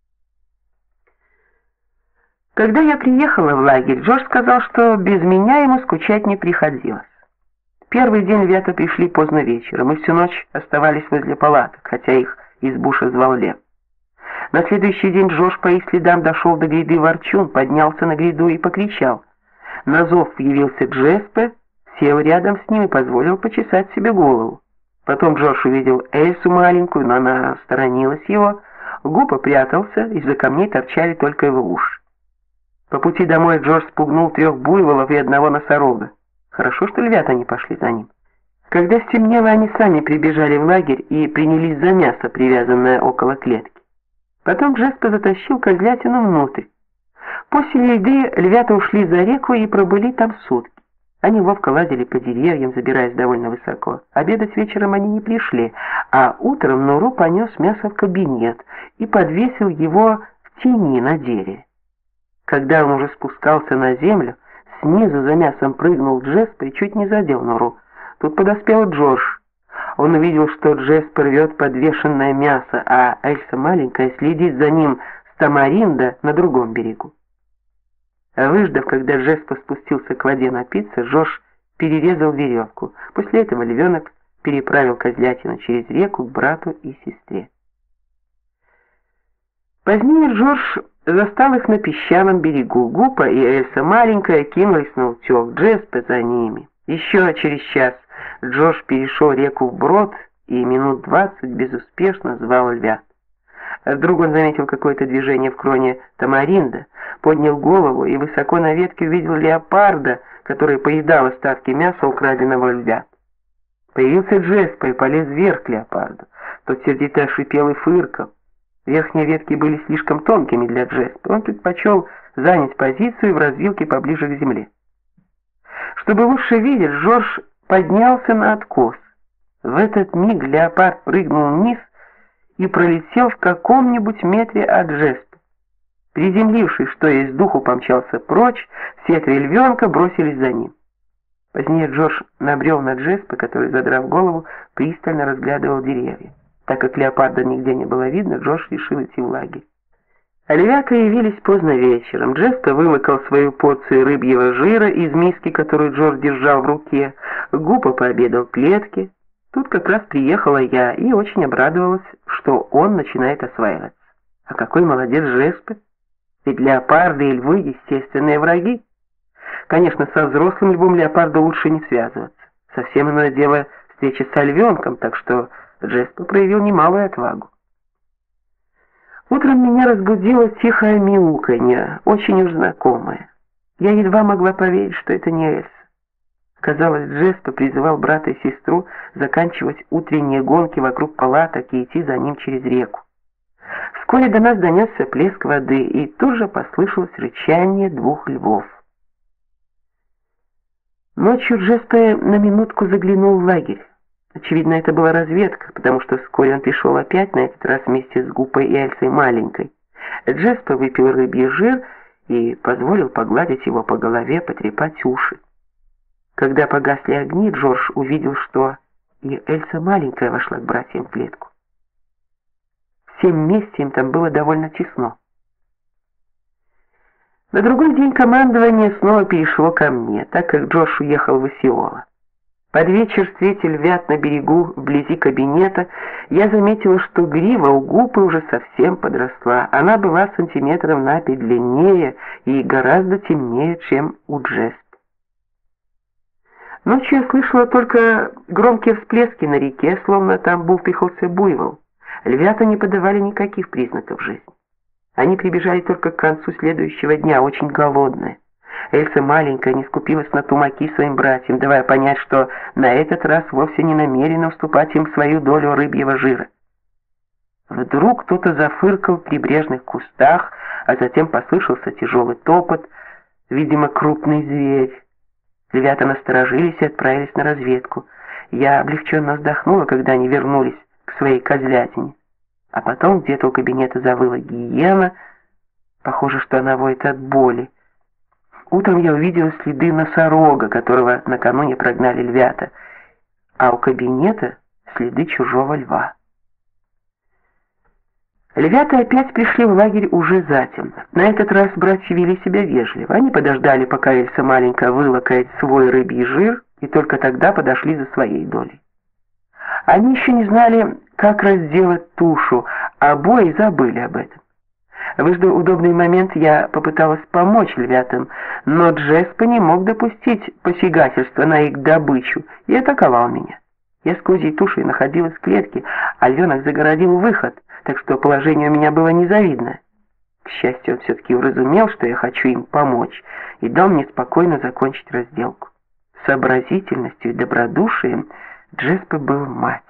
Когда я приехала в лагерь, Джордж сказал, что без меня ему скучать не приходилось. Первый день львята пришли поздно вечером, и всю ночь оставались возле палаток, хотя их из буша звал лев. На следующий день Джордж по их следам дошел до гряды Ворчун, поднялся на гряду и покричал. На зов явился Джеспе, сел рядом с ним и позволил почесать себе голову. Потом Джордж увидел Эльсу маленькую, но она сторонилась его. Гупа прятался, из-за камней торчали только его уши. По пути домой Джордж спугнул 3 буйволов и 1 носорога. Хорошо, что львята не пошли за ним. Когда стемнело, они сами прибежали в лагерь и принялись за мясо, привязанное около клетки. Потом Джеспе затащил козлятину внутрь. После еды львята ушли за реку и пробыли там сутки. Они ловко лазили по деревьям, забираясь довольно высоко. Обедать вечером они не пришли, а утром Нуру понес мясо в кабинет и подвесил его в тени на дереве. Когда он уже спускался на землю, снизу за мясом прыгнул Джеспе и чуть не задел Нуру. Тут подоспел Джордж. Он увидел, что Джеспе рвет подвешенное мясо, а Эльса маленькая следит за ним с тамаринда на другом берегу. Выждав, когда Джеспе спустился к воде напиться, Джордж перерезал веревку. После этого львенок переправил козлятину через реку к брату и сестре. Позднее Джордж застал их на песчаном берегу. Гупа и Эльса маленькая кинулись на утек, Джеспе за ними. Еще через час Джордж перешел реку вброд и минут 20 безуспешно звал львят. Вдруг он заметил какое-то движение в кроне тамаринда, поднял голову и высоко на ветке увидел леопарда, который поедал остатки мяса, украденного львят. Появился Джеспа и полез вверх к леопарду. Тот сердито шипел и фыркал. Верхние ветки были слишком тонкими для Джеспа. Он предпочел занять позицию в развилке поближе к земле. Чтобы лучше видеть, Жорж поднялся на откос. В этот миг леопард прыгнул вниз и пролетел в каком-нибудь метре от Джеспа. Приземлившись, что есть духу, помчался прочь, все три львенка бросились за ним. Позднее Джордж набрел на Джеспа, который, задрав голову, пристально разглядывал деревья. Так как леопарда нигде не было видно, Джордж решил идти в лагерь. А львята явились поздно вечером. Джеспа вылокал свою порцию рыбьего жира из миски, которую Джордж держал в руке. Гупа пообедал в клетке. Тут как раз приехала я и очень обрадовалась, что он начинает осваиваться. А какой молодец Джеспа! Ведь леопарды и львы — естественные враги. Конечно, со взрослым львом леопарду лучше не связываться. Совсем иное дело встреча со львенком, так что Джеспа проявил немалую отвагу. Утром меня разбудило тихое мяуканье, очень уж знакомое. Я едва могла поверить, что это не Эльса. Казалось, Джеспа призывал брата и сестру заканчивать утренние гонки вокруг палаток и идти за ним через реку. Вскоре до нас донесся плеск воды, и тут же послышалось рычание двух львов. Ночью Джеспа на минутку заглянул в лагерь. Очевидно, это была разведка, потому что вскоре он пришел опять, на этот раз вместе с Гупой и Эльсой маленькой. Джеспа выпил рыбий жир и позволил погладить его по голове, потрепать уши. Когда погасли огни, Джордж увидел, что и Эльса маленькая вошла к братьям в клетку. Всем вместе им там было довольно тесно. На другой день командование снова перешло ко мне, так как Джордж уехал в Осиола. Под вечер, встретив львят на берегу, вблизи кабинета, я заметила, что грива у Гупы уже совсем подросла. Она была сантиметров на 5 длиннее и гораздо темнее, чем у Джеспа. Ночью я слышала только громкие всплески на реке, словно там бултыхался буйвол. Львята не подавали никаких признаков жизни. Они прибежали только к концу следующего дня, очень голодные. Эльса маленькая не скупилась на тумаки своим братьям, давая понять, что на этот раз вовсе не намерена уступать им свою долю рыбьего жира. Вдруг кто-то зафыркал в прибрежных кустах, а затем послышался тяжелый топот, видимо, крупный зверь. Ребята насторожились и отправились на разведку. Я облегченно вздохнула, когда они вернулись к своей козлятине. А потом где-то у кабинета завыла гиена. Похоже, что она воет от боли. Утром я увидела следы носорога, которого накануне прогнали львята, а у кабинета следы чужого льва. Львята опять пришли в лагерь уже затемно. На этот раз братья вели себя вежливо. Они подождали, пока Эльса маленькая вылакает свой рыбий жир, и только тогда подошли за своей долей. Они еще не знали, как разделать тушу, а обои забыли об этом. Выждав удобный момент, я попыталась помочь львятам, но Джеспа не мог допустить посягательства на их добычу и атаковал меня. Я с козьей тушей находилась в клетке, а львенок загородил выход, так что положение у меня было незавидное. К счастью, он все-таки уразумел, что я хочу им помочь, и дал мне спокойно закончить разделку. Сообразительностью и добродушием Джеспа был мать.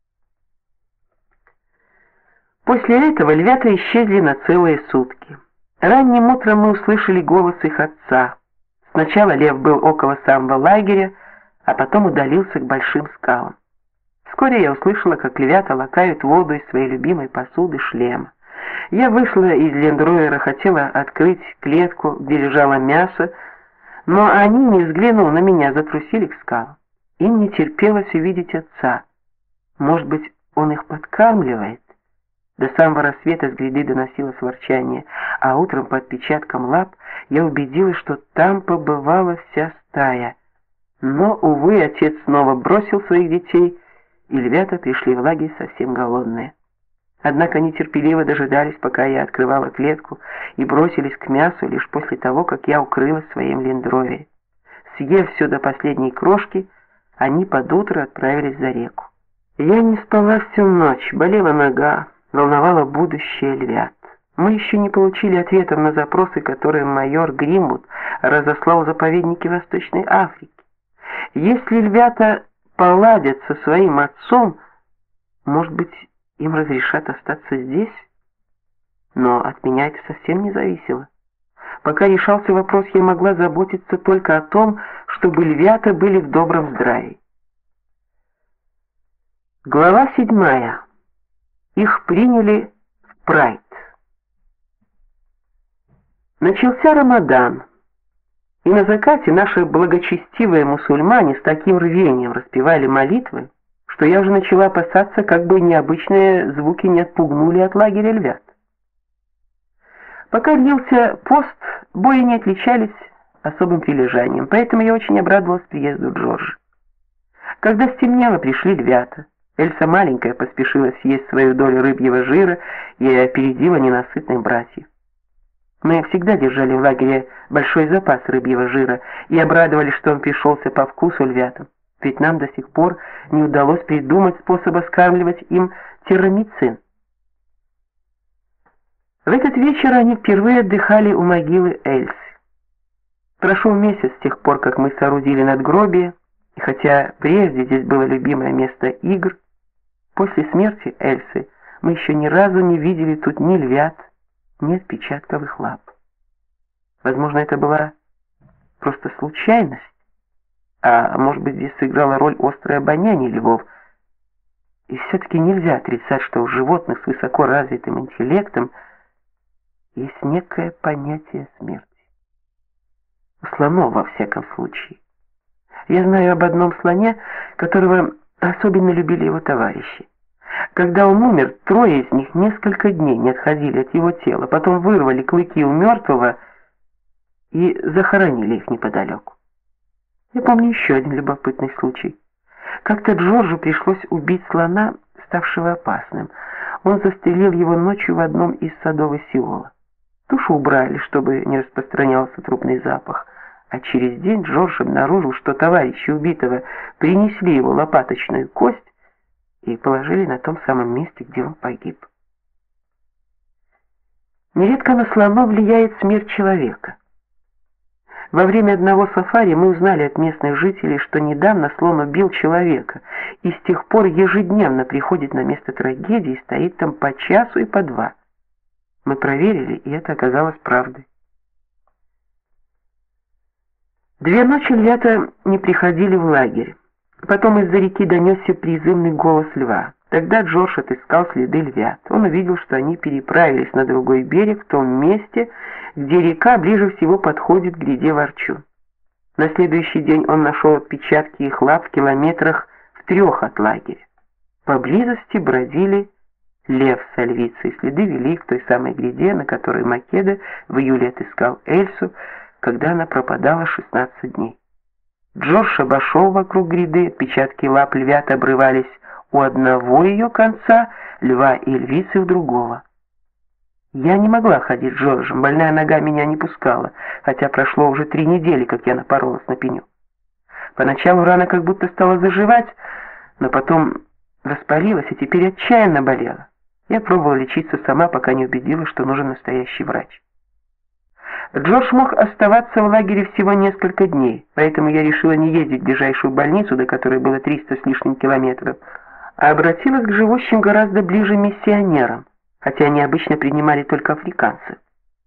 После этого львята исчезли на целые сутки. Ранним утром мы услышали голос их отца. Сначала лев был около самого лагеря, а потом удалился к большим скалам. Вскоре я услышала, как львята лакают воду из своей любимой посуды шлема. Я вышла из лендровера, хотела открыть клетку, где лежало мясо, но они, не взглянув на меня, затрусили к скалам. Им не терпелось увидеть отца. Может быть, он их подкармливает? До самого рассвета с гряды доносилось ворчание, а утром по отпечаткам лап я убедилась, что там побывала вся стая. Но, увы, отец снова бросил своих детей, и львята пришли в лагерь совсем голодные. Однако они терпеливо дожидались, пока я открывала клетку, и бросились к мясу лишь после того, как я укрылась в своем лендровере. Съев все до последней крошки, они под утро отправились за реку. Я не спала всю ночь, болела нога. волновало будущее львят. Мы еще не получили ответов на запросы, которые майор Гримвуд разослал в заповедники Восточной Африки. Если львята поладят со своим отцом, может быть, им разрешат остаться здесь? Но от меня это совсем не зависело. Пока решался вопрос, я могла заботиться только о том, чтобы львята были в добром здравии. Глава 7. Их приняли в Прайд. Начался Рамадан, и на закате наши благочестивые мусульмане с таким рвением распевали молитвы, что я уже начала опасаться, как бы необычные звуки не отпугнули от лагеря львят. Пока длился пост, бои не отличались особым прилежанием, поэтому я очень обрадовалась приезду Джорджа. Когда стемнело, пришли львята. Эльса маленькая поспешила съесть свою долю рыбьего жира и опередила ненасытных братьев. Мы всегда держали в лагере большой запас рыбьего жира и обрадовались, что он пришелся по вкусу львятам, ведь нам до сих пор не удалось придумать способа скармливать им террамицин. В этот вечер они впервые отдыхали у могилы Эльсы. Прошел месяц с тех пор, как мы соорудили надгробие, и хотя прежде здесь было любимое место игр, после смерти Эльсы мы еще ни разу не видели тут ни львят, ни отпечатков их лап. Возможно, это была просто случайность, а может быть, здесь сыграла роль острое обоняние львов. И все-таки нельзя отрицать, что у животных с высоко развитым интеллектом есть некое понятие смерти. У слонов, во всяком случае. Я знаю об одном слоне, которого особенно любили его товарищи. Когда он умер, 3 из них несколько дней не отходили от его тела, потом вырвали клыки у мертвого и захоронили их неподалеку. Я помню еще один любопытный случай. Как-то Джорджу пришлось убить слона, ставшего опасным. Он застрелил его ночью в одном из садов Сеула. Тушу убрали, чтобы не распространялся трупный запах. А через день Джордж обнаружил, что товарищи убитого принесли его лопаточную кость и положили на том самом месте, где он погиб. Нередко на слона влияет смерть человека. Во время одного сафари мы узнали от местных жителей, что недавно слон убил человека, и с тех пор ежедневно приходит на место трагедии и стоит там по часу и по 2. Мы проверили, и это оказалось правдой. 2 ночи львята не приходили в лагерь. Потом из-за реки донесся призывный голос льва. Тогда Джордж отыскал следы львят. Он увидел, что они переправились на другой берег, в том месте, где река ближе всего подходит к гряде Ворчун. На следующий день он нашел отпечатки их лап в километрах в 3 от лагеря. Поблизости бродили лев с львицей. Следы вели к той самой гряде, на которой Македа в июле отыскал Эльсу, когда она пропадала 16 дней. Джордж обошел вокруг гряды, отпечатки лап львят обрывались у одного ее конца, льва и львицы у другого. Я не могла ходить с Джорджем, больная нога меня не пускала, хотя прошло уже 3 недели, как я напоролась на пеню. Поначалу рана как будто стала заживать, но потом воспалилась и теперь отчаянно болела. Я пробовала лечиться сама, пока не убедилась, что нужен настоящий врач. Джордж мог оставаться в лагере всего несколько дней, поэтому я решила не ездить в ближайшую больницу, до которой было 300 с лишним километров, а обратилась к живущим гораздо ближе миссионерам, хотя они обычно принимали только африканцев.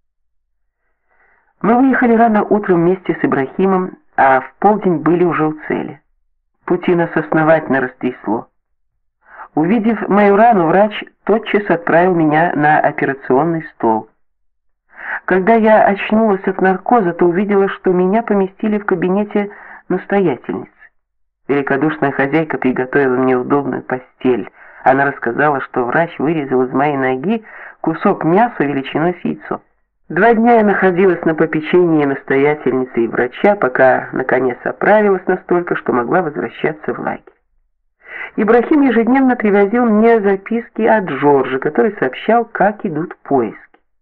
Мы выехали рано утром вместе с Ибрахимом, а в полдень были уже у цели. Пути нас основательно растрясло. Увидев мою рану, врач тотчас отправил меня на операционный стол. Когда я очнулась от наркоза, то увидела, что меня поместили в кабинете настоятельницы. Великодушная хозяйка приготовила мне удобную постель. Она рассказала, что врач вырезал из моей ноги кусок мяса величиной с яйцо. 2 дня я находилась на попечении настоятельницы и врача, пока наконец оправилась настолько, что могла возвращаться в лагерь. Ибрахим ежедневно привозил мне записки от Джорджа, который сообщал, как идут поиски.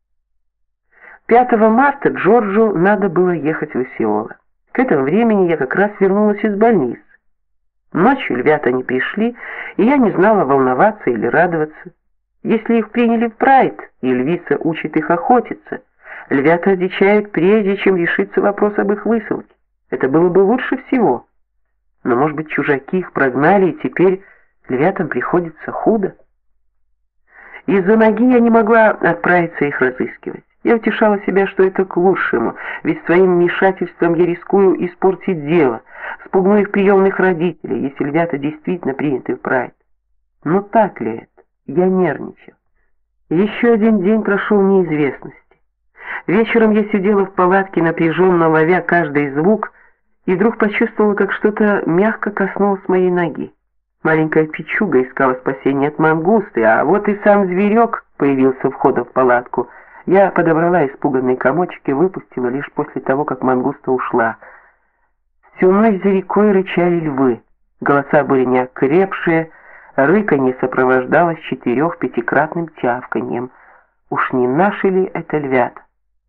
5 марта Джорджу надо было ехать в Осиола. К этому времени я как раз вернулась из больницы. Ночью львята не пришли, и я не знала, волноваться или радоваться. Если их приняли в прайд, и львица учит их охотиться, львята одичают прежде, чем решится вопрос об их высылке. Это было бы лучше всего. Но, может быть, чужаки их прогнали, и теперь львятам приходится худо. Из-за ноги я не могла отправиться их разыскивать. Я утешала себя, что это к лучшему, ведь своим вмешательством я рискую испортить дело, спугну их приемных родителей, если львята действительно приняты в прайд. Но так ли это? Я нервничал. Еще один день прошел в неизвестности. Вечером я сидела в палатке, напряженно ловя каждый звук, и вдруг почувствовала, как что-то мягко коснулось моей ноги. Маленькая печуга искала спасения от мангусты, а вот и сам зверек появился у входа в палатку. Я подобрала испуганный комочек и выпустила лишь после того, как мангуста ушла. Всю ночь за рекой рычали львы. Голоса были неокрепшие, рыканье сопровождалось 4-5-кратным тявканьем. Уж не наши ли это львята?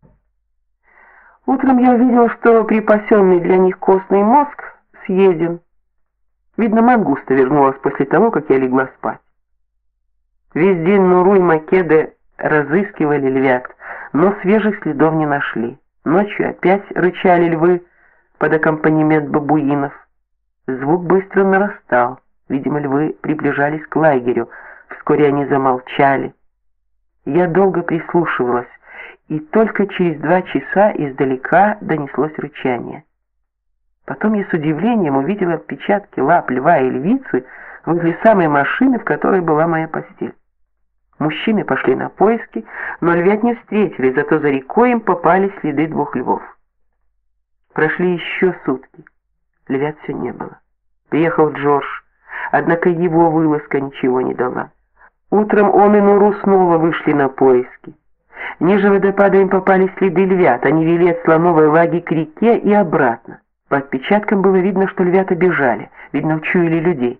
Утром я увидела, что припасенный для них костный мозг съеден. Видно, мангуста вернулась после того, как я легла спать. Весь день Нуру и Македы разыскивали львят, но свежих следов не нашли. Ночью опять рычали львы под аккомпанемент бабуинов. Звук быстро нарастал. Видимо, львы приближались к лагерю. Вскоре они замолчали. Я долго прислушивалась, и только через 2 часа издалека донеслось рычание. Потом я с удивлением увидела отпечатки лап льва и львицы возле самой машины, в которой была моя постель. Мужчины пошли на поиски, но львят не встретили, зато за рекой им попались следы 2 львов. Прошли еще сутки. Львят все не было. Приехал Джордж, однако его вылазка ничего не дала. Утром он и Нуру снова вышли на поиски. Ниже водопада им попались следы львят, они вели от слоновой лаги к реке и обратно. По отпечаткам было видно, что львята бежали, видно, учуяли людей.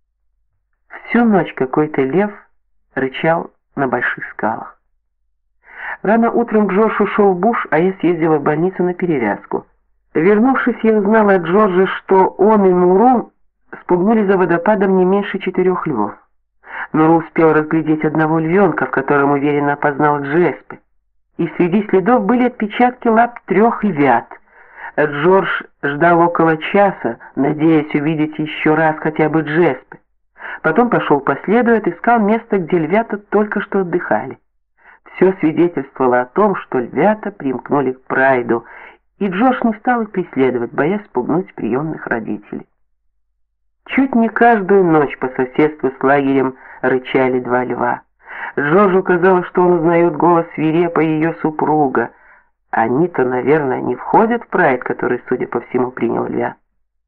Всю ночь какой-то лев рычал на больших скалах. Рано утром Джордж ушел в буш, а я съездила в больницу на перевязку. Вернувшись, я узнала от Джорджа, что он и Нуру спугнули за водопадом не меньше 4 львов. Нуру успел разглядеть одного львенка, в котором уверенно опознал Джеспе. И среди следов были отпечатки лап 3 львят. Джордж ждал около часа, надеясь увидеть еще раз хотя бы Джеспе. Потом пошел по следу и отыскал место, где львята только что отдыхали. Все свидетельствовало о том, что львята примкнули к прайду, и Джордж не стал их преследовать, боясь спугнуть приемных родителей. Чуть не каждую ночь по соседству с лагерем рычали 2 льва. Джорджу казалось, что он узнает голос свирепа ее супруга. Они-то, наверное, не входят в прайд, который, судя по всему, принял львят.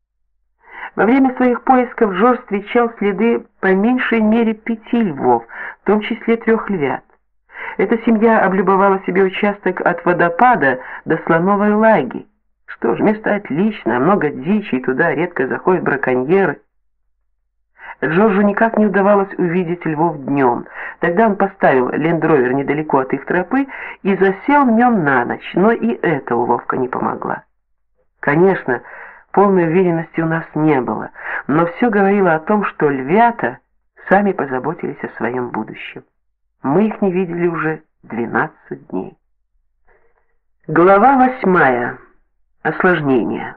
Во время своих поисков Джордж встречал следы по меньшей мере 5 львов, в том числе 3 львят. Эта семья облюбовала себе участок от водопада до слоновой лаги. Что ж, место отличное, много дичи, и туда редко заходят браконьеры. Джорджу никак не удавалось увидеть львов днем. Тогда он поставил лендровер недалеко от их тропы и засел в нем на ночь, но и эта уловка не помогла. Конечно, полной уверенности у нас не было, но все говорило о том, что львята сами позаботились о своем будущем. Мы их не видели уже 12 дней. Глава 8. Осложнения.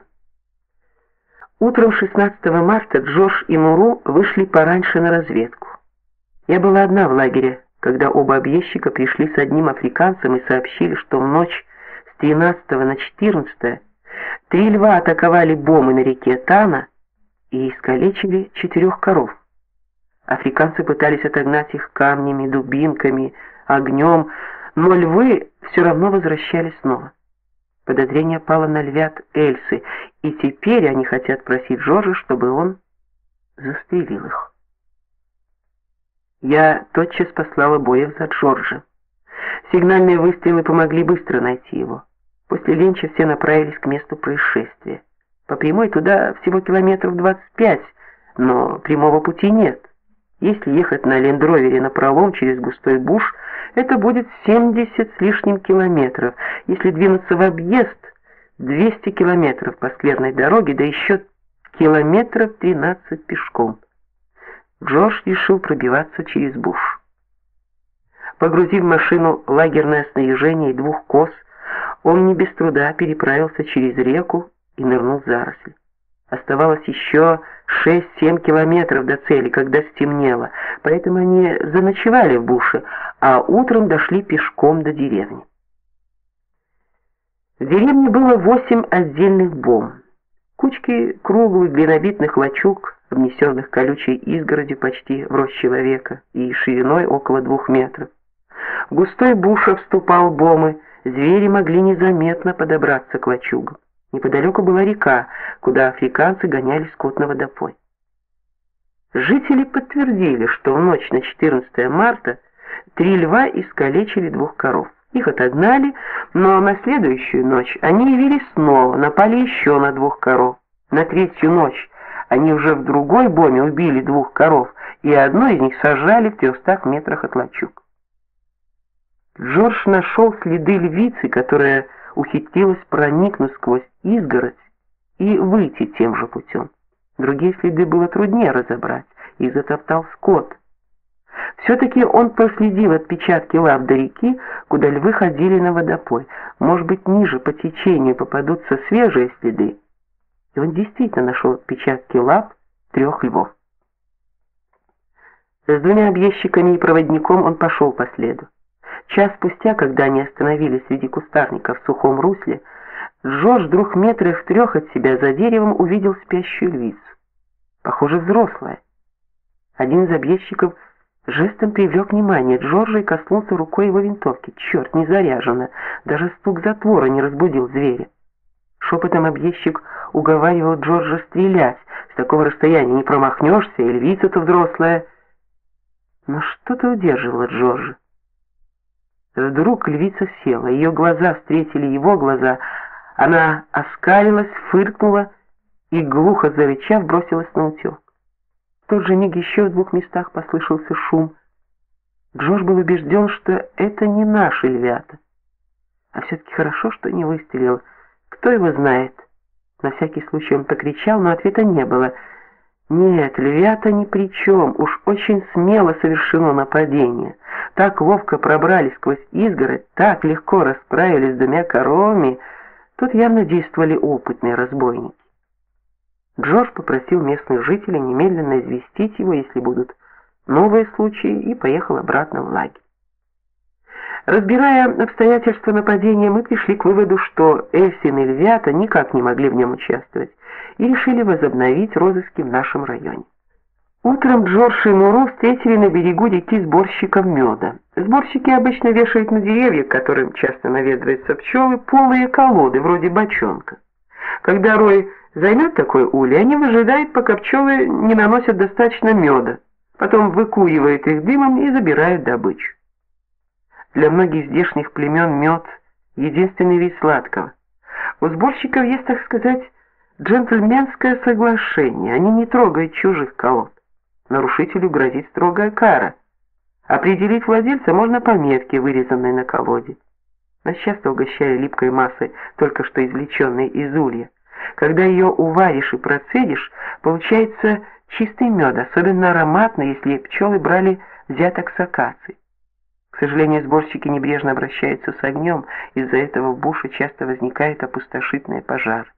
Утром 16 марта Джордж и Нуру вышли пораньше на разведку. Я была одна в лагере, когда оба объездчика пришли с одним африканцем и сообщили, что в ночь с 13 на 14 3 льва атаковали бомы на реке Тана и искалечили 4 коров. Африканцы пытались отогнать их камнями, дубинками, огнем, но львы все равно возвращались снова. Подозрение пало на львят Эльсы, и теперь они хотят просить Джорджа, чтобы он застрелил их. Я тотчас послала Боев за Джорджа. Сигнальные выстрелы помогли быстро найти его. После ленча все направились к месту происшествия. По прямой туда всего километров 25, но прямого пути нет. Если ехать на лендровере напролом через густой буш, это будет 70 с лишним километров. Если двинуться в объезд, 200 километров по скверной дороге, да еще километров 13 пешком. Джордж решил пробиваться через буш. Погрузив в машину лагерное снаряжение и 2 коз, он не без труда переправился через реку и нырнул в заросли. Оставалось еще 6-7 километров до цели, когда стемнело, поэтому они заночевали в буше, а утром дошли пешком до деревни. В деревне было 8 отдельных бом. Кучки круглых глинобитных лачуг, обнесенных колючей изгородью почти в рост человека и шириной около 2 метров. В густой буш обступал бомы, звери могли незаметно подобраться к лачугам. Неподалеку была река, куда африканцы гоняли скот на водопой. Жители подтвердили, что в ночь на 14 марта 3 льва искалечили 2 коров. Их отогнали, но на следующую ночь они явились снова, напали еще на 2 коров. На 3-ю ночь они уже в другой боме убили 2 коров, и одну из них сожрали в 300 метрах от лачуг. Джордж нашел следы львицы, которая ухитрилась проникнуть сквозь изгородь и выйти тем же путем. Другие следы было труднее разобрать, их затоптал скот. Все-таки он проследил отпечатки лап до реки, куда львы ходили на водопой. Может быть, ниже по течению попадутся свежие следы. И он действительно нашел отпечатки лап 3 львов. С 2 объездчиками и проводником он пошел по следу. Час спустя, когда они остановились среди кустарников в сухом русле, Джордж в 2 метрах в 3 от себя за деревом увидел спящую львицу. Похоже, взрослая. Один из объездчиков жестом привлек внимание Джорджа и коснулся рукой его винтовки. Черт, не заряжена. Даже стук затвора не разбудил зверя. Шепотом объездчик уговаривал Джорджа стрелять. С такого расстояния не промахнешься, и львица-то взрослая. Но что-то удерживало Джорджа. Вдруг львица села, ее глаза встретили его глаза, она оскалилась, фыркнула и, глухо зарычав, бросилась на утек. В тот же миг еще в 2 местах послышался шум. Джордж был убежден, что это не наши львята. А все-таки хорошо, что не выстрелил. Кто его знает? На всякий случай он покричал, но ответа не было. Нет, львята ни при чем, уж очень смело совершено нападение. Так ловко пробрались сквозь изгородь, так легко расправились с 2 коровами. Тут явно действовали опытные разбойники. Джордж попросил местных жителей немедленно известить его, если будут новые случаи, и поехал обратно в лагерь. Разбирая обстоятельства нападения, мы пришли к выводу, что Эльсин и львята никак не могли в нем участвовать, и решили возобновить розыски в нашем районе. Утром Джордж и Нуру встретили на берегу реки сборщиков меда. Сборщики обычно вешают на деревья, к которым часто наведываются пчелы, полые колоды, вроде бочонка. Когда рой займет такой улей, они выжидают, пока пчелы не наносят достаточно меда, потом выкуривают их дымом и забирают добычу. Для многих здешних племен мед – единственный вид сладкого. У сборщиков есть, так сказать, джентльменское соглашение, они не трогают чужих колод. Нарушителю грозит строгая кара. Определить владельца можно по метке, вырезанной на колоде. Нас часто угощали липкой массой, только что извлеченной из улья. Когда ее уваришь и процедишь, получается чистый мед, особенно ароматный, если пчелы брали взяток с акаций. К сожалению, сборщики небрежно обращаются с огнем, из-за этого в буше часто возникает опустошительный пожар.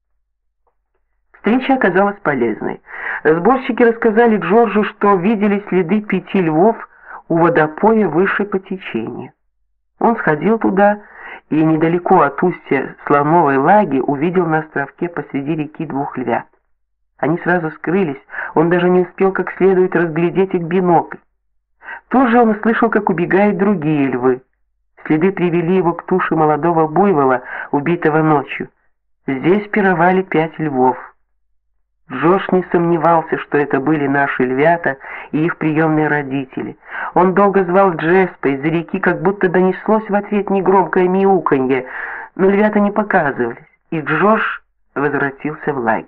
Встреча оказалась полезной. Сборщики рассказали Джорджу, что видели следы 5 львов у водопоя выше по течению. Он сходил туда и недалеко от устья Слоновой Лаги увидел на островке посреди реки 2 львят. Они сразу скрылись, он даже не успел как следует разглядеть их в бинокль. Тут же он услышал, как убегают другие львы. Следы привели его к туше молодого буйвола, убитого ночью. Здесь пировали 5 львов. Джордж не сомневался, что это были наши львята и их приемные родители. Он долго звал Джеспа, из-за реки как будто донеслось в ответ негромкое мяуканье, но львята не показывались, и Джордж возвратился в лагерь.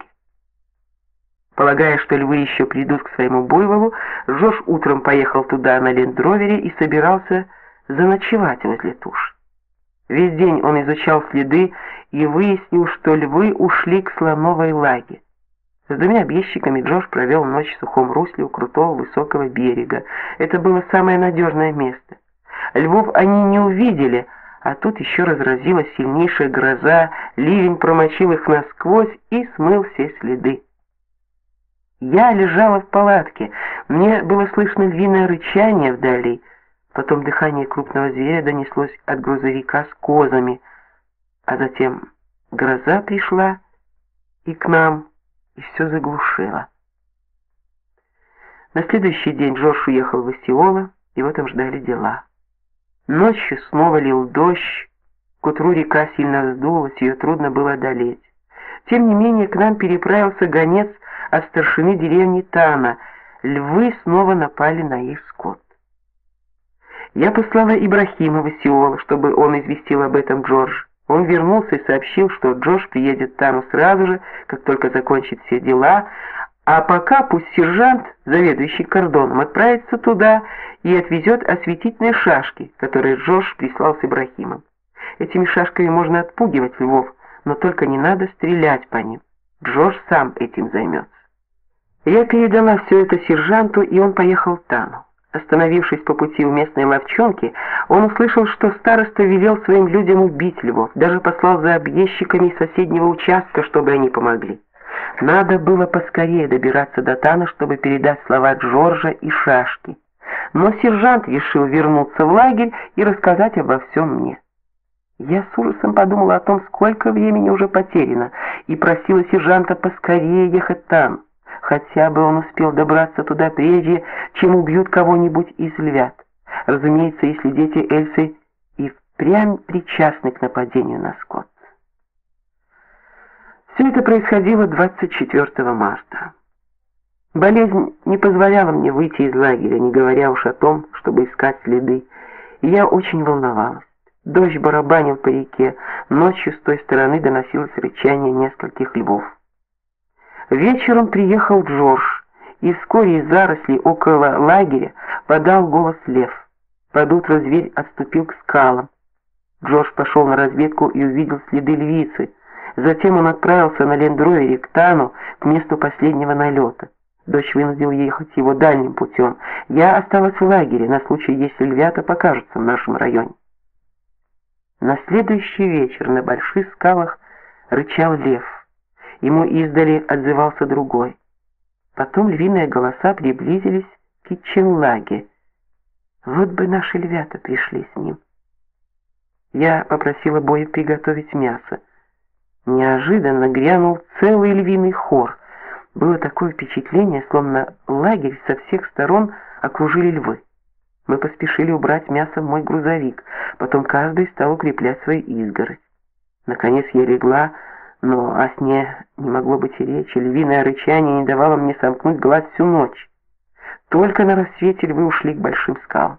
Полагая, что львы еще придут к своему буйволу, Джордж утром поехал туда на лендровере и собирался заночевать возле туши. Весь день он изучал следы и выяснил, что львы ушли к Слоновой Лаге. С 2 объездчиками Джордж провел ночь в сухом русле у крутого высокого берега. Это было самое надежное место. Львов они не увидели, а тут еще разразилась сильнейшая гроза, ливень промочил их насквозь и смыл все следы. Я лежала в палатке, мне было слышно львиное рычание вдали, потом дыхание крупного зверя донеслось от грузовика с козами, а затем гроза пришла и к нам, и все заглушило. На следующий день Джордж уехал в Осиола, его там ждали дела. Ночью снова лил дождь, к утру река сильно вздулась, ее трудно было одолеть. Тем не менее, к нам переправился гонец от старшины деревни Тана. Львы снова напали на их скот. Я послала Ибрахима в Осиол, чтобы он известил об этом Джордж. Он вернулся и сообщил, что Джордж приедет в Тану сразу же, как только закончит все дела, а пока пусть сержант, заведующий кордоном, отправится туда и отвезет осветительные шашки, которые Джордж прислал с Ибрахимом. Этими шашками можно отпугивать львов, но только не надо стрелять по ним. Джордж сам этим займется. Я передала все это сержанту, и он поехал в Тану. Остановившись по пути у местной ловчонки, он услышал, что староста велел своим людям убить львов, даже послал за объездчиками из соседнего участка, чтобы они помогли. Надо было поскорее добираться до Тана, чтобы передать слова Джорджа и шашки. Но сержант решил вернуться в лагерь и рассказать обо всем мне. Я с ужасом подумала о том, сколько времени уже потеряно, и просила сержанта поскорее ехать в Тан. Хотя бы он успел добраться туда прежде, чем убьют кого-нибудь из львят. Разумеется, если дети Эльсы и впрямь причастны к нападению на скот. Все это происходило 24 марта. Болезнь не позволяла мне выйти из лагеря, не говоря уж о том, чтобы искать следы, и я очень волновалась. Дождь барабанил по реке, ночью с той стороны доносилось рычание нескольких львов. Вечером приехал Джордж, и вскоре из зарослей около лагеря подал голос лев. Под утро зверь отступил к скалам. Джордж пошел на разведку и увидел следы львицы. Затем он отправился на лендровере к Тану, к месту последнего налета. Дождь вынудил ехать его дальним путем. Я осталась в лагере на случай, если львята покажутся в нашем районе. На следующий вечер на больших скалах рычал лев. Ему издали отзывался другой. Потом львиные голоса приблизились к Иченлаге. Вот бы наши львята пришли с ним. Я попросила Боя приготовить мясо. Неожиданно грянул целый львиный хор. Было такое впечатление, словно лагерь со всех сторон окружили львы. Мы поспешили убрать мясо в мой грузовик, потом каждый стал укреплять свою изгородь. Наконец я легла, но о сне не могло быть и речи. Львиное рычание не давало мне сомкнуть глаз всю ночь. Только на рассвете львы ушли к большим скалам.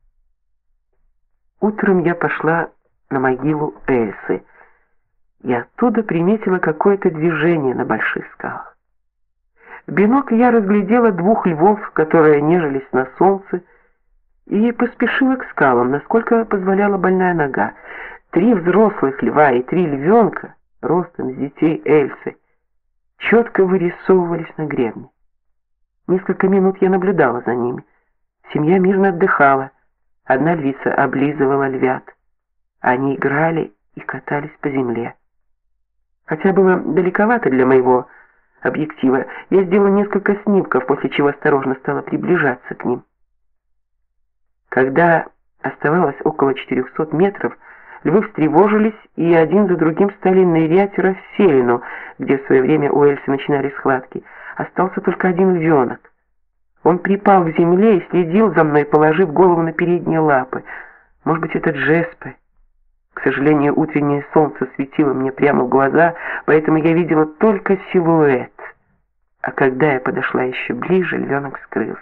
Утром я пошла на могилу Эльсы, и оттуда приметила какое-то движение на больших скалах. В бинокль я разглядела двух львов, которые нежились на солнце, и поспешила к скалам, насколько позволяла больная нога. 3 взрослых льва и 3 львенка, ростом с детей Эльсы, четко вырисовывались на гребне. Несколько минут я наблюдала за ними. Семья мирно отдыхала. Одна львица облизывала львят. Они играли и катались по земле. Хотя было далековато для моего объектива, я сделала несколько снимков, после чего осторожно стала приближаться к ним. Когда оставалось около 400 метров, львы встревожились и один за другим стали нырять в расселину, где в свое время у Эльсы начинались схватки. Остался только один львенок. Он припал к земле и следил за мной, положив голову на передние лапы. Может быть, это Джеспе. К сожалению, утреннее солнце светило мне прямо в глаза, поэтому я видела только силуэт. А когда я подошла еще ближе, львенок скрылся.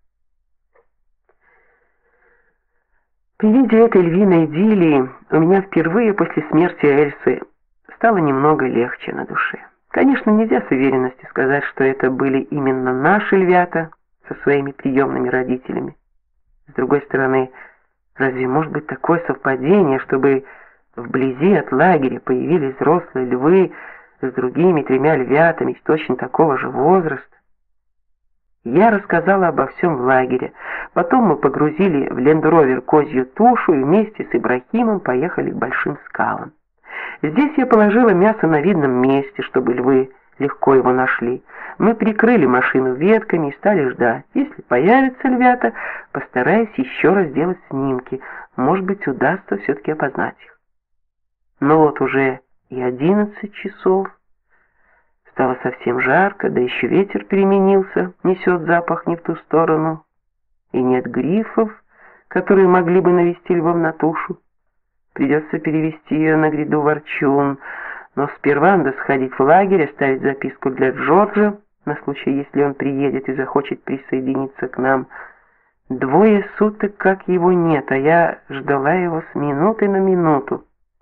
При виде этой львиной идиллии у меня впервые после смерти Эльсы стало немного легче на душе. Конечно, нельзя с уверенностью сказать, что это были именно наши львята со своими приемными родителями. С другой стороны, разве может быть такое совпадение, чтобы вблизи от лагеря появились взрослые львы с другими 3 львятами точно такого же возраста? Я рассказала обо всем в лагере. Потом мы погрузили в лендровер козью тушу и вместе с Ибрахимом поехали к большим скалам. Здесь я положила мясо на видном месте, чтобы львы легко его нашли. Мы прикрыли машину ветками и стали ждать. Если появятся львята, постараюсь еще раз сделать снимки. Может быть, удастся все-таки опознать их. Но вот уже и 11 часов. Стало совсем жарко, да еще ветер переменился, несет запах не в ту сторону. И нет грифов, которые могли бы навести львов на тушу. Придется перевести ее на гряду Ворчун, но сперва надо сходить в лагерь, оставить записку для Джорджа, на случай, если он приедет и захочет присоединиться к нам. 2 суток как его нет, а я ждала его с минуты на минуту.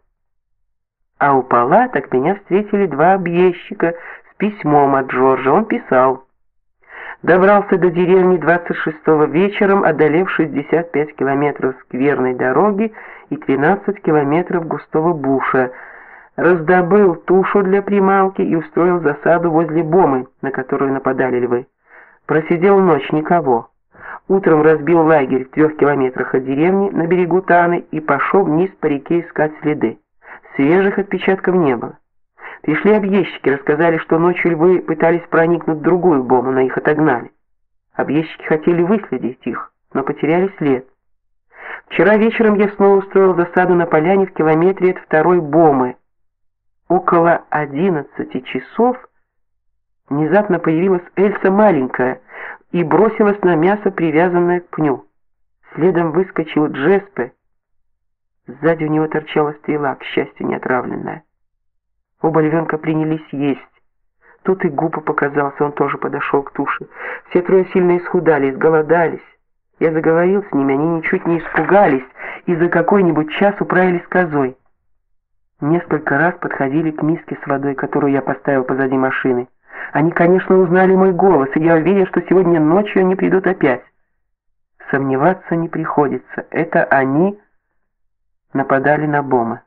А у палаток меня встретили 2 объездчика с письмом от Джорджа. Он писал: добрался до деревни 26-го вечером, одолев 65 километров скверной дороги и 13 километров густого буша. Раздобыл тушу для приманки и устроил засаду возле бомы, на которую нападали львы. Просидел ночь, никого. Утром разбил лагерь в 3 километрах от деревни на берегу Таны и пошел вниз по реке искать следы. Свежих отпечатков не было. Пришли объездчики, рассказали, что ночью львы пытались проникнуть в другую бому, но их отогнали. Объездчики хотели выследить их, но потеряли след. Вчера вечером я снова устроил засаду на поляне в километре от 2-й бомы. Около 11 часов внезапно появилась Эльса маленькая и бросилась на мясо, привязанное к пню. Следом выскочил Джеспе. Сзади у него торчала стрела, к счастью, не отравленная. Оба львенка принялись есть. Тут и Гупа показался, он тоже подошел к туше. Все 3 сильно исхудали, изголодались. Я заговорил с ними, они ничуть не испугались и за какой-нибудь час управились козой. Несколько раз подходили к миске с водой, которую я поставил позади машины. Они, конечно, узнали мой голос, и я уверен, что сегодня ночью они придут опять. Сомневаться не приходится. Это они нападали на бомы.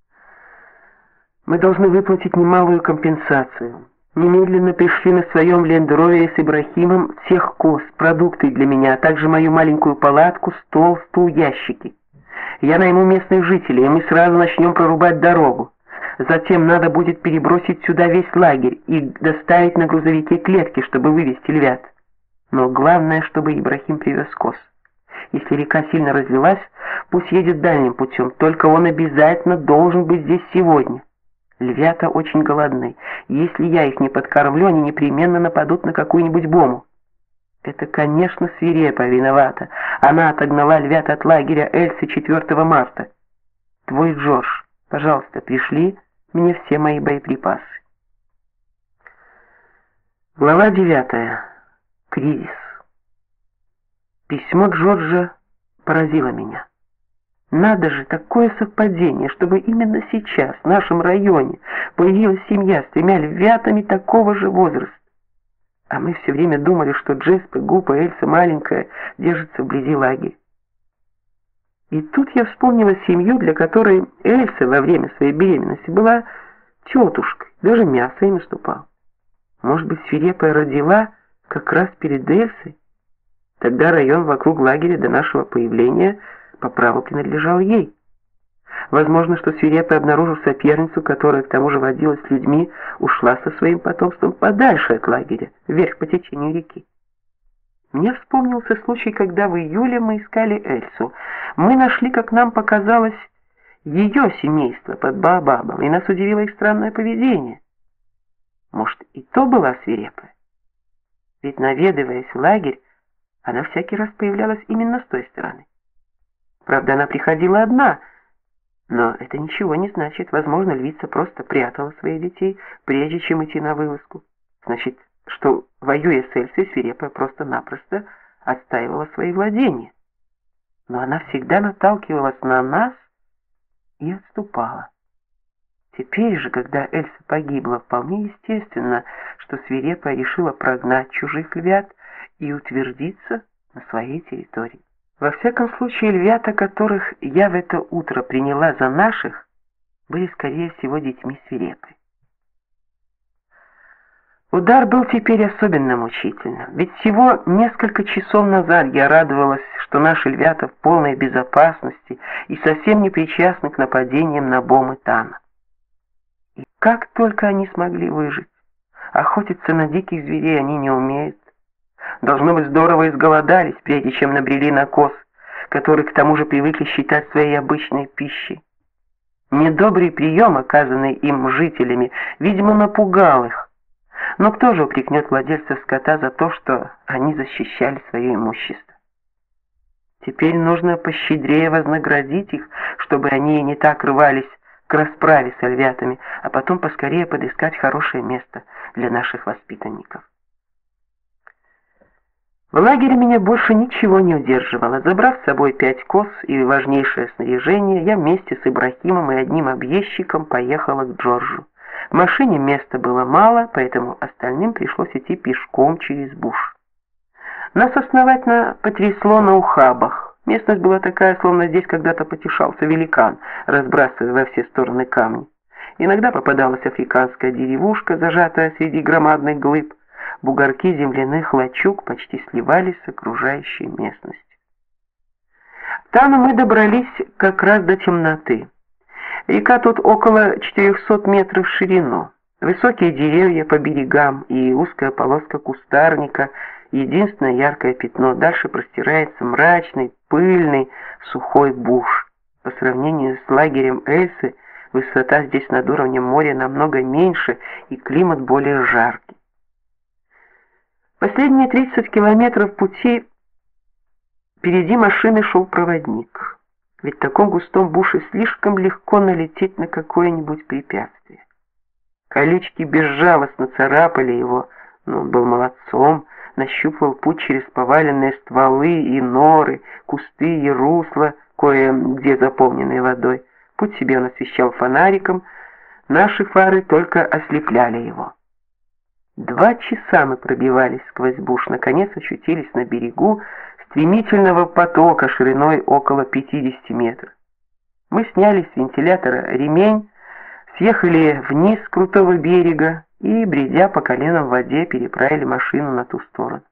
Мы должны выплатить немалую компенсацию. Немедленно пришли на своем лендровере с Ибрахимом всех коз, продукты для меня, а также мою маленькую палатку, стол, стул, ящики. Я найму местных жителей, и мы сразу начнем прорубать дорогу. Затем надо будет перебросить сюда весь лагерь и доставить на грузовике клетки, чтобы вывести львят. Но главное, чтобы Ибрахим привез коз. Если река сильно разлилась, пусть едет дальним путем, только он обязательно должен быть здесь сегодня. Львята очень голодны. Если я их не подкормлю, они непременно нападут на какую-нибудь бому. Это, конечно, свирепа виновата. Она отогнала львят от лагеря Эльсы 4 марта. Твой Джордж, пожалуйста, пришли мне все мои боеприпасы. Глава 9. Кризис. Письмо Джорджа поразило меня. Надо же, такое совпадение, чтобы именно сейчас в нашем районе появилась семья с 3 львятами такого же возраста. А мы все время думали, что Джеспе, Гупа, Эльса маленькая держатся вблизи лагеря. И тут я вспомнила семью, для которой Эльса во время своей беременности была тетушкой, даже мясо им наступал. Может быть, свирепая родила как раз перед Эльсой? Тогда район вокруг лагеря до нашего появления по праву принадлежал ей. Возможно, что свирепая, обнаружив соперницу, которая к тому же водилась с людьми, ушла со своим потомством подальше от лагеря, вверх по течению реки. Мне вспомнился случай, когда в июле мы искали Эльсу. Мы нашли, как нам показалось, ее семейство под Баобабом, и нас удивило их странное поведение. Может, и то была свирепая? Ведь, наведываясь в лагерь, она всякий раз появлялась именно с той стороны. Правда, она приходила одна, но это ничего не значит. Возможно, львица просто прятала своих детей, прежде чем идти на вылазку. Значит, что, воюя с Эльсой, свирепая просто-напросто отстаивала свои владения. Но она всегда наталкивалась на нас и отступала. Теперь же, когда Эльса погибла, вполне естественно, что свирепая решила прогнать чужих львят и утвердиться на своей территории. Во всяком случае, львята, которых я в это утро приняла за наших, были, скорее всего, детьми свирепой. Удар был теперь особенно мучительным, ведь всего несколько часов назад я радовалась, что наши львята в полной безопасности и совсем не причастны к нападениям на Бом и Тана. И как только они смогли выжить? Охотиться на диких зверей они не умеют. Должно быть, здорово изголодались, прежде чем набрели на коз, которые к тому же привыкли считать своей обычной пищей. Недобрый прием, оказанный им жителями, видимо, напугал их. Но кто же упрекнет владельцев скота за то, что они защищали свое имущество? Теперь нужно пощедрее вознаградить их, чтобы они не так рвались к расправе с львятами, а потом поскорее подыскать хорошее место для наших воспитанников. В лагере меня больше ничего не удерживало. Забрав с собой 5 коз и важнейшее снаряжение, я вместе с Ибрахимом и одним объездчиком поехала к Джорджу. В машине места было мало, поэтому остальным пришлось идти пешком через буш. Нас основательно потрясло на ухабах. Местность была такая, словно здесь когда-то потешался великан, разбрасывая во все стороны камни. Иногда попадалась африканская деревушка, зажатая среди громадных глыб. Бугорки земляных лачуг почти сливались с окружающей местностью. Там мы добрались как раз до темноты. Река тут около 400 метров в ширину. Высокие деревья по берегам и узкая полоска кустарника — единственное яркое пятно. Дальше простирается мрачный, пыльный, сухой буш. По сравнению с лагерем Эльсы, высота здесь над уровнем моря намного меньше и климат более жаркий. Последние 30 километров пути впереди машины шел проводник. Ведь в таком густом буше слишком легко налететь на какое-нибудь препятствие. Колючки безжалостно царапали его, но он был молодцом, нащупывал путь через поваленные стволы и норы, кусты и русла, кое-где заполненные водой. Путь себе он освещал фонариком, наши фары только ослепляли его. 2 часа мы пробивались сквозь буш, наконец очутились на берегу стремительного потока шириной около 50 метров. Мы сняли с вентилятора ремень, съехали вниз с крутого берега и, бредя по колено в воде, переправили машину на ту сторону.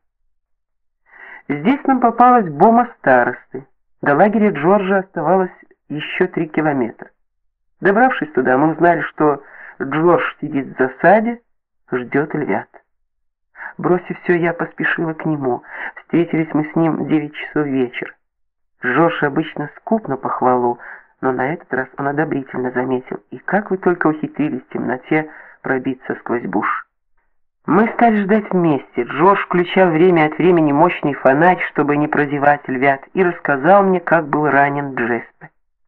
Здесь нам попалась бома старосты. До лагеря Джорджа оставалось еще 3 километра. Добравшись туда, мы узнали, что Джордж сидит в засаде, ждет львят. Бросив все, я поспешила к нему. Встретились мы с ним в 9 часов вечера. Джордж обычно скуп на похвалу, но на этот раз он одобрительно заметил: «И как вы только ухитрились в темноте пробиться сквозь буш». Мы стали ждать вместе. Джордж включал время от времени мощный фонарь, чтобы не прозевать львят, и рассказал мне, как был ранен Джеспе.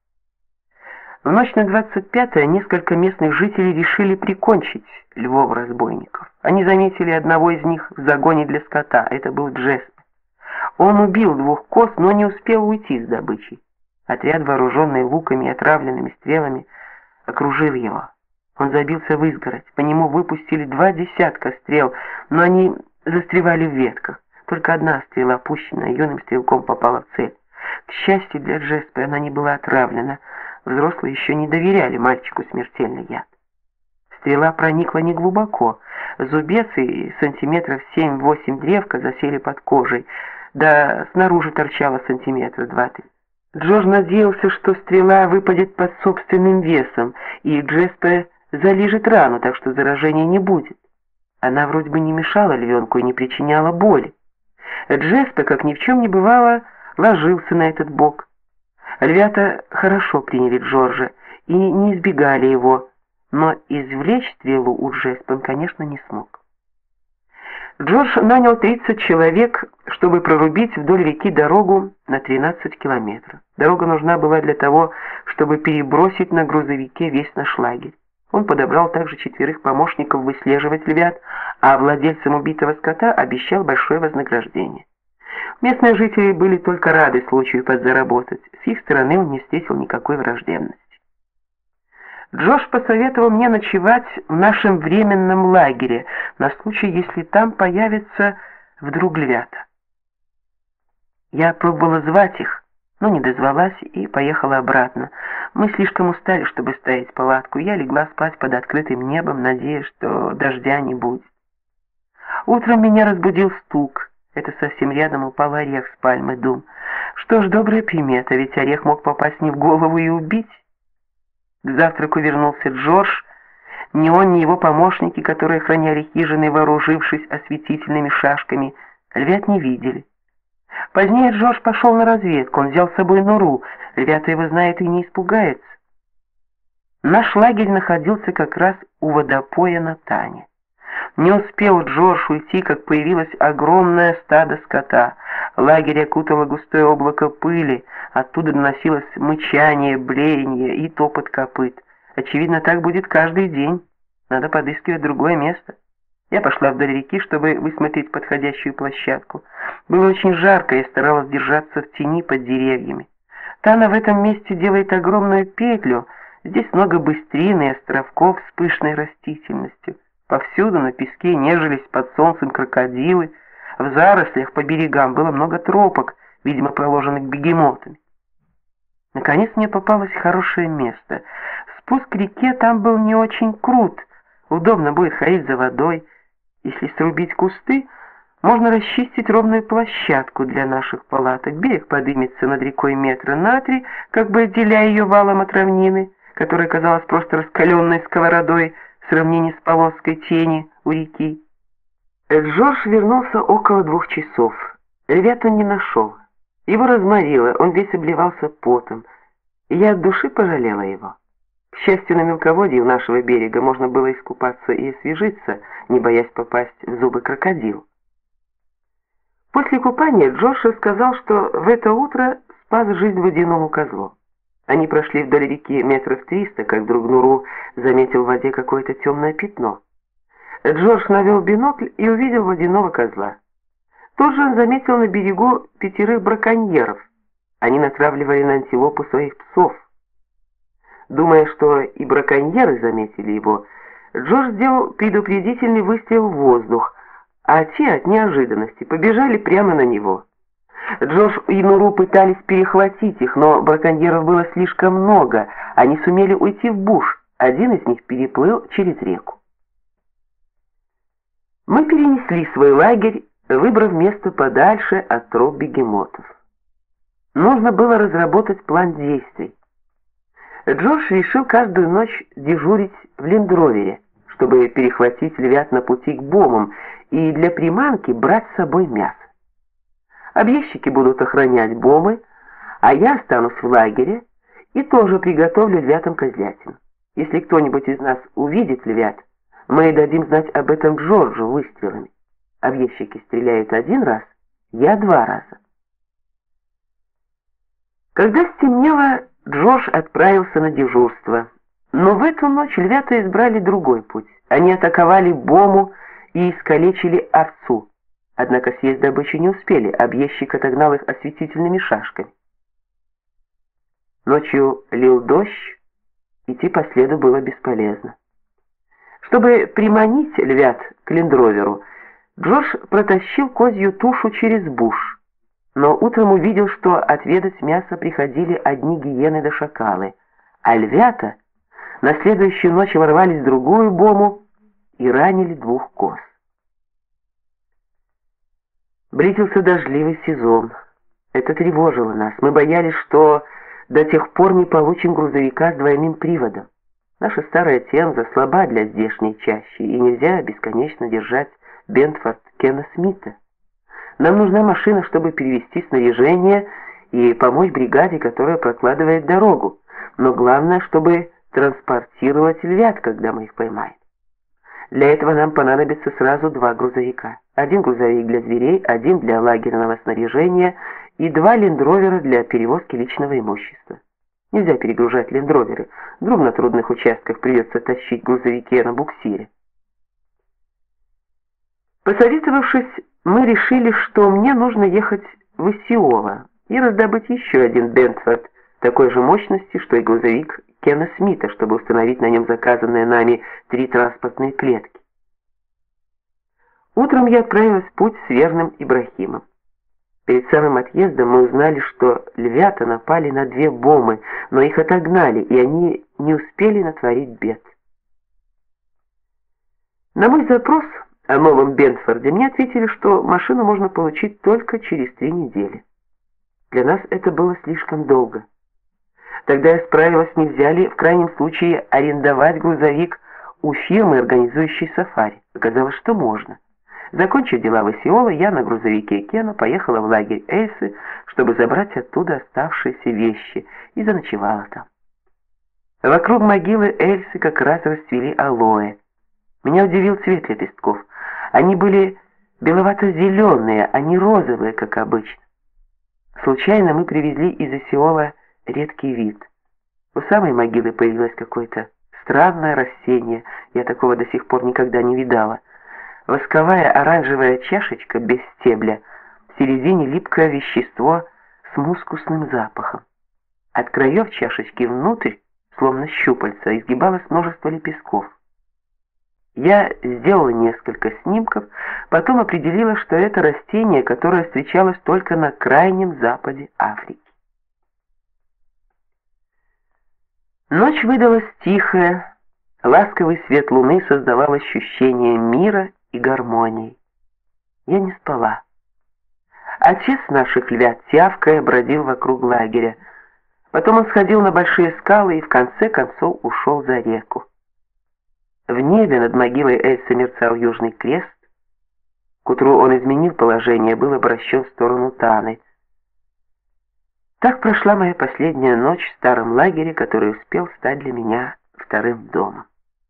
В ночь на 25-е несколько местных жителей решили прикончить львов-разбойников. Они заметили одного из них в загоне для скота. Это был Джеспе. Он убил 2 коз, но не успел уйти с добычей. Отряд, вооруженный луками и отравленными стрелами, окружил его. Он забился в изгородь. По нему выпустили 2 десятка стрел, но они застревали в ветках. Только одна стрела, пущенная юным стрелком, попала в цель. К счастью для Джеспе, она не была отравлена. Взрослые еще не доверяли мальчику смертельный яд. Стрела проникла неглубоко. Зубец и сантиметров 7-8 древка засели под кожей, да снаружи торчало сантиметра 2-3. Джордж надеялся, что стрела выпадет под собственным весом, и Джеспе залижет рану, так что заражения не будет. Она вроде бы не мешала львенку и не причиняла боли. Джеспе, как ни в чем не бывало, ложился на этот бок. Львята хорошо приняли Джорджа и не избегали его, но извлечь стрелу у Джеспе он, конечно, не смог. Джордж нанял 30 человек, чтобы прорубить вдоль реки дорогу на 13 километров. Дорога нужна была для того, чтобы перебросить на грузовике весь наш лагерь. Он подобрал также 4 помощников выслеживать львят, а владельцам убитого скота обещал большое вознаграждение. Местные жители были только рады случаю подзаработать. С их стороны он не встретил никакой враждебности. Джордж посоветовал мне ночевать в нашем временном лагере на случай, если там появятся вдруг львята. Я пробовала звать их, но не дозвалась и поехала обратно. Мы слишком устали, чтобы ставить палатку. Я легла спать под открытым небом, надеясь, что дождя не будет. Утром меня разбудил стук. Это совсем рядом упал орех с пальмы дум. Что ж, добрая примета, ведь орех мог попасть мне в голову и убить. К завтраку вернулся Джордж. Ни он, ни его помощники, которые охраняли хижины, вооружившись осветительными шашками, львят не видели. Позднее Джордж пошел на разведку, он взял с собой Нуру, львята его знают и не испугаются. Наш лагерь находился как раз у водопоя на Тане. Не успел Джордж уйти, как появилось огромное стадо скота. Лагерь окутало густое облако пыли, оттуда доносилось мычание, блеяние и топот копыт. Очевидно, так будет каждый день. Надо подыскивать другое место. Я пошла вдоль реки, чтобы высмотреть подходящую площадку. Было очень жарко, я старалась держаться в тени под деревьями. Тана в этом месте делает огромную петлю. Здесь много быстрин и островков с пышной растительностью. Повсюду на песке нежились под солнцем крокодилы. В зарослях по берегам было много тропок, видимо, проложенных бегемотами. Наконец мне попалось хорошее место. Спуск к реке там был не очень крут. Удобно будет ходить за водой. Если срубить кусты, можно расчистить ровную площадку для наших палаток. Берег подымется над рекой метра на 3, как бы отделяя ее валом от равнины, которая казалась просто раскаленной сковородой в сравнении с полоской тени у реки. Джордж вернулся около 2 часов. Львят он не нашел. Его разморило, он весь обливался потом, и я от души пожалела его. К счастью, на мелководье у нашего берега можно было искупаться и освежиться, не боясь попасть в зубы крокодил. После купания Джордж рассказал, что в это утро спас жизнь водяному козлу. Они прошли вдоль реки метров 300, как вдруг Нуру заметил в воде какое-то темное пятно. Джордж навел бинокль и увидел водяного козла. Тут же он заметил на берегу 5 браконьеров. Они натравливали на антилопу своих псов. Думая, что и браконьеры заметили его, Джордж сделал предупредительный выстрел в воздух, а те от неожиданности побежали прямо на него. Джордж и Нуру пытались перехватить их, но браконьеров было слишком много, они сумели уйти в буш, один из них переплыл через реку. Мы перенесли свой лагерь, выбрав место подальше от троп бегемотов. Нужно было разработать план действий. Джордж решил каждую ночь дежурить в лендровере, чтобы перехватить львят на пути к бомам и для приманки брать с собой мясо. Объездчики будут охранять бомы, а я останусь в лагере и тоже приготовлю львятам козлятину. Если кто-нибудь из нас увидит львят, мы дадим знать об этом Джорджу выстрелами. Объездчики стреляют 1 раз, я 2 раза. Когда стемнело, Джордж отправился на дежурство. Но в эту ночь львята избрали другой путь. Они атаковали бому и искалечили овцу. Однако съесть добычу не успели, объездчик отогнал их осветительными шашками. Ночью лил дождь, идти по следу было бесполезно. Чтобы приманить львят к лендроверу, Джордж протащил козью тушу через буш. Но утром увидел, что отведать мясо приходили одни гиены да шакалы, а львята на следующую ночь ворвались в другую бому и ранили 2 коз. Близился дождливый сезон. Это тревожило нас. Мы боялись, что до тех пор не получим грузовика с двойным приводом. Наша старая Темза слаба для здешней чащи, и нельзя бесконечно держать Бентфорд Кена Смита. Нам нужна машина, чтобы перевезти снаряжение и помочь бригаде, которая прокладывает дорогу. Но главное, чтобы транспортировать львят, когда мы их поймаем. Для этого нам понадобится сразу 2 грузовика. 1 грузовик для зверей, 1 для лагерного снаряжения и 2 лендровера для перевозки личного имущества. Нельзя перегружать лендроверы. Вдруг на трудных участках придется тащить грузовики на буксире. Посоветовавшись, мы решили, что мне нужно ехать в Исиола и раздобыть еще 1 Бентфорд такой же мощности, что и грузовик Кена Смита, чтобы установить на нем заказанные нами 3 транспортные клетки. Утром я отправилась в путь с верным Ибрахимом. Перед самым отъездом мы узнали, что львята напали на 2 бомы, но их отогнали, и они не успели натворить бед. На мой запрос о Новом Бентфорде, мне ответили, что машину можно получить только через 3 недели. Для нас это было слишком долго. Тогда я справилась, нельзя ли в крайнем случае арендовать грузовик у фирмы, организующей сафари. Оказалось, что можно. Закончив дела в Осиоло, я на грузовике Кена поехала в лагерь Эльсы, чтобы забрать оттуда оставшиеся вещи, и заночевала там. Вокруг могилы Эльсы как раз расцвели алоэ. Меня удивил цвет лепестков. Они были беловато-зеленые, а не розовые, как обычно. Случайно мы привезли из Осиола редкий вид. У самой могилы появилось какое-то странное растение, я такого до сих пор никогда не видала. Восковая оранжевая чашечка без стебля, в середине липкое вещество с мускусным запахом. От краев чашечки внутрь, словно щупальца, изгибалось множество лепестков. Я сделала несколько снимков, потом определила, что это растение, которое встречалось только на крайнем западе Африки. Ночь выдалась тихая, ласковый свет луны создавал ощущение мира и гармонии. Я не спала. Отец наших львят, тявкая, бродил вокруг лагеря. Потом он сходил на большие скалы и в конце концов ушел за реку. В небе над могилой Эльсы мерцал южный крест. К утру он изменил положение, был обращен в сторону Таны. Так прошла моя последняя ночь в старом лагере, который успел стать для меня вторым домом.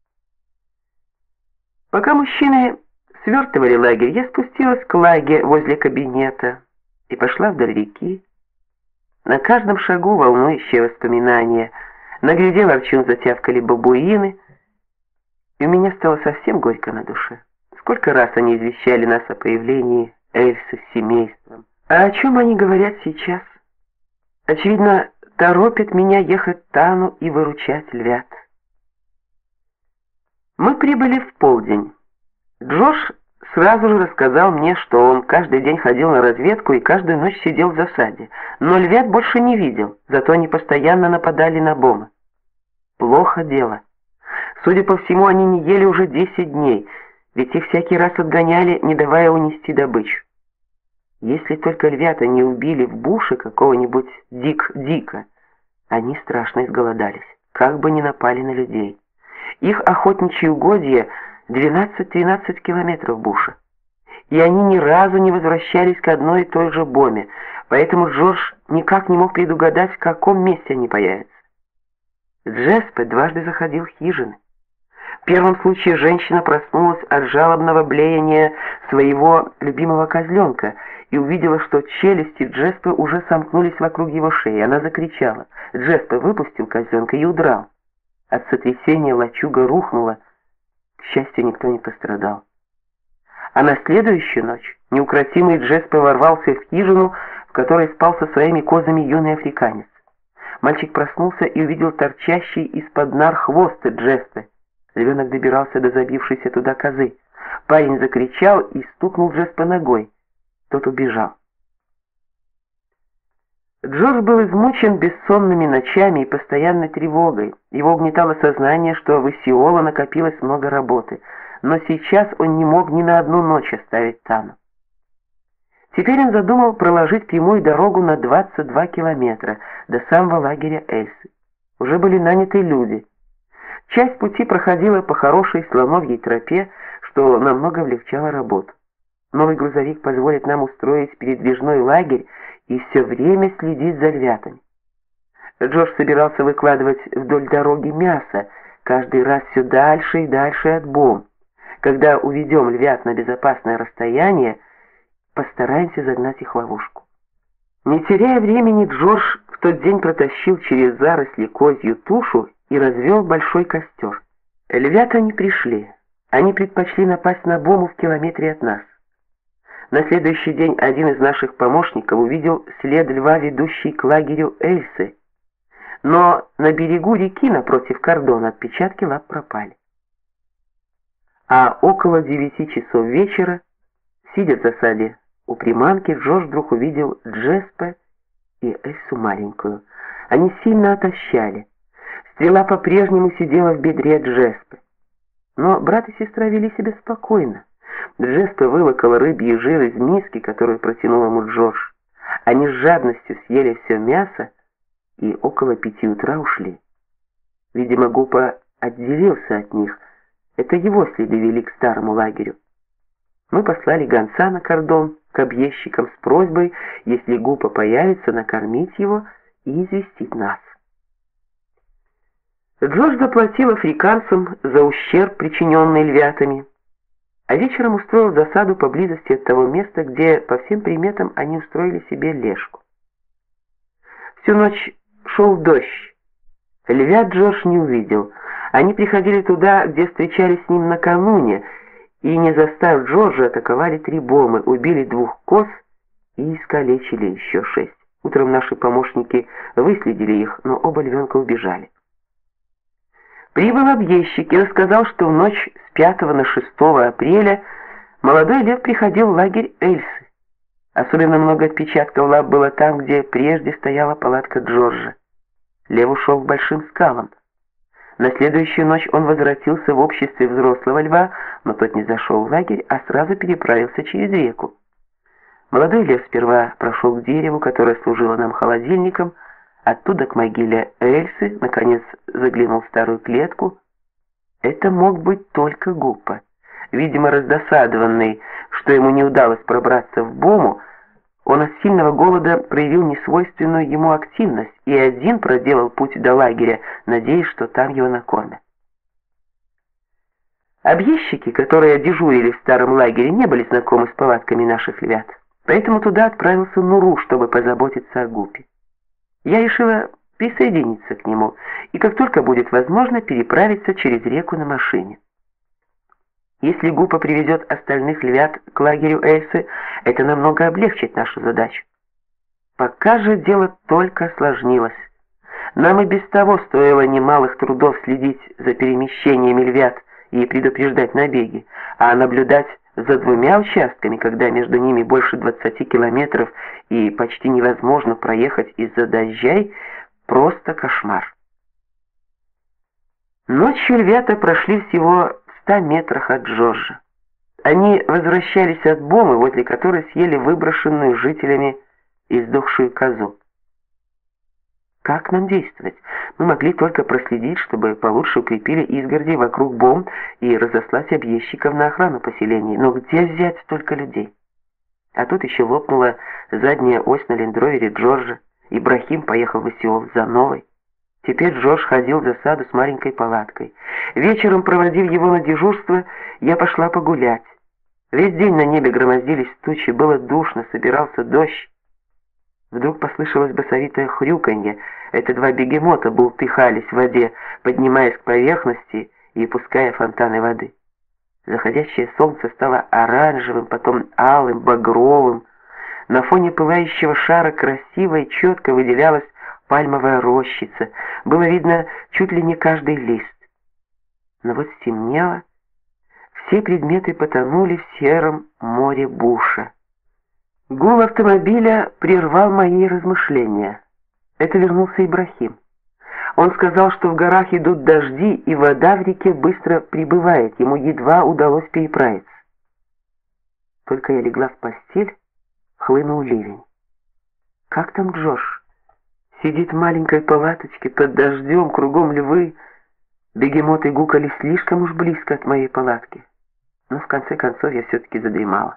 Пока мужчины свертывали лагерь, я спустилась к лаге возле кабинета и пошла вдоль реки. На каждом шагу волнующие воспоминания. На гряде ворчун затявкали бабуины, и у меня стало совсем горько на душе. Сколько раз они извещали нас о появлении Эльсы с семейством. А о чем они говорят сейчас? Очевидно, торопят меня ехать в Тану и выручать львят. Мы прибыли в полдень. Джош сразу же рассказал мне, что он каждый день ходил на разведку и каждую ночь сидел в засаде, но львят больше не видел, зато они постоянно нападали на Бома. Плохо дело. Судя по всему, они не ели уже 10 дней, ведь их всякий раз отгоняли, не давая унести добычу. Если только львята не убили в буше какого-нибудь Дик-Дика, они страшно изголодались, как бы ни напали на людей. Их охотничьи угодья 12-13 километров буша, и они ни разу не возвращались к одной и той же Боме, поэтому Джордж никак не мог предугадать, в каком месте они появятся. Джеспе дважды заходил в хижины. В первом случае женщина проснулась от жалобного блеяния своего любимого козленка и увидела, что челюсти Джеспе уже сомкнулись вокруг его шеи. Она закричала. Джеспе выпустил козленка и удрал. От сотрясения лачуга рухнула. К счастью, никто не пострадал. А на следующую ночь неукротимый Джеспе ворвался в хижину, в которой спал со своими козами юный африканец. Мальчик проснулся и увидел торчащий из-под нар хвост Джеспе. Львенок добирался до забившейся туда козы. Парень закричал и стукнул Джеспе ногой. Тот убежал. Джордж был измучен бессонными ночами и постоянной тревогой. Его угнетало сознание, что в Осиоло накопилось много работы, но сейчас он не мог ни на одну ночь оставить Тану. Теперь он задумал проложить прямую дорогу на 22 километра до самого лагеря Эльсы. Уже были наняты люди. Часть пути проходила по хорошей слоновьей тропе, что намного облегчало работу. Новый грузовик позволит нам устроить передвижной лагерь и все время следить за львятами. Джордж собирался выкладывать вдоль дороги мясо, каждый раз все дальше и дальше от Бом. Когда уведем львят на безопасное расстояние, постараемся загнать их в ловушку. Не теряя времени, Джордж в тот день протащил через заросли козью тушу и развел большой костер. Львята не пришли. Они предпочли напасть на Бому в километре от нас. На следующий день один из наших помощников увидел след льва, ведущий к лагерю Эльсы. Но на берегу реки напротив кордона отпечатки лап пропали. А около 9 часов вечера, сидя в засаде у приманки, Джордж вдруг увидел Джеспе и Эльсу маленькую. Они сильно отощали. Стрела по-прежнему сидела в бедре Джеспе. Но брат и сестра вели себя спокойно. Джеспе вылокал рыбий жир из миски, которую протянул ему Джордж. Они с жадностью съели все мясо и около 5 утра ушли. Видимо, Гупа отделился от них. Это его следы вели к старому лагерю. Мы послали гонца на кордон к объездчикам с просьбой, если Гупа появится, накормить его и известить нас. Джордж заплатил африканцам за ущерб, причиненный львятами, а вечером устроил засаду поблизости от того места, где, по всем приметам, они устроили себе лежку. Всю ночь шел дождь. Львят Джордж не увидел. Они приходили туда, где встречались с ним накануне, и, не застав Джорджа, атаковали 3 бомы, убили 2 коз и искалечили еще 6. Утром наши помощники выследили их, но оба львенка убежали. Прибыл объездчик и рассказал, что в ночь с 5 на 6 апреля молодой лев приходил в лагерь Эльсы. Особенно много отпечатков лап было там, где прежде стояла палатка Джорджа. Лев ушел к большим скалам. На следующую ночь он возвратился в обществе взрослого льва, но тот не зашел в лагерь, а сразу переправился через реку. Молодой лев сперва прошел к дереву, которое служило нам холодильником, оттуда к могиле Эльсы, наконец заглянул в старую клетку. Это мог быть только Гупа. Видимо, раздосадованный, что ему не удалось пробраться в бому, он от сильного голода проявил несвойственную ему активность и один проделал путь до лагеря, надеясь, что там его накормят. Объездчики, которые дежурили в старом лагере, не были знакомы с палатками наших львят, поэтому туда отправился Нуру, чтобы позаботиться о Гупе. Я решила присоединиться к нему и, как только будет возможно, переправиться через реку на машине. Если Гупа приведет остальных львят к лагерю Эльсы, это намного облегчит нашу задачу. Пока же дело только осложнилось. Нам и без того стоило немалых трудов следить за перемещениями львят и предупреждать набеги, а наблюдать за 2 участками, когда между ними больше 20 километров и почти невозможно проехать из-за дождей, просто кошмар. Ночью львята прошли всего в 100 метрах от Джорджа. Они возвращались от бомы, возле которой съели выброшенную жителями издохшую козу. Как нам действовать? Мы могли только проследить, чтобы получше укрепили изгороди вокруг бом и разослать объездчиков на охрану поселений. Но где взять столько людей? А тут еще лопнула задняя ось на лендровере Джорджа. Ибрахим поехал в Исиол за новой. Теперь Джордж ходил в засаду с маленькой палаткой. Вечером, проводив его на дежурство, я пошла погулять. Весь день на небе громоздились тучи, было душно, собирался дождь. Вдруг послышалось басовитое хрюканье. Это 2 бегемота бултыхались в воде, поднимаясь к поверхности и пуская фонтаны воды. Заходящее солнце стало оранжевым, потом алым, багровым. На фоне пылающего шара красиво и четко выделялась пальмовая рощица. Было видно чуть ли не каждый лист. Но вот стемнело, все предметы потонули в сером море буша. Гул автомобиля прервал мои размышления. Это вернулся Ибрахим. Он сказал, что в горах идут дожди, и вода в реке быстро прибывает, ему едва удалось переправиться. Только я легла в постель, хлынул ливень. Как там Джордж? Сидит в маленькой палаточке под дождем, кругом львы. Бегемоты гукали слишком уж близко от моей палатки. Но в конце концов я все-таки задремала.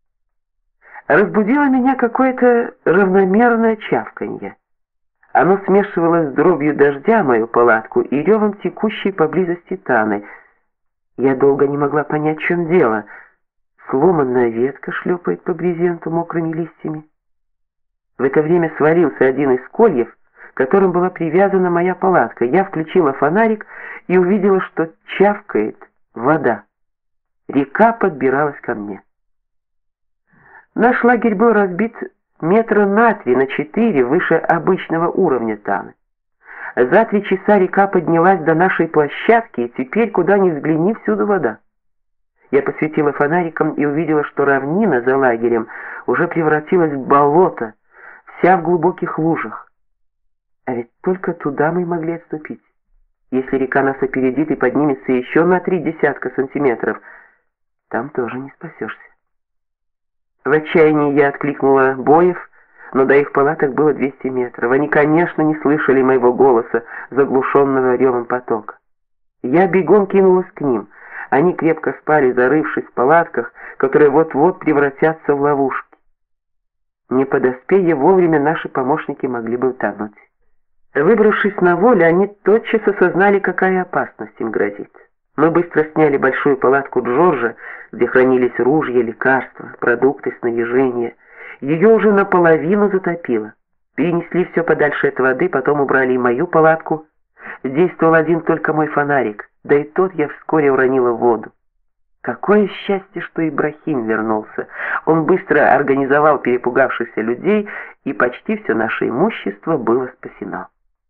Разбудило меня какое-то равномерное чавканье. Оно смешивалось с дробью дождя мою палатку и ревом текущей поблизости Таны. Я долго не могла понять, в чем дело. Сломанная ветка шлепает по брезенту мокрыми листьями. В это время свалился один из кольев, к которым была привязана моя палатка. Я включила фонарик и увидела, что чавкает вода. Река подбиралась ко мне. Наш лагерь был разбит метра на 3, на 4 выше обычного уровня Таны. За 3 часа река поднялась до нашей площадки, и теперь, куда ни взгляни, всюду вода. Я посветила фонариком и увидела, что равнина за лагерем уже превратилась в болото, вся в глубоких лужах. А ведь только туда мы могли отступить. Если река нас опередит и поднимется еще на 30 сантиметров, там тоже не спасешься. В отчаянии я откликнула Боев, но до их палаток было 200 метров. Они, конечно, не слышали моего голоса, заглушенного ревом потока. Я бегом кинулась к ним. Они крепко спали, зарывшись в палатках, которые вот-вот превратятся в ловушки. Не подоспея вовремя, наши помощники могли бы утонуть. Выбравшись на волю, они тотчас осознали, какая опасность им грозит. Мы быстро сняли большую палатку Джорджа, где хранились ружья, лекарства, продукты, снаряжение. Ее уже наполовину затопило. Перенесли все подальше от воды, потом убрали и мою палатку. Действовал один только мой фонарик, да и тот я вскоре уронила в воду. Какое счастье, что Ибрахим вернулся. Он быстро организовал перепугавшихся людей, и почти все наше имущество было спасено.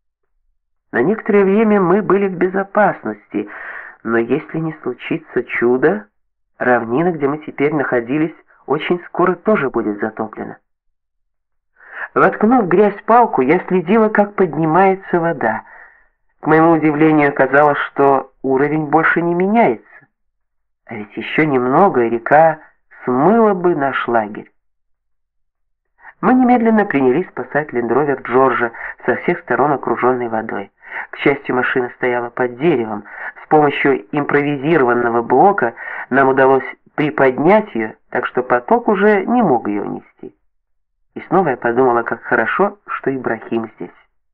На некоторое время мы были в безопасности, но если не случится чудо, равнина, где мы теперь находились, очень скоро тоже будет затоплена. Воткнув в грязь палку, я следила, как поднимается вода. К моему удивлению оказалось, что уровень больше не меняется. А ведь еще немного, и река смыла бы наш лагерь. Мы немедленно принялись спасать лендровер Джорджа, со всех сторон окруженный водой. К счастью, машина стояла под деревом. С помощью импровизированного блока нам удалось приподнять ее, так что поток уже не мог ее унести. И снова я подумала, как хорошо, что Ибрахим здесь.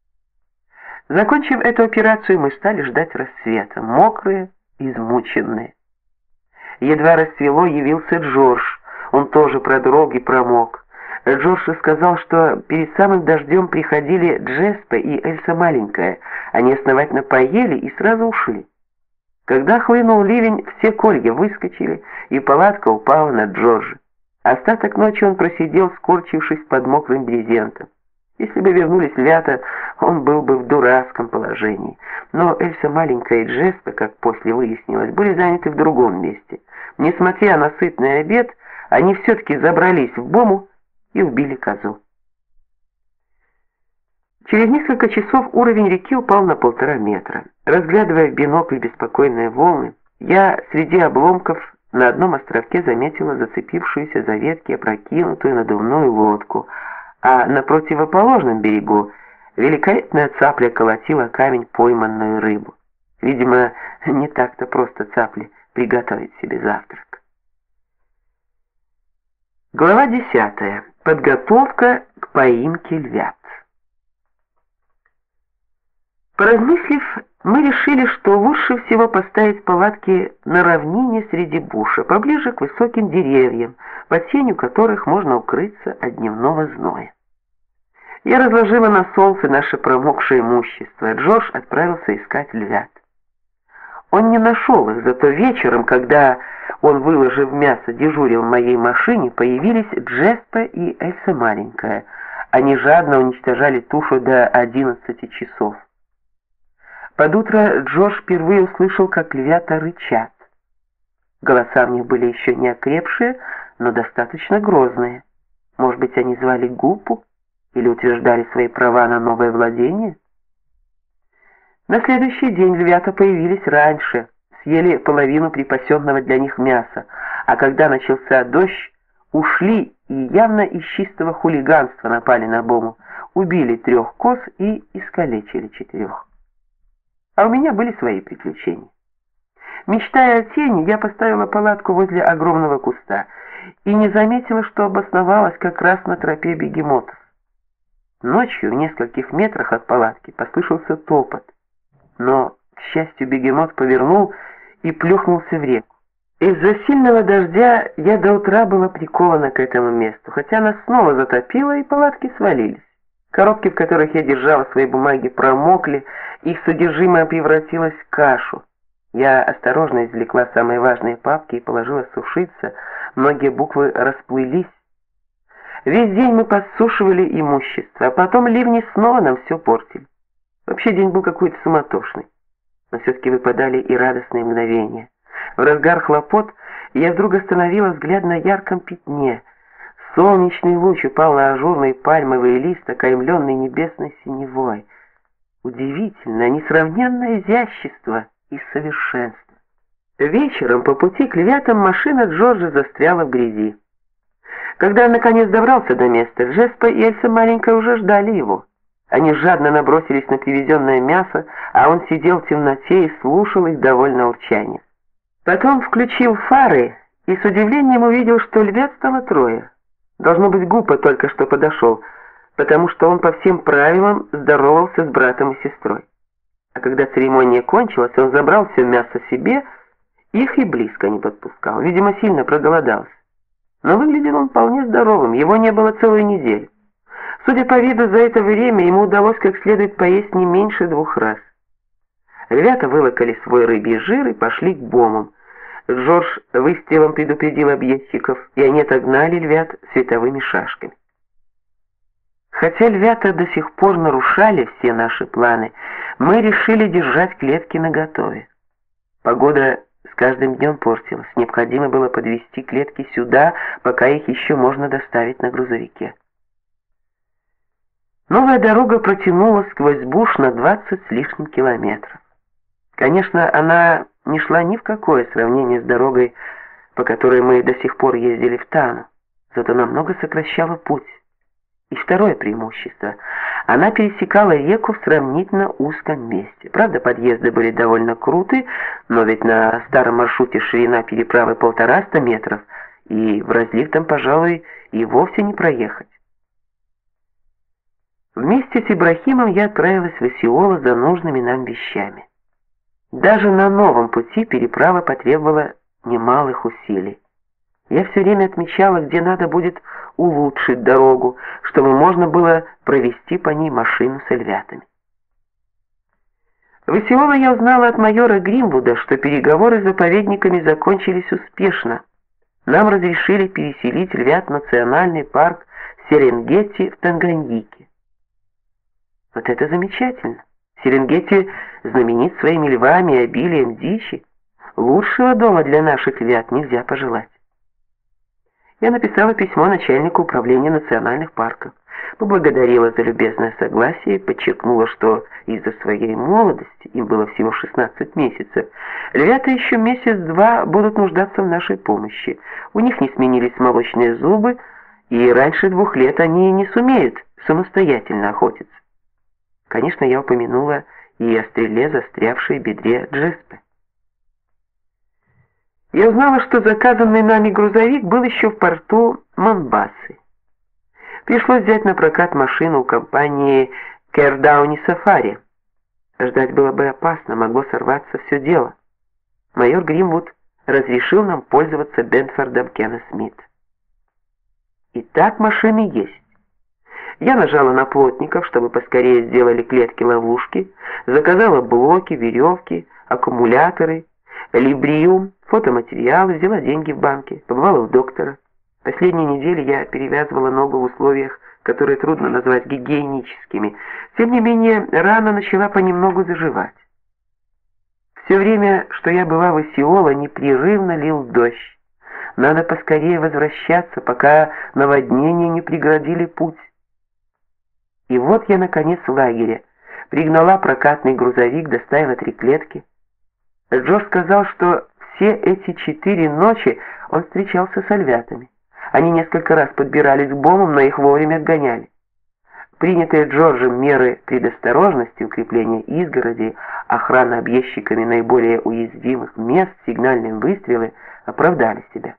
Закончив эту операцию, мы стали ждать рассвета, мокрые, измученные. Едва рассвело, явился Джордж. Он тоже продрог и промок. Джордж сказал, что перед самым дождем приходили Джеспа и Эльса Маленькая. Они основательно поели и сразу ушли. Когда хлынул ливень, все колья выскочили, и палатка упала на Джорджа. Остаток ночи он просидел, скорчившись под мокрым брезентом. Если бы вернулись лята, он был бы в дурацком положении. Но Эльса Маленькая и Джеспа, как после выяснилось, были заняты в другом месте. Несмотря на сытный обед, они все-таки забрались в бому и убили козу. Через несколько часов уровень реки упал на 1,5 метра. Разглядывая в бинокль беспокойные волны, я среди обломков на одном островке заметила зацепившуюся за ветки опрокинутую надувную лодку, а на противоположном берегу великолепная цапля колотила камень пойманную рыбу. Видимо, не так-то просто цапле приготовить себе завтрак. Глава 10. Подготовка к поимке львят. Поразмыслив, мы решили, что лучше всего поставить палатки на равнине среди буша, поближе к высоким деревьям, под тенью которых можно укрыться от дневного зноя. Я разложила на солнце наше промокшее имущество. Джордж отправился искать львят. Он не нашел их, зато вечером, когда он, выложив мясо, дежурил в моей машине, появились Джеспа и Эльса Маленькая. Они жадно уничтожали тушу до 11 часов. Под утро Джордж впервые услышал, как львята рычат. Голоса в них были еще не окрепшие, но достаточно грозные. Может быть, они звали Гупу или утверждали свои права на новое владение? На следующий день львята появились раньше, съели половину припасенного для них мяса, а когда начался дождь, ушли и явно из чистого хулиганства напали на бому, убили 3 коз и искалечили 4. А у меня были свои приключения. Мечтая о тени, я поставила палатку возле огромного куста и не заметила, что обосновалась как раз на тропе бегемотов. Ночью в нескольких метрах от палатки послышался топот, но, к счастью, бегемот повернул и плюхнулся в реку. Из-за сильного дождя я до утра была прикована к этому месту, хотя нас снова затопило и палатки свалились. Коробки, в которых я держала свои бумаги, промокли, их содержимое превратилось в кашу. Я осторожно извлекла самые важные папки и положила сушиться, многие буквы расплылись. Весь день мы подсушивали имущество, а потом ливни снова нам все портили. Вообще день был какой-то суматошный, но все-таки выпадали и радостные мгновения. В разгар хлопот я вдруг остановила взгляд на ярком пятне. Солнечный луч упал на ажурный пальмовый лист, окаймленный небесной синевой. Удивительное, несравненное изящество и совершенство. Вечером по пути к львятам машина Джорджа застряла в грязи. Когда он наконец добрался до места, Джеспа и Эльса маленькая уже ждали его. Они жадно набросились на привезенное мясо, а он сидел в темноте и слушал их довольное урчание. Потом включил фары и с удивлением увидел, что львят стало трое. Должно быть, Гупа только что подошел, потому что он по всем правилам здоровался с братом и сестрой. А когда церемония кончилась, он забрал все мясо себе, их и близко не подпускал. Видимо, сильно проголодался. Но выглядел он вполне здоровым, его не было целую неделю. Судя по виду, за это время ему удалось как следует поесть не меньше 2 раз. Ребята вылокали свой рыбий жир и пошли к бомам. Джордж выстрелом предупредил объездчиков, и они отогнали львят световыми шашками. Хотя львята до сих пор нарушали все наши планы, мы решили держать клетки наготове. Погода с каждым днем портилась, необходимо было подвезти клетки сюда, пока их еще можно доставить на грузовике. Новая дорога протянулась сквозь буш на 20 с лишним километров. Конечно, она не шла ни в какое сравнение с дорогой, по которой мы до сих пор ездили в Тану, зато намного сокращала путь. И второе преимущество – она пересекала реку в сравнительно узком месте. Правда, подъезды были довольно круты, но ведь на старом маршруте ширина переправы 150 метров, и в разлив там, пожалуй, и вовсе не проехать. Вместе с Ибрахимом я отправилась в Осиола за нужными нам вещами. Даже на новом пути переправа потребовала немалых усилий. Я все время отмечала, где надо будет улучшить дорогу, чтобы можно было провести по ней машину с львятами. В Осиола я узнала от майора Гримвуда, что переговоры с заповедниками закончились успешно. Нам разрешили переселить львят в национальный парк Серенгети в Танганьике. Вот это замечательно! Серенгети знаменит своими львами и обилием дичи. Лучшего дома для наших львят нельзя пожелать. Я написала письмо начальнику управления национальных парков, поблагодарила за любезное согласие, подчеркнула, что из-за своей молодости, им было всего 16 месяцев, львята еще месяц-два будут нуждаться в нашей помощи. У них не сменились молочные зубы, и раньше 2 лет они не сумеют самостоятельно охотиться. Конечно, я упомянула и о стреле, застрявшей в бедре Джеспы. Я узнала, что заказанный нами грузовик был еще в порту Монбассы. Пришлось взять на прокат машину у компании Кердауни Сафари. Ждать было бы опасно, могло сорваться все дело. Майор Гримвуд разрешил нам пользоваться Бентфордом Кена Смит. Итак, машины есть. Я нажала на плотников, чтобы поскорее сделали клетки-ловушки, заказала блоки, веревки, аккумуляторы, либриум, фотоматериалы, взяла деньги в банке, побывала у доктора. Последние недели я перевязывала ногу в условиях, которые трудно назвать гигиеническими. Тем не менее, рана начала понемногу заживать. Все время, что я была в Осиола, непрерывно лил дождь. Надо поскорее возвращаться, пока наводнения не преградили путь. И вот я, наконец, в лагере. Пригнала прокатный грузовик, доставила 3 клетки. Джо сказал, что все эти 4 ночи он встречался с львятами. Они несколько раз подбирались к бомбам, но их вовремя отгоняли. Принятые Джорджем меры предосторожности, укрепление изгородей, охрана объездчиками наиболее уязвимых мест, сигнальные выстрелы оправдали себя.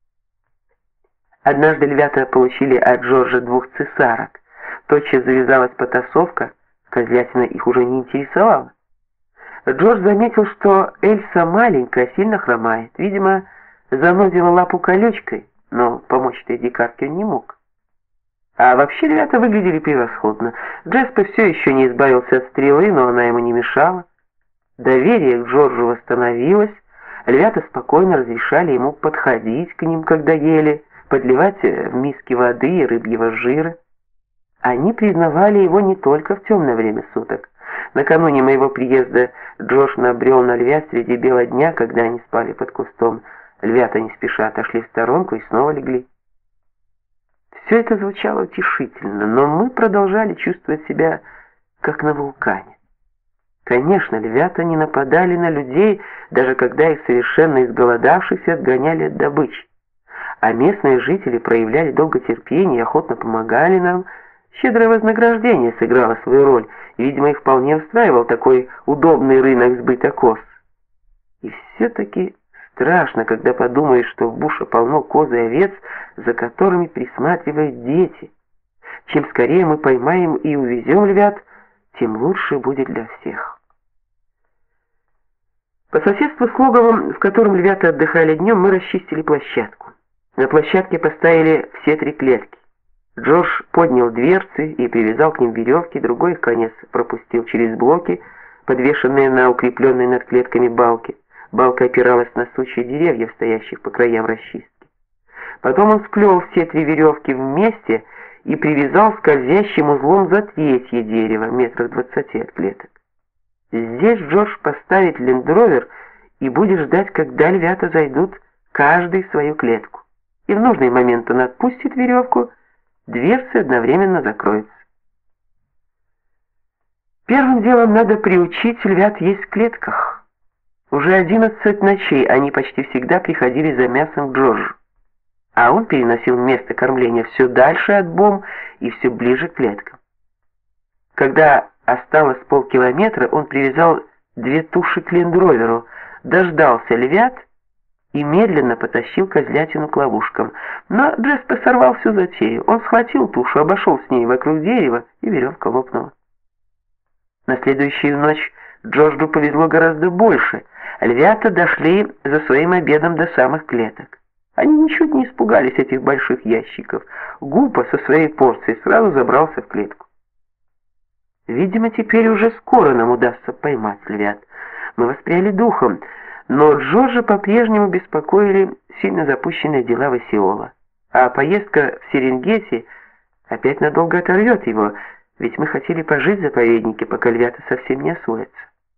Однажды львята получили от Джорджа 2 цесарок. Тотчас завязалась потасовка, козлятина их уже не интересовала. Джордж заметил, что Эльса маленькая, сильно хромает. Видимо, занозила лапу колючкой, но помочь этой дикарке он не мог. А вообще ребята выглядели превосходно. Джеспе все еще не избавился от стрелы, но она ему не мешала. Доверие к Джорджу восстановилось. Ребята спокойно разрешали ему подходить к ним, когда ели, подливать в миски воды и рыбьего жира. Они признавали его не только в темное время суток. Накануне моего приезда Джош набрел на львят среди бела дня, когда они спали под кустом. Львята не спеша отошли в сторонку и снова легли. Все это звучало утешительно, но мы продолжали чувствовать себя как на вулкане. Конечно, львята не нападали на людей, даже когда их совершенно изголодавшихся отгоняли от добычи. А местные жители проявляли долготерпение и охотно помогали нам. Щедрое вознаграждение сыграло свою роль, и, видимо, их вполне устраивал такой удобный рынок сбыта коз. И все-таки страшно, когда подумаешь, что в буше полно коз и овец, за которыми присматривают дети. Чем скорее мы поймаем и увезем львят, тем лучше будет для всех. По соседству с логовом, в котором львята отдыхали днем, мы расчистили площадку. На площадке поставили все 3 клетки. Джордж поднял дверцы и привязал к ним веревки, другой их конец пропустил через блоки, подвешенные на укрепленные над клетками балки. Балка опиралась на сучья деревьев, стоящих по краям расчистки. Потом он сплел все 3 веревки вместе и привязал скользящим узлом за 3-е дерево, метрах 20 от клеток. Здесь Джордж поставит лендровер и будет ждать, когда львята зайдут каждый в свою клетку. И в нужный момент он отпустит веревку, дверцы одновременно закроются. Первым делом надо приучить львят есть в клетках. Уже 11 ночей они почти всегда приходили за мясом к Джорджу, а он переносил место кормления все дальше от бом и все ближе к клеткам. Когда осталось полкилометра, он привязал 2 туши к лендроверу, дождался львят и медленно потащил козлятину к ловушкам. Но Джеспе сорвал всю затею. Он схватил тушу, обошел с ней вокруг дерева, и веревка лопнула. На следующую ночь Джорджу повезло гораздо больше. Львята дошли за своим обедом до самых клеток. Они ничуть не испугались этих больших ящиков. Гупа со своей порцией сразу забрался в клетку. Видимо, теперь уже скоро нам удастся поймать львят. Мы воспряли духом, но Джорджа по-прежнему беспокоили сильно запущенные дела в Осиола. А поездка в Серенгети опять надолго оторвет его, ведь мы хотели пожить в заповеднике, пока львята совсем не освоятся.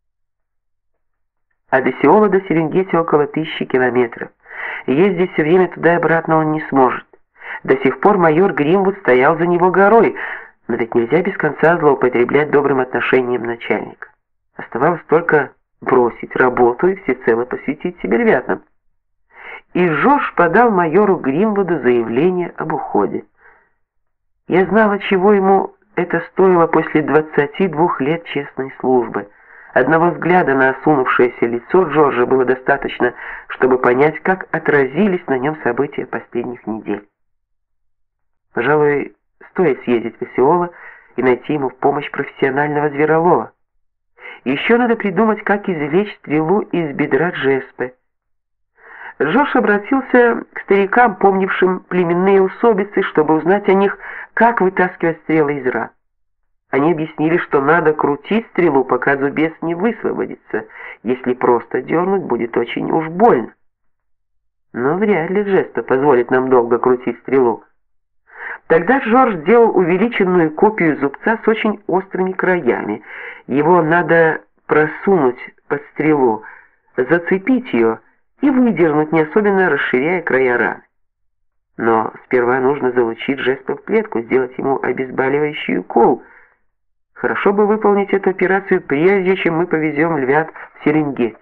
От Осиола до Серенгети около 1000 километров. Ездить все время туда и обратно он не сможет. До сих пор майор Гримвуд стоял за него горой, но ведь нельзя без конца злоупотреблять добрым отношением начальника. Оставалось только бросить работу и всецело посвятить себя львятам. И Жорж подал майору Гримвуду заявление об уходе. Я знала, чего ему это стоило после 22 лет честной службы. Одного взгляда на осунувшееся лицо Джорджа было достаточно, чтобы понять, как отразились на нем события последних недель. Пожалуй, стоит съездить в Осиола и найти ему в помощь профессионального зверолова. Еще надо придумать, как извлечь стрелу из бедра Джеспе. Джордж обратился к старикам, помнившим племенные усобицы, чтобы узнать о них, как вытаскивать стрелы из ран. Они объяснили, что надо крутить стрелу, пока зубец не высвободится. Если просто дернуть, будет очень уж больно. Но вряд ли Джеспе позволит нам долго крутить стрелу. Тогда Джордж сделал увеличенную копию зубца с очень острыми краями. Его надо просунуть под стрелу, зацепить ее и выдернуть, не особенно расширяя края раны. Но сперва нужно залучить Джеспе в клетку, сделать ему обезболивающий укол. Хорошо бы выполнить эту операцию, прежде чем мы повезем львят в Серенгети.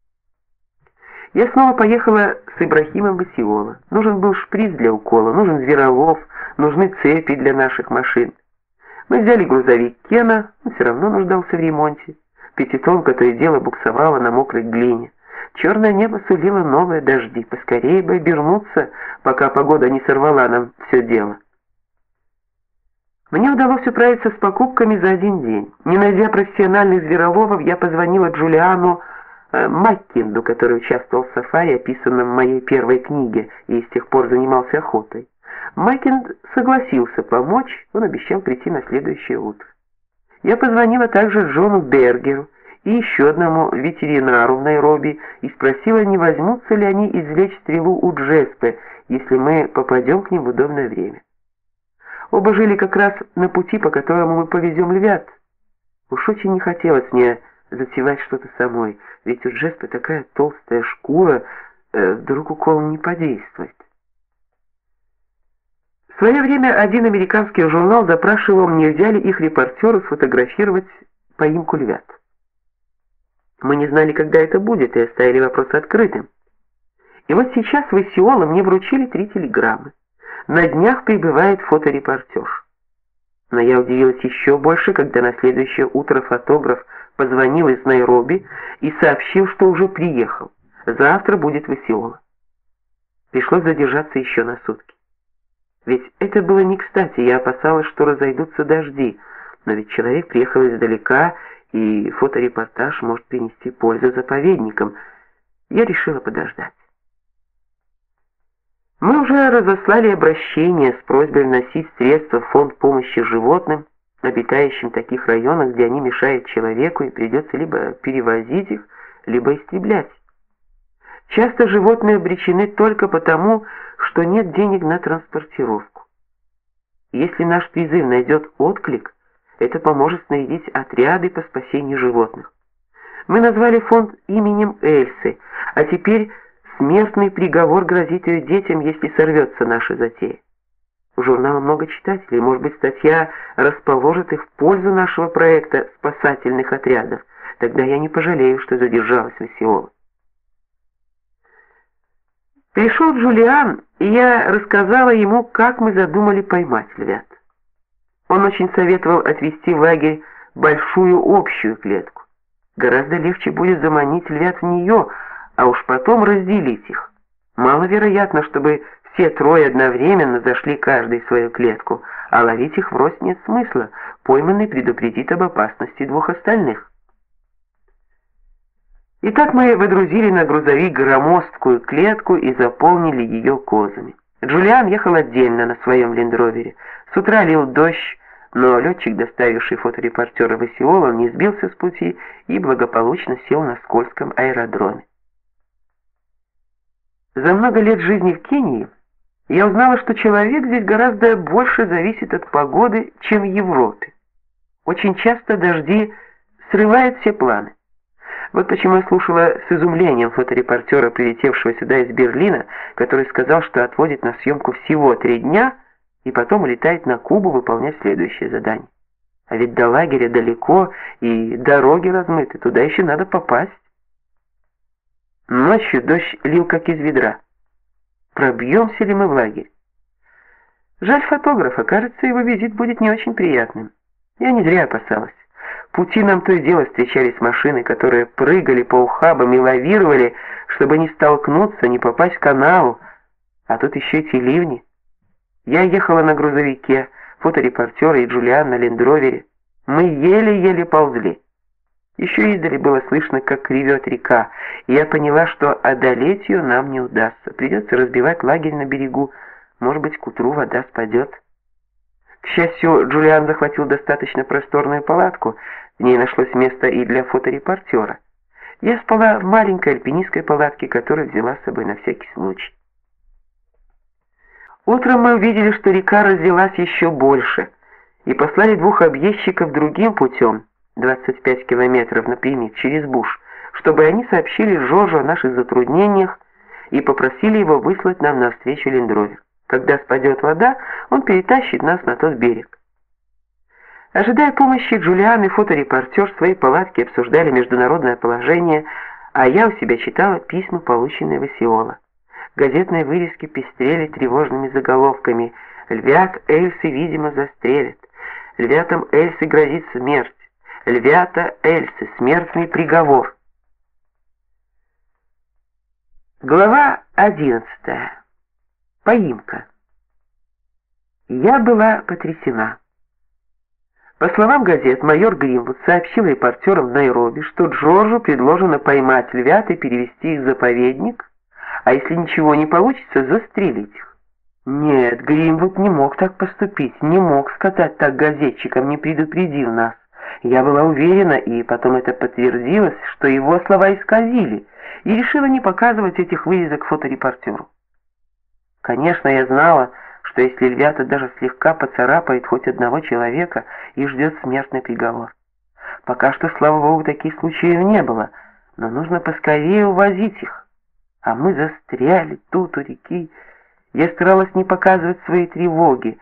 Я снова поехала с Ибрахимом в Осиола. Нужен был шприц для укола, нужен зверолов, нужны цепи для наших машин. Мы взяли грузовик Кена, он все равно нуждался в ремонте. Пятитонка то и дело буксовала на мокрой глине. Черное небо сулило новые дожди, поскорее бы обернуться, пока погода не сорвала нам все дело. Мне удалось управиться с покупками за один день. Не найдя профессиональных звероловов, я позвонила Джулиану Маккинду, который участвовал в сафари, описанном в моей первой книге, и с тех пор занимался охотой. Маккинд согласился помочь, он обещал прийти на следующее утро. Я позвонила также Джону Бергеру и еще одному ветеринару в Найроби и спросила, не возьмутся ли они извлечь стрелу у Джеспе, если мы попадем к ним в удобное время. Оба жили как раз на пути, по которому мы повезем львят. Уж очень не хотелось мне затевать что-то самой, ведь у Джеспе такая толстая шкура, вдруг укол не подействует. В свое время один американский журнал запрашивал, нельзя ли их репортеру сфотографировать поимку львят. Мы не знали, когда это будет, и оставили вопрос открытым. И вот сейчас в Осиола мне вручили 3 телеграммы. На днях прибывает фоторепортер. Но я удивилась еще больше, когда на следующее утро фотограф позвонил из Найроби и сообщил, что уже приехал. Завтра будет в Осиола. Пришлось задержаться еще на сутки. Ведь это было не кстати, я опасалась, что разойдутся дожди, но ведь человек приехал издалека, и фоторепортаж может принести пользу заповедникам. Я решила подождать. Мы уже разослали обращение с просьбой вносить средства в фонд помощи животным, обитающим в таких районах, где они мешают человеку, и придется либо перевозить их, либо истреблять. Часто животные обречены только потому, что нет денег на транспортировку. Если наш призыв найдет отклик, это поможет снарядить отряды по спасению животных. Мы назвали фонд именем Эльсы, а теперь смертный приговор грозит ее детям, если сорвется наша затея. У журнала много читателей, может быть, статья расположит их в пользу нашего проекта спасательных отрядов. Тогда я не пожалею, что задержалась в Осиола. Пришел Джулиан, и я рассказала ему, как мы задумали поймать львят. Он очень советовал отвезти в лагерь большую общую клетку. Гораздо легче будет заманить львят в нее, а уж потом разделить их. Маловероятно, чтобы все 3 одновременно зашли каждый в свою клетку, а ловить их врозь нет смысла. Пойманный предупредит об опасности 2 остальных. Итак, мы выдрузили на грузовик громоздкую клетку и заполнили ее козами. Джулиан ехал отдельно на своем лендровере. С утра лил дождь, но летчик, доставивший фоторепортера в Осиола, не сбился с пути и благополучно сел на скользком аэродроме. За много лет жизни в Кении я узнала, что человек здесь гораздо больше зависит от погоды, чем в Европе. Очень часто дожди срывают все планы. Вот почему я слушала с изумлением фоторепортера, прилетевшего сюда из Берлина, который сказал, что отводит на съемку всего 3 дня и потом улетает на Кубу выполнять следующее задание. А ведь до лагеря далеко, и дороги размыты, туда еще надо попасть. Ночью дождь лил как из ведра. Пробьемся ли мы в лагерь? Жаль фотографа, кажется, его визит будет не очень приятным. Я не зря опасалась. В пути нам то и дело встречались машины, которые прыгали по ухабам и лавировали, чтобы не столкнуться, не попасть в канаву. А тут еще эти ливни. Я ехала на грузовике, фоторепортер и Джулиан на лендровере. Мы еле-еле ползли. Еще издали было слышно, как ревет река, и я поняла, что одолеть ее нам не удастся. Придется разбивать лагерь на берегу. Может быть, к утру вода спадет. К счастью, Джулиан захватил достаточно просторную палатку. В ней нашлось место и для фоторепортера. Я спала в маленькой альпинистской палатке, которую взяла с собой на всякий случай. Утром мы увидели, что река разлилась еще больше, и послали 2 объездчиков другим путем, 25 километров напрямик, через буш, чтобы они сообщили Жоржу о наших затруднениях и попросили его выслать нам навстречу лендровер. Когда спадет вода, он перетащит нас на тот берег. Ожидая помощи, Джулиан и фоторепортер в своей палатке обсуждали международное положение, а я у себя читала письма, полученные в Осиола. Газетные вырезки пестрели тревожными заголовками: «Львят Эльсы, видимо, застрелят», «Львятам Эльсы грозит смерть», «Львята Эльсы, смертный приговор». Глава 11. Поимка. Я была потрясена. По словам газет, майор Гринвуд сообщил репортерам в Найроби, что Джорджу предложено поймать львят и перевести их в заповедник, а если ничего не получится, застрелить их. Нет, Гринвуд не мог так поступить, не мог сказать так газетчикам, не предупредив нас. Я была уверена, и потом это подтвердилось, что его слова исказили, и решила не показывать этих вырезок фоторепортеру. Конечно, я знала, что если львята даже слегка поцарапают хоть одного человека, их ждет смертный приговор. Пока что, слава богу, таких случаев не было, но нужно поскорее увозить их. А мы застряли тут у реки. Я старалась не показывать своей тревоги,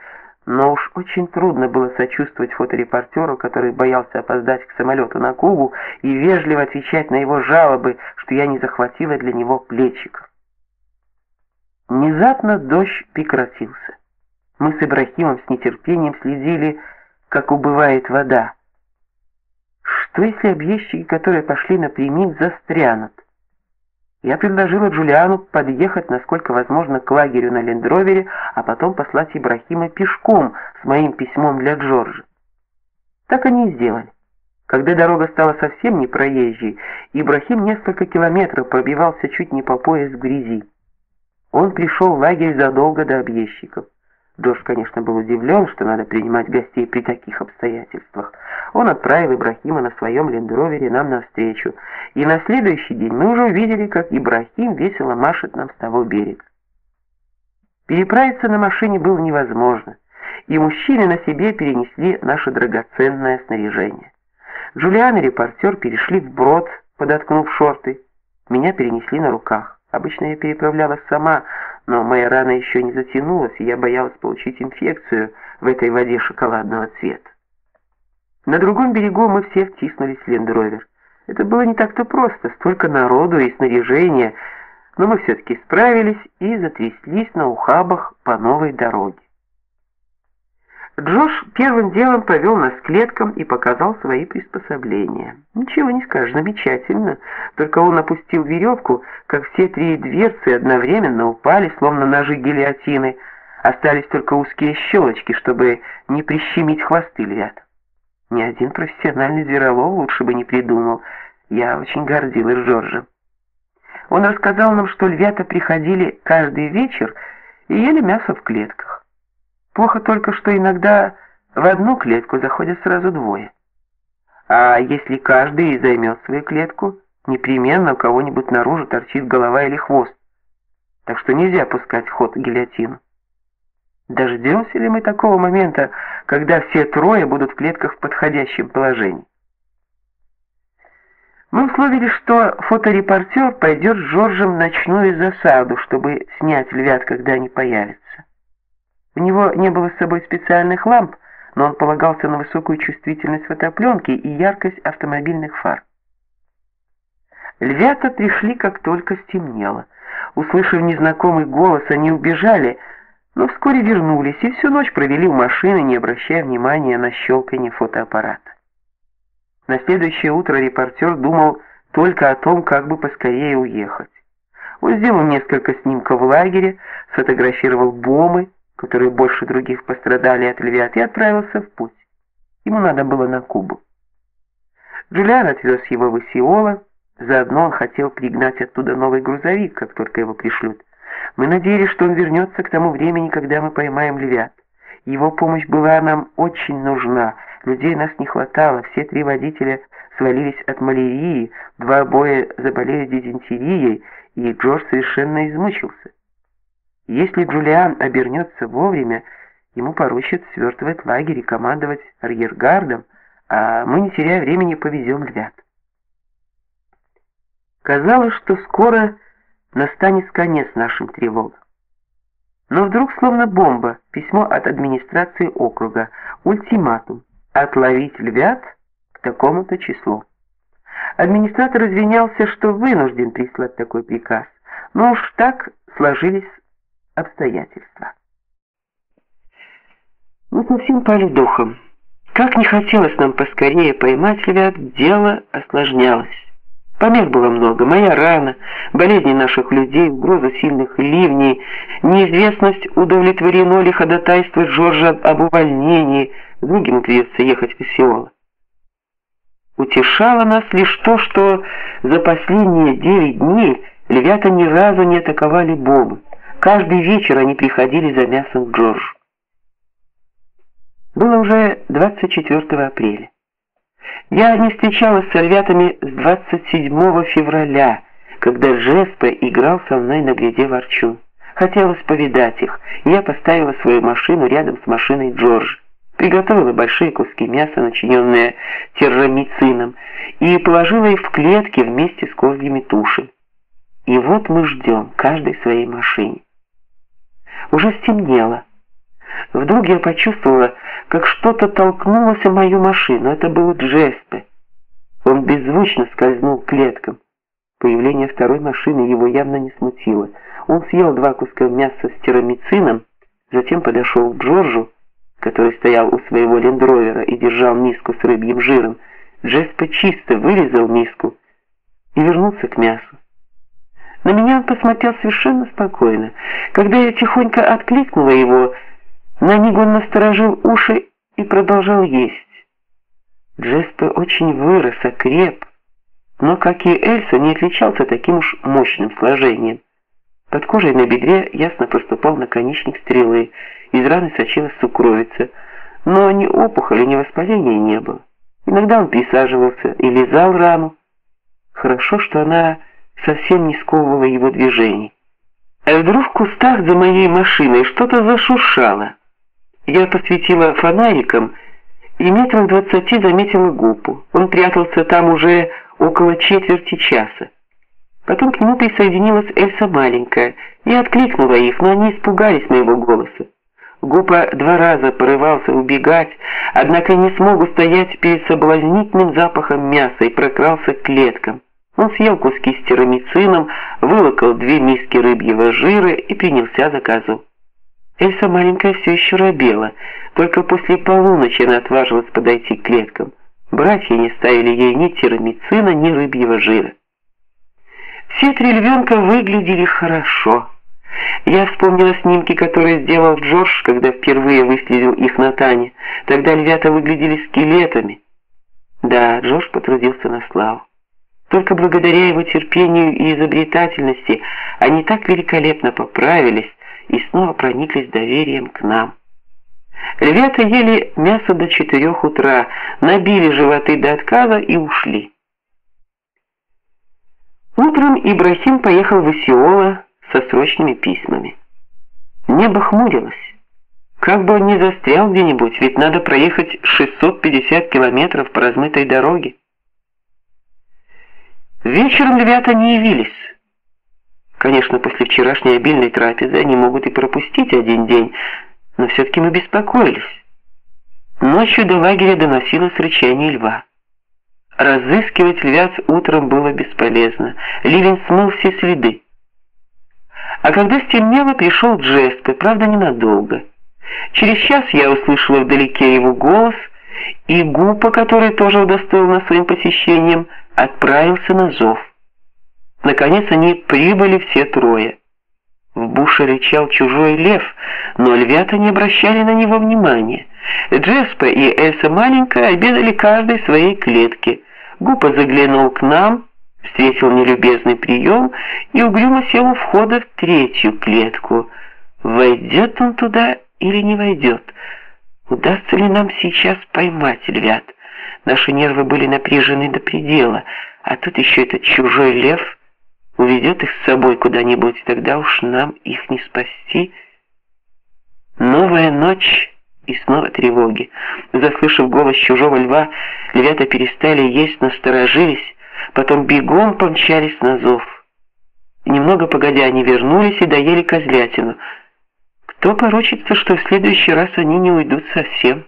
Но уж очень трудно было сочувствовать фоторепортеру, который боялся опоздать к самолету на Кубу, и вежливо отвечать на его жалобы, что я не захватила для него плечиков. Внезапно дождь прекратился. Мы с Ибрахимом с нетерпением следили, как убывает вода. Что если объездчики, которые пошли напрямик, застрянут? Я предложила Джулиану подъехать, насколько возможно, к лагерю на лендровере, а потом послать Ибрахима пешком с моим письмом для Джорджа. Так они и сделали. Когда дорога стала совсем непроезжей, Ибрахим несколько километров пробивался чуть не по пояс в грязи. Он пришел в лагерь задолго до объездчиков. Джордж, конечно, был удивлен, что надо принимать гостей при таких обстоятельствах. Он отправил Ибрахима на своем лендровере нам навстречу, и на следующий день мы уже увидели, как Ибрахим весело машет нам с того берега. Переправиться на машине было невозможно, и мужчины на себе перенесли наше драгоценное снаряжение. Джулиан и репортер перешли вброд, подоткнув шорты. Меня перенесли на руках. Обычно я переправлялась сама, но моя рана еще не затянулась, и я боялась получить инфекцию в этой воде шоколадного цвета. На другом берегу мы все втиснулись в лендровер. Это было не так-то просто, столько народу и снаряжения, но мы все-таки справились и затряслись на ухабах по новой дороге. Джош первым делом повел нас к клеткам и показал свои приспособления. Ничего не скажешь, замечательно. Только он опустил веревку, как все три дверцы одновременно упали, словно ножи гильотины. Остались только узкие щелочки, чтобы не прищемить хвосты львят. Ни один профессиональный зверолов лучше бы не придумал. Я очень гордилась Джорджем. Он рассказал нам, что львята приходили каждый вечер и ели мясо в клетках. Плохо только, что иногда в одну клетку заходят сразу двое. А если каждый займет свою клетку, непременно у кого-нибудь наружу торчит голова или хвост. Так что нельзя пускать в ход гильотину. Дождемся ли мы такого момента, когда все трое будут в клетках в подходящем положении? Мы условились, что фоторепортер пойдет с Джорджем в ночную засаду, чтобы снять львят, когда они появятся. У него не было с собой специальных ламп, но он полагался на высокую чувствительность фотопленки и яркость автомобильных фар. Львята пришли, как только стемнело. Услышав незнакомый голос, они убежали, но вскоре вернулись и всю ночь провели у машины, не обращая внимания на щелканье фотоаппарата. На следующее утро репортер думал только о том, как бы поскорее уехать. Он сделал несколько снимков в лагере, сфотографировал бомбы, которые больше других пострадали от львят, и отправился в путь. Ему надо было на Кубу. Джулиан отвез его в Осиола, заодно он хотел пригнать оттуда новый грузовик, как только его пришлют. Мы надеялись, что он вернется к тому времени, когда мы поймаем львят. Его помощь была нам очень нужна, людей нас не хватало, все три водителя свалились от малярии, два обоих заболели дизентерией, и Джордж совершенно измучился. Если Джулиан обернется вовремя, ему поручат свертывать лагерь и командовать арьергардом, а мы, не теряя времени, повезем львят. Казалось, что скоро настанет конец нашим тревогам. Но вдруг, словно бомба, письмо от администрации округа, ультиматум отловить львят к такому-то числу. Администратор извинялся, что вынужден прислать такой приказ, но уж так сложились обстоятельства. Мы совсем пали духом. Как не хотелось нам поскорее поймать львят, дело осложнялось. Помех было много, моя рана, болезни наших людей, угроза сильных ливней, неизвестность, удовлетворено ли ходатайство Джорджа об увольнении, другим придется ехать в Осиола. Утешало нас лишь то, что за последние 9 дней львята ни разу не атаковали бомбы. Каждый вечер они приходили за мясом к Джорджу. Было уже 24 апреля. Я не встречалась с львятами с 27 февраля, когда Джеспе играл со мной на гряде ворчун. Хотелось повидать их, и я поставила свою машину рядом с машиной Джорджа, приготовила большие куски мяса, начиненные террамицином, и положила их в клетки вместе с козьими тушами. И вот мы ждем, каждый в своей машине. Уже стемнело. Вдруг я почувствовала, как что-то толкнулось в мою машину. Это был Джеспе. Он беззвучно скользнул к клеткам. Появление второй машины его явно не смутило. Он съел 2 куска мяса с тирамицином, затем подошел к Джорджу, который стоял у своего лендровера и держал миску с рыбьим жиром. Джеспе чисто вырезал миску и вернулся к мясу. На меня он посмотрел совершенно спокойно. Когда я тихонько откликнула его, на миг он насторожил уши и продолжал есть. Джеспе очень вырос, окреп, но, как и Эльса, не отличался таким уж мощным сложением. Под кожей на бедре ясно проступал наконечник стрелы, из раны сочилась сукровица, но ни опухоли, ни воспаления не было. Иногда он присаживался и лизал рану. Хорошо, что она совсем не сковывала его движений. А вдруг в кустах за моей машиной что-то зашуршало. Я посветила фонариком и метрах 20 заметила Гупу. Он прятался там уже около четверти часа. Потом к нему присоединилась Эльса маленькая. Я откликнула их, но они испугались моего голоса. Гупа 2 раза порывался убегать, однако не смог устоять перед соблазнительным запахом мяса и прокрался к клеткам. Он съел куски с тирамицином, вылокал 2 миски рыбьего жира и принялся за козу. Эльса маленькая все еще робела, только после полуночи она отважилась подойти к клеткам. Братья не ставили ей ни тирамицина, ни рыбьего жира. Все 3 львенка выглядели хорошо. Я вспомнила снимки, которые сделал Джордж, когда впервые выследил их на Тане. Тогда львята выглядели скелетами. Да, Джордж потрудился на славу. Только благодаря его терпению и изобретательности они так великолепно поправились и снова прониклись доверием к нам. Ребята ели мясо до 4 утра, набили животы до отказа и ушли. Утром Ибрахим поехал в Исиола со срочными письмами. Небо хмурилось. Как бы он ни застрял где-нибудь, ведь надо проехать 650 километров по размытой дороге. Вечером львята не явились. Конечно, после вчерашней обильной трапезы они могут и пропустить 1 день, но все-таки мы беспокоились. Ночью до лагеря доносилось рычание льва. Разыскивать львят утром было бесполезно. Ливень смыл все следы. А когда стемнело, пришел Джеспе, правда, ненадолго. Через час я услышала вдалеке его голос, и Гупа, который тоже удостоил нас своим посещением, отправился на зов. Наконец они прибыли все 3. В буше рычал чужой лев, но львята не обращали на него внимания. Джеспе и Эльса маленькая обедали каждый в своей клетке. Гупа заглянул к нам, встретил нелюбезный прием и угрюмо сел у входа в 3-ю клетку. Войдет он туда или не войдет? Удастся ли нам сейчас поймать львят? Наши нервы были напряжены до предела, а тут еще этот чужой лев уведет их с собой куда-нибудь, тогда уж нам их не спасти. Новая ночь и снова тревоги. Заслышав голос чужого льва, львята перестали есть, насторожились, потом бегом помчались на зов. Немного погодя они вернулись и доели козлятину. Кто поручится, что в следующий раз они не уйдут совсем?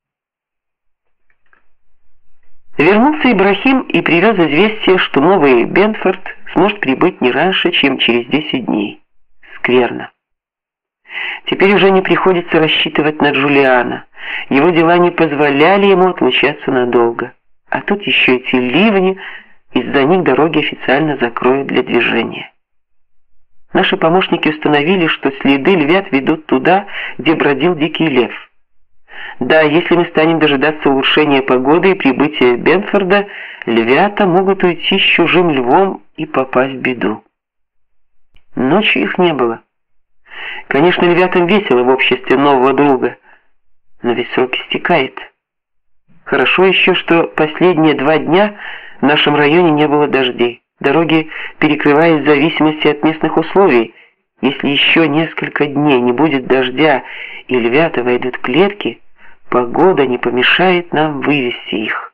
Вернулся Ибрахим и привез известие, что новый Бенфорд сможет прибыть не раньше, чем через 10 дней. Скверно. Теперь уже не приходится рассчитывать на Джулиана. Его дела не позволяли ему отлучаться надолго. А тут еще эти ливни, из-за них дороги официально закроют для движения. Наши помощники установили, что следы львят ведут туда, где бродил дикий лев. Да, если мы станем дожидаться улучшения погоды и прибытия Бенфорда, львята могут уйти с чужим львом и попасть в беду. Ночью их не было. Конечно, львятам весело в обществе нового друга, но ведь срок истекает. Хорошо еще, что последние 2 дня в нашем районе не было дождей. Дороги перекрывают в зависимости от местных условий. Если еще несколько дней не будет дождя и львята войдут в клетки, погода не помешает нам вывести их.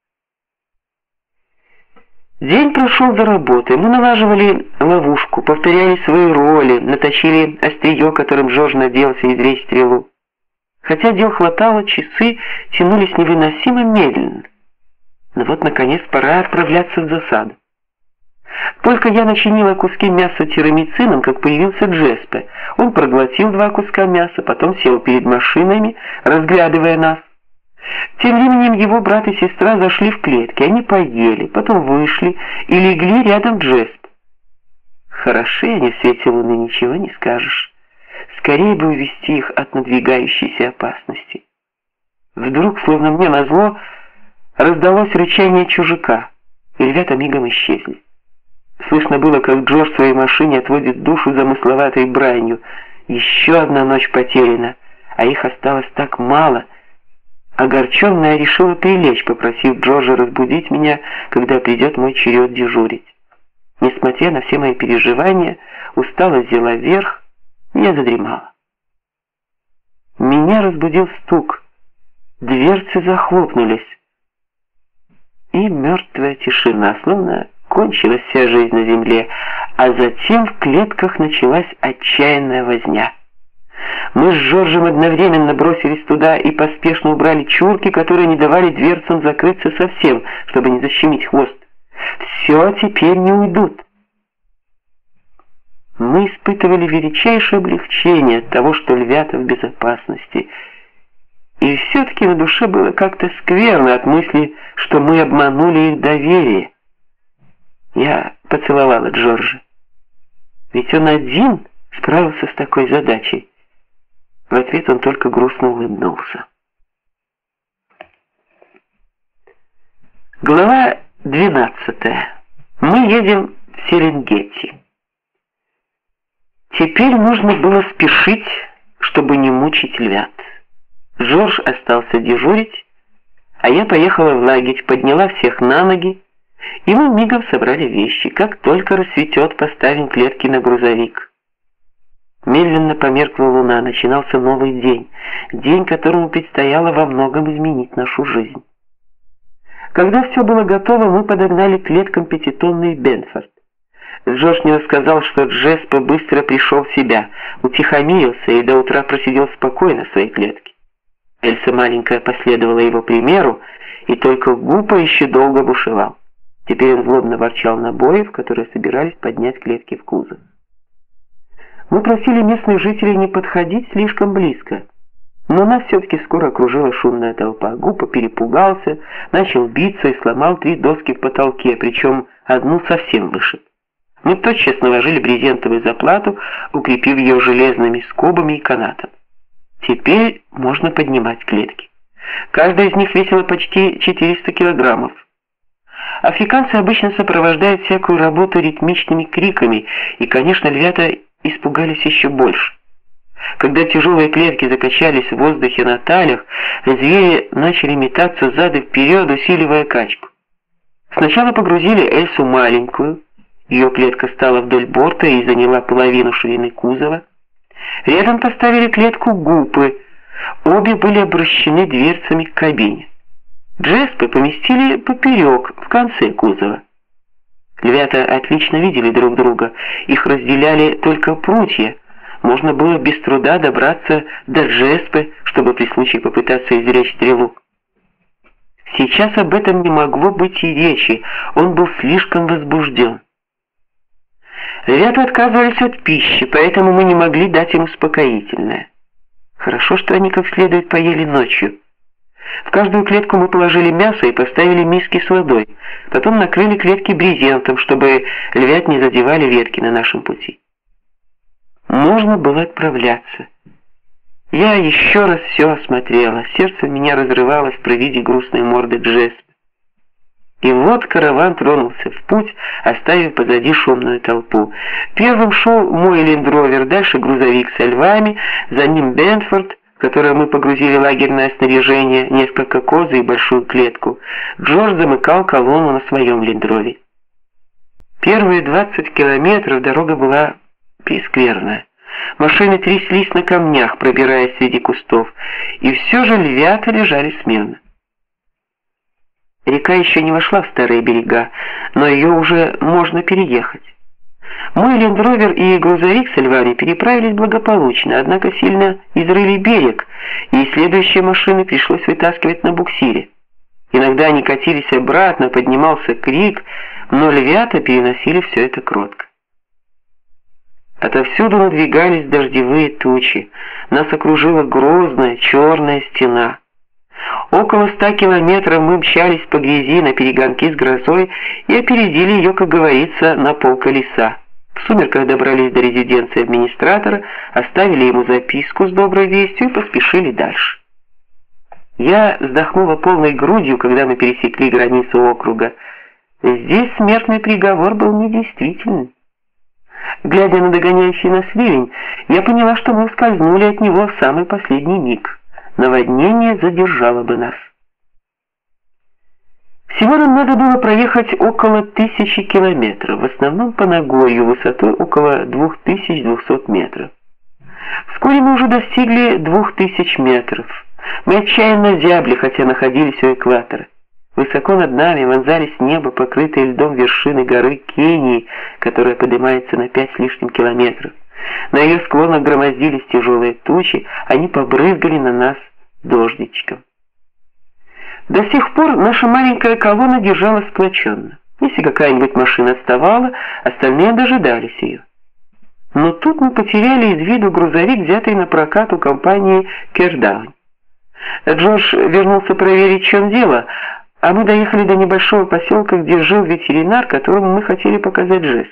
День прошел за работой. Мы налаживали ловушку, повторяли свои роли, наточили острие, которым Джордж надеялся изрезать стрелу. Хотя дел хватало, часы тянулись невыносимо медленно. Но вот, наконец, пора отправляться в засаду. Только я начинила куски мяса тирамицином, как появился Джеспе. Он проглотил 2 куска мяса, потом сел перед машинами, разглядывая нас. Тем временем его брат и сестра зашли в клетки. Они поели, потом вышли и легли рядом Джеспе. Хороши они в свете луны, ничего не скажешь. Скорее бы увести их от надвигающейся опасности. Вдруг, словно мне назло, раздалось рычание чужака, и ребята мигом исчезли. Слышно было, как Джордж в своей машине отводит душу замысловатой бранью. Еще одна ночь потеряна, а их осталось так мало. Огорченная решила прилечь, попросив Джорджа разбудить меня, когда придет мой черед дежурить. Несмотря на все мои переживания, усталость взяла верх, и я задремала. Меня разбудил стук. Дверцы захлопнулись. И мертвая тишина, словно кончилась вся жизнь на земле, а затем в клетках началась отчаянная возня. Мы с Джорджем одновременно бросились туда и поспешно убрали чурки, которые не давали дверцам закрыться совсем, чтобы не защемить хвост. Все, теперь не уйдут. Мы испытывали величайшее облегчение от того, что львята в безопасности. И все-таки на душе было как-то скверно от мысли, что мы обманули их доверие. Я поцеловала Джорджа. Ведь он один справился с такой задачей. В ответ он только грустно улыбнулся. Глава 12. Мы едем в Серенгети. Теперь нужно было спешить, чтобы не мучить львят. Джордж остался дежурить, а я поехала в лагерь, подняла всех на ноги, и мы мигом собрали вещи. Как только рассветет, поставим клетки на грузовик. Медленно померкла луна, начинался новый день, день, которому предстояло во многом изменить нашу жизнь. Когда все было готово, мы подогнали к клеткам 5-тонный Бенфорд. Джордж мне рассказал, что Джеспе быстро пришел в себя, утихомирился и до утра просидел спокойно в своей клетке. Эльса маленькая последовала его примеру, и только Гупа еще долго бушевал. Теперь он злобно ворчал на боев, которые собирались поднять клетки в кузов. Мы просили местных жителей не подходить слишком близко, но нас все-таки скоро окружила шумная толпа. Гупа перепугался, начал биться и сломал 3 доски в потолке, причем одну совсем вышиб. Мы тотчас наложили брезентовую заплату, укрепив ее железными скобами и канатом. Теперь можно поднимать клетки. Каждая из них весила почти 400 килограммов. Африканцы обычно сопровождают всякую работу ритмичными криками, и, конечно, львята испугались еще больше. Когда тяжелые клетки закачались в воздухе на талях, звери начали метаться зад и вперед, усиливая качку. Сначала погрузили Эльсу маленькую, ее клетка стала вдоль борта и заняла половину ширины кузова. Рядом поставили клетку Гупы, обе были обращены дверцами к кабине. Джеспе поместили поперек, в конце кузова. Львята отлично видели друг друга, их разделяли только прутья. Можно было без труда добраться до Джеспе, чтобы при случае попытаться извлечь стрелу. Сейчас об этом не могло быть и речи, он был слишком возбужден. Львята отказывались от пищи, поэтому мы не могли дать им успокоительное. Хорошо, что они как следует поели ночью. В каждую клетку мы положили мясо и поставили миски с водой. Потом накрыли клетки брезентом, чтобы львят не задевали ветки на нашем пути. Можно было отправляться. Я еще раз все осмотрела. Сердце меня разрывалось при виде грустной морды Джеспе. И вот караван тронулся в путь, оставив позади шумную толпу. Первым шел мой лендровер, дальше грузовик со львами, за ним Бенфорд, в который мы погрузили лагерное снаряжение, несколько козы и большую клетку. Джордж замыкал колонну на своем лендровере. Первые 20 километров дорога была прескверная. Машины тряслись на камнях, пробираясь среди кустов, и все же львята лежали смирно. Река еще не вошла в старые берега, но ее уже можно переехать. Мой лендровер и грузовик с львами переправились благополучно, однако сильно изрыли берег, и следующие машины пришлось вытаскивать на буксире. Иногда они катились обратно, поднимался крик, но львята переносили все это кротко. Отовсюду надвигались дождевые тучи, нас окружила грозная черная стена. Около 100 километров мы мчались по грязи на перегонки с грозой и опередили ее, как говорится, на полколеса. В сумерках добрались до резиденции администратора, оставили ему записку с доброй вестью и поспешили дальше. Я вздохнула полной грудью, когда мы пересекли границу округа. Здесь смертный приговор был недействительный. Глядя на догоняющий нас ливень, я поняла, что мы ускользнули от него в самый последний миг. Наводнение задержало бы нас. Всего нам надо было проехать около 1000 километров, в основном по Нагорью, высотой около 2200 метров. Вскоре мы уже достигли 2000 метров. Мы отчаянно зябли, хотя находились у экватора. Высоко над нами вонзались небо, покрытые льдом вершины горы Кении, которая поднимается на 5 с лишним километров. На ее склонах громоздились тяжелые тучи, они побрызгали на нас дождичком. До сих пор наша маленькая колонна держалась сплоченно. Если какая-нибудь машина отставала, остальные дожидались ее. Но тут мы потеряли из виду грузовик, взятый на прокат у компании Кердаун. Джордж вернулся проверить, в чем дело, а мы доехали до небольшого поселка, где жил ветеринар, которому мы хотели показать жест.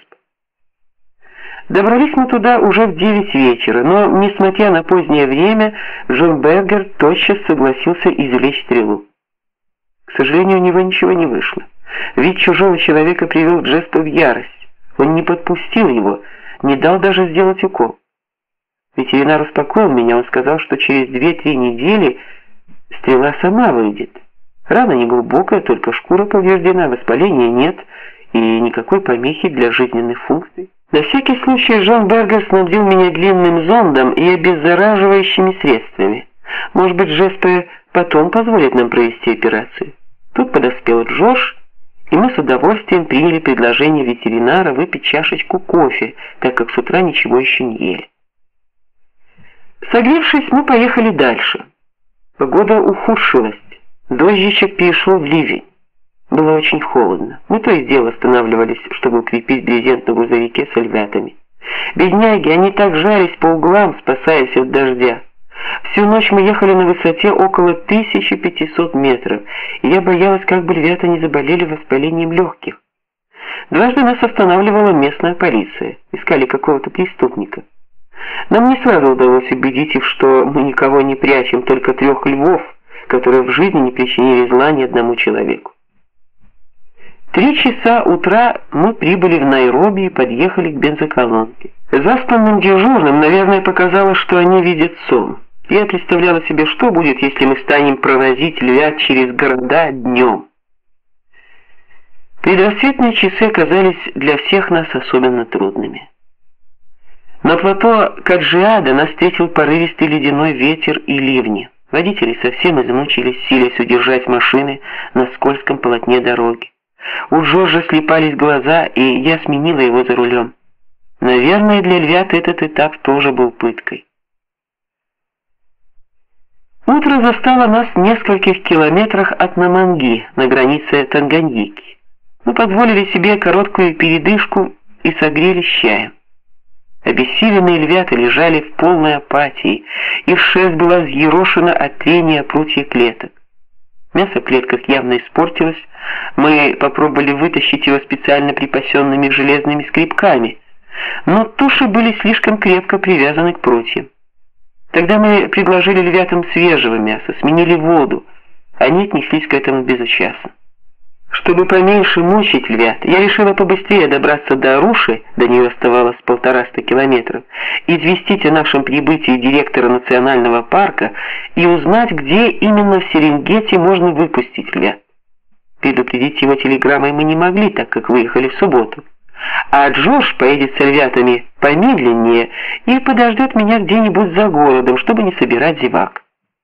Добрались мы туда уже в 9 вечера, но, несмотря на позднее время, Джон Бергер тотчас согласился извлечь стрелу. К сожалению, у него ничего не вышло. Вид чужого человека привел Джеспа в ярость. Он не подпустил его, не дал даже сделать укол. Ветеринар успокоил меня, он сказал, что через 2-3 недели стрела сама выйдет. Рана не глубокая, только шкура повреждена, воспаления нет и никакой помехи для жизненных функций. На всякий случай Джон Бергер снабдил меня длинным зондом и обеззараживающими средствами. Может быть, Джеспе потом позволит нам провести операцию. Тут подоспел Джордж, и мы с удовольствием приняли предложение ветеринара выпить чашечку кофе, так как с утра ничего еще не ели. Согревшись, мы поехали дальше. Погода ухудшилась. Дождичек перешел в ливень. Было очень холодно. Мы то и дело останавливались, чтобы укрепить брезент на грузовике с львятами. Бедняги, они так жались по углам, спасаясь от дождя. Всю ночь мы ехали на высоте около 1500 метров, и я боялась, как бы львята не заболели воспалением легких. Дважды нас останавливала местная полиция. Искали какого-то преступника. Нам не сразу удалось убедить их, что мы никого не прячем, только 3 львов, которые в жизни не причинили зла ни одному человеку. 3 часа утра мы прибыли в Найроби и подъехали к бензоколонке. Заспанным дежурным, наверное, показалось, что они видят сон. Я представляла себе, что будет, если мы станем провозить львят через города днем. Предрассветные часы оказались для всех нас особенно трудными. На плато Каджиада нас встретил порывистый ледяной ветер и ливни. Водители совсем измучились, силясь удержать машины на скользком полотне дороги. У Джорджа слепались глаза, и я сменила его за рулем. Наверное, для львят этот этап тоже был пыткой. Утро застало нас в нескольких километрах от Наманги, на границе Танганьики. Мы позволили себе короткую передышку и согрелись чаем. Обессиленные львята лежали в полной апатии, их шерсть была взъерошена от трения прутья клеток. Мясо в клетках явно испортилось, мы попробовали вытащить его специально припасенными железными скребками, но туши были слишком крепко привязаны к прутьям. Тогда мы предложили львятам свежего мяса, сменили воду, они отнеслись к этому безучастно. Чтобы поменьше мучить львят, я решила побыстрее добраться до Аруши, до нее оставалось 150 километров, известить о нашем прибытии директора национального парка и узнать, где именно в Серенгети можно выпустить львят. Предупредить его телеграммой мы не могли, так как выехали в субботу. А Джордж поедет с львятами помедленнее и подождет меня где-нибудь за городом, чтобы не собирать зевак.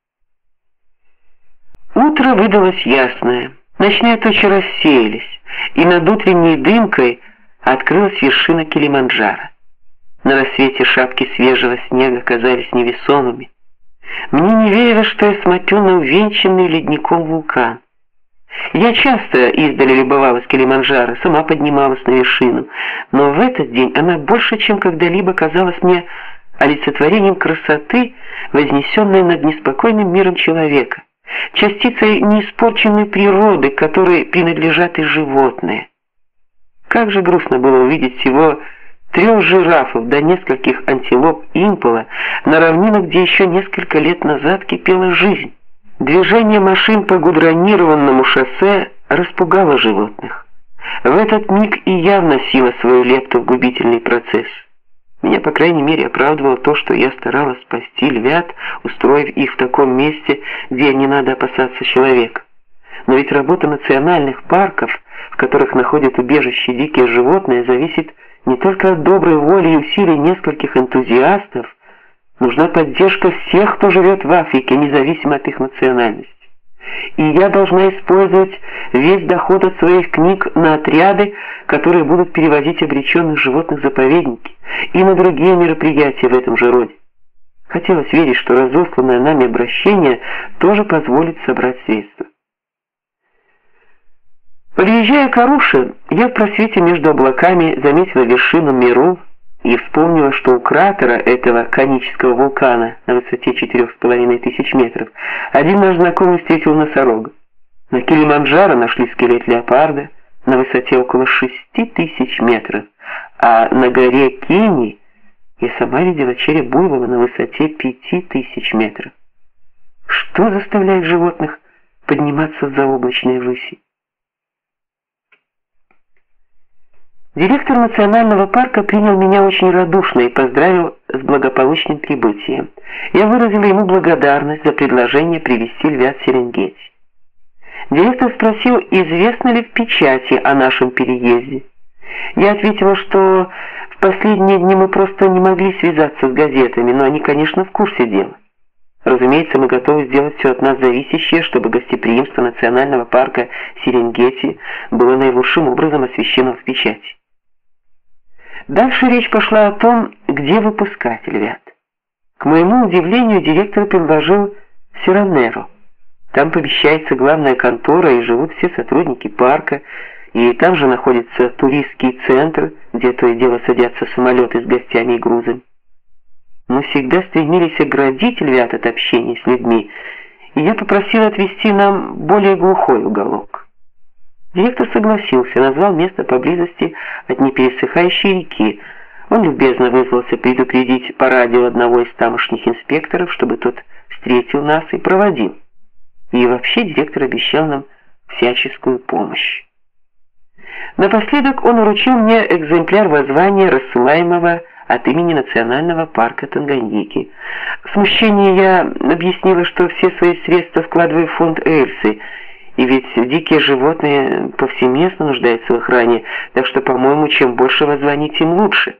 Утро выдалось ясное. Ночные тучи рассеялись, и над утренней дымкой открылась вершина Килиманджаро. На рассвете шапки свежего снега казались невесомыми. Мне не верилось, что я смотрю на увенчанный ледником вулкан. Я часто издали любовалась Килиманджаро, сама поднималась на вершину, но в этот день она больше, чем когда-либо казалась мне олицетворением красоты, вознесенной над неспокойным миром человека, частицей неиспорченной природы, которой принадлежат и животные. Как же грустно было увидеть всего 3 жирафов до нескольких антилоп импала на равнинах, где еще несколько лет назад кипела жизнь. Движение машин по гудронированному шоссе распугало животных. В этот миг и я вносила свою лепту в губительный процесс. Меня, по крайней мере, оправдывало то, что я старалась спасти львят, устроив их в таком месте, где не надо опасаться человека. Но ведь работа национальных парков, в которых находят убежище дикие животные, зависит не только от доброй воли и усилий нескольких энтузиастов. Нужна поддержка всех, кто живет в Африке, независимо от их национальности. И я должна использовать весь доход от своих книг на отряды, которые будут перевозить обреченных животных в заповедники, и на другие мероприятия в этом же роде. Хотелось верить, что разосланное нами обращение тоже позволит собрать средства. Подъезжая к Аруше, я в просвете между облаками заметила вершину Меру и вспомнила, что у кратера этого конического вулкана на высоте 4500 метров один наш знакомый встретил носорога. На Килиманджаро нашли скелет леопарда на высоте около 6000 метров, а на горе Кени я сама видела череп буйвола на высоте 5000 метров. Что заставляет животных подниматься в заоблачные выси? Директор национального парка принял меня очень радушно и поздравил с благополучным прибытием. Я выразила ему благодарность за предложение привезти львят в Серенгети. Директор спросил, известно ли в печати о нашем переезде. Я ответила, что в последние дни мы просто не могли связаться с газетами, но они, конечно, в курсе дела. Разумеется, мы готовы сделать все от нас зависящее, чтобы гостеприимство национального парка Серенгети было наилучшим образом освещено в печати. Дальше речь пошла о том, где выпускать львят. К моему удивлению, директор предложил Сиранеру. Там помещается главная контора и живут все сотрудники парка, и там же находится туристский центр, где то и дело садятся самолеты с гостями и грузами. Мы всегда стремились оградить львят от общения с людьми, и я попросил отвезти нам более глухой уголок. Директор согласился, назвал место поблизости от непересыхающей реки. Он любезно вызвался предупредить по радио одного из тамошних инспекторов, чтобы тот встретил нас и проводил. И вообще директор обещал нам всяческую помощь. Напоследок он вручил мне экземпляр воззвания, рассылаемого от имени Национального парка Танганьики. В смущении я объяснила, что все свои средства вкладываю в фонд Эльсы, и ведь дикие животные повсеместно нуждаются в охране, так что, по-моему, чем больше воззваний, тем лучше.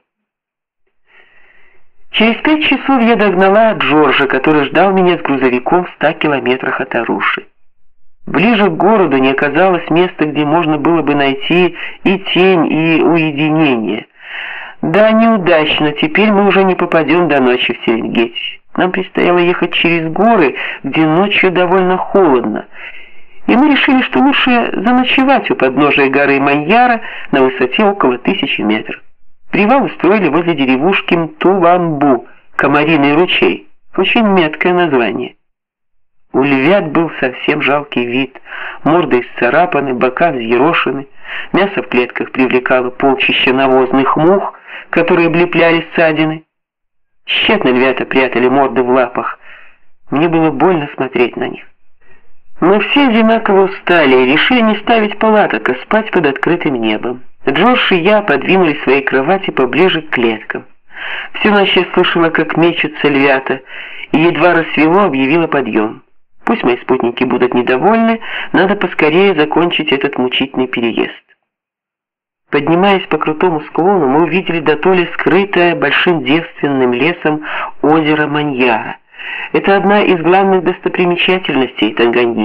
Через 5 часов я догнала Джорджа, который ждал меня с грузовиком в 100 километрах от Аруши. Ближе к городу не оказалось места, где можно было бы найти и тень, и уединение. Да, неудачно, теперь мы уже не попадем до ночи в Серенгети. Нам предстояло ехать через горы, где ночью довольно холодно. И мы решили, что лучше заночевать у подножия горы Маньяра на высоте около 1000 метров. Привал устроили возле деревушки Мтуламбу, Комариный ручей. Очень меткое название. У львят был совсем жалкий вид. Морды исцарапаны, бока взъерошены. Мясо в клетках привлекало полчища навозных мух, которые облепляли ссадины. Тщетно львята прятали морды в лапах. Мне было больно смотреть на них. Мы все одинаково устали и решили не ставить палаток, а спать под открытым небом. Джордж и я подвинули свои кровати поближе к клеткам. Всю ночь я слышала, как мечутся львята, и едва рассвело, объявила подъем. Пусть мои спутники будут недовольны, надо поскорее закончить этот мучительный переезд. Поднимаясь по крутому склону, мы увидели дотоле скрытое большим девственным лесом озеро Маньяра. Это одна из главных достопримечательностей Танганьики.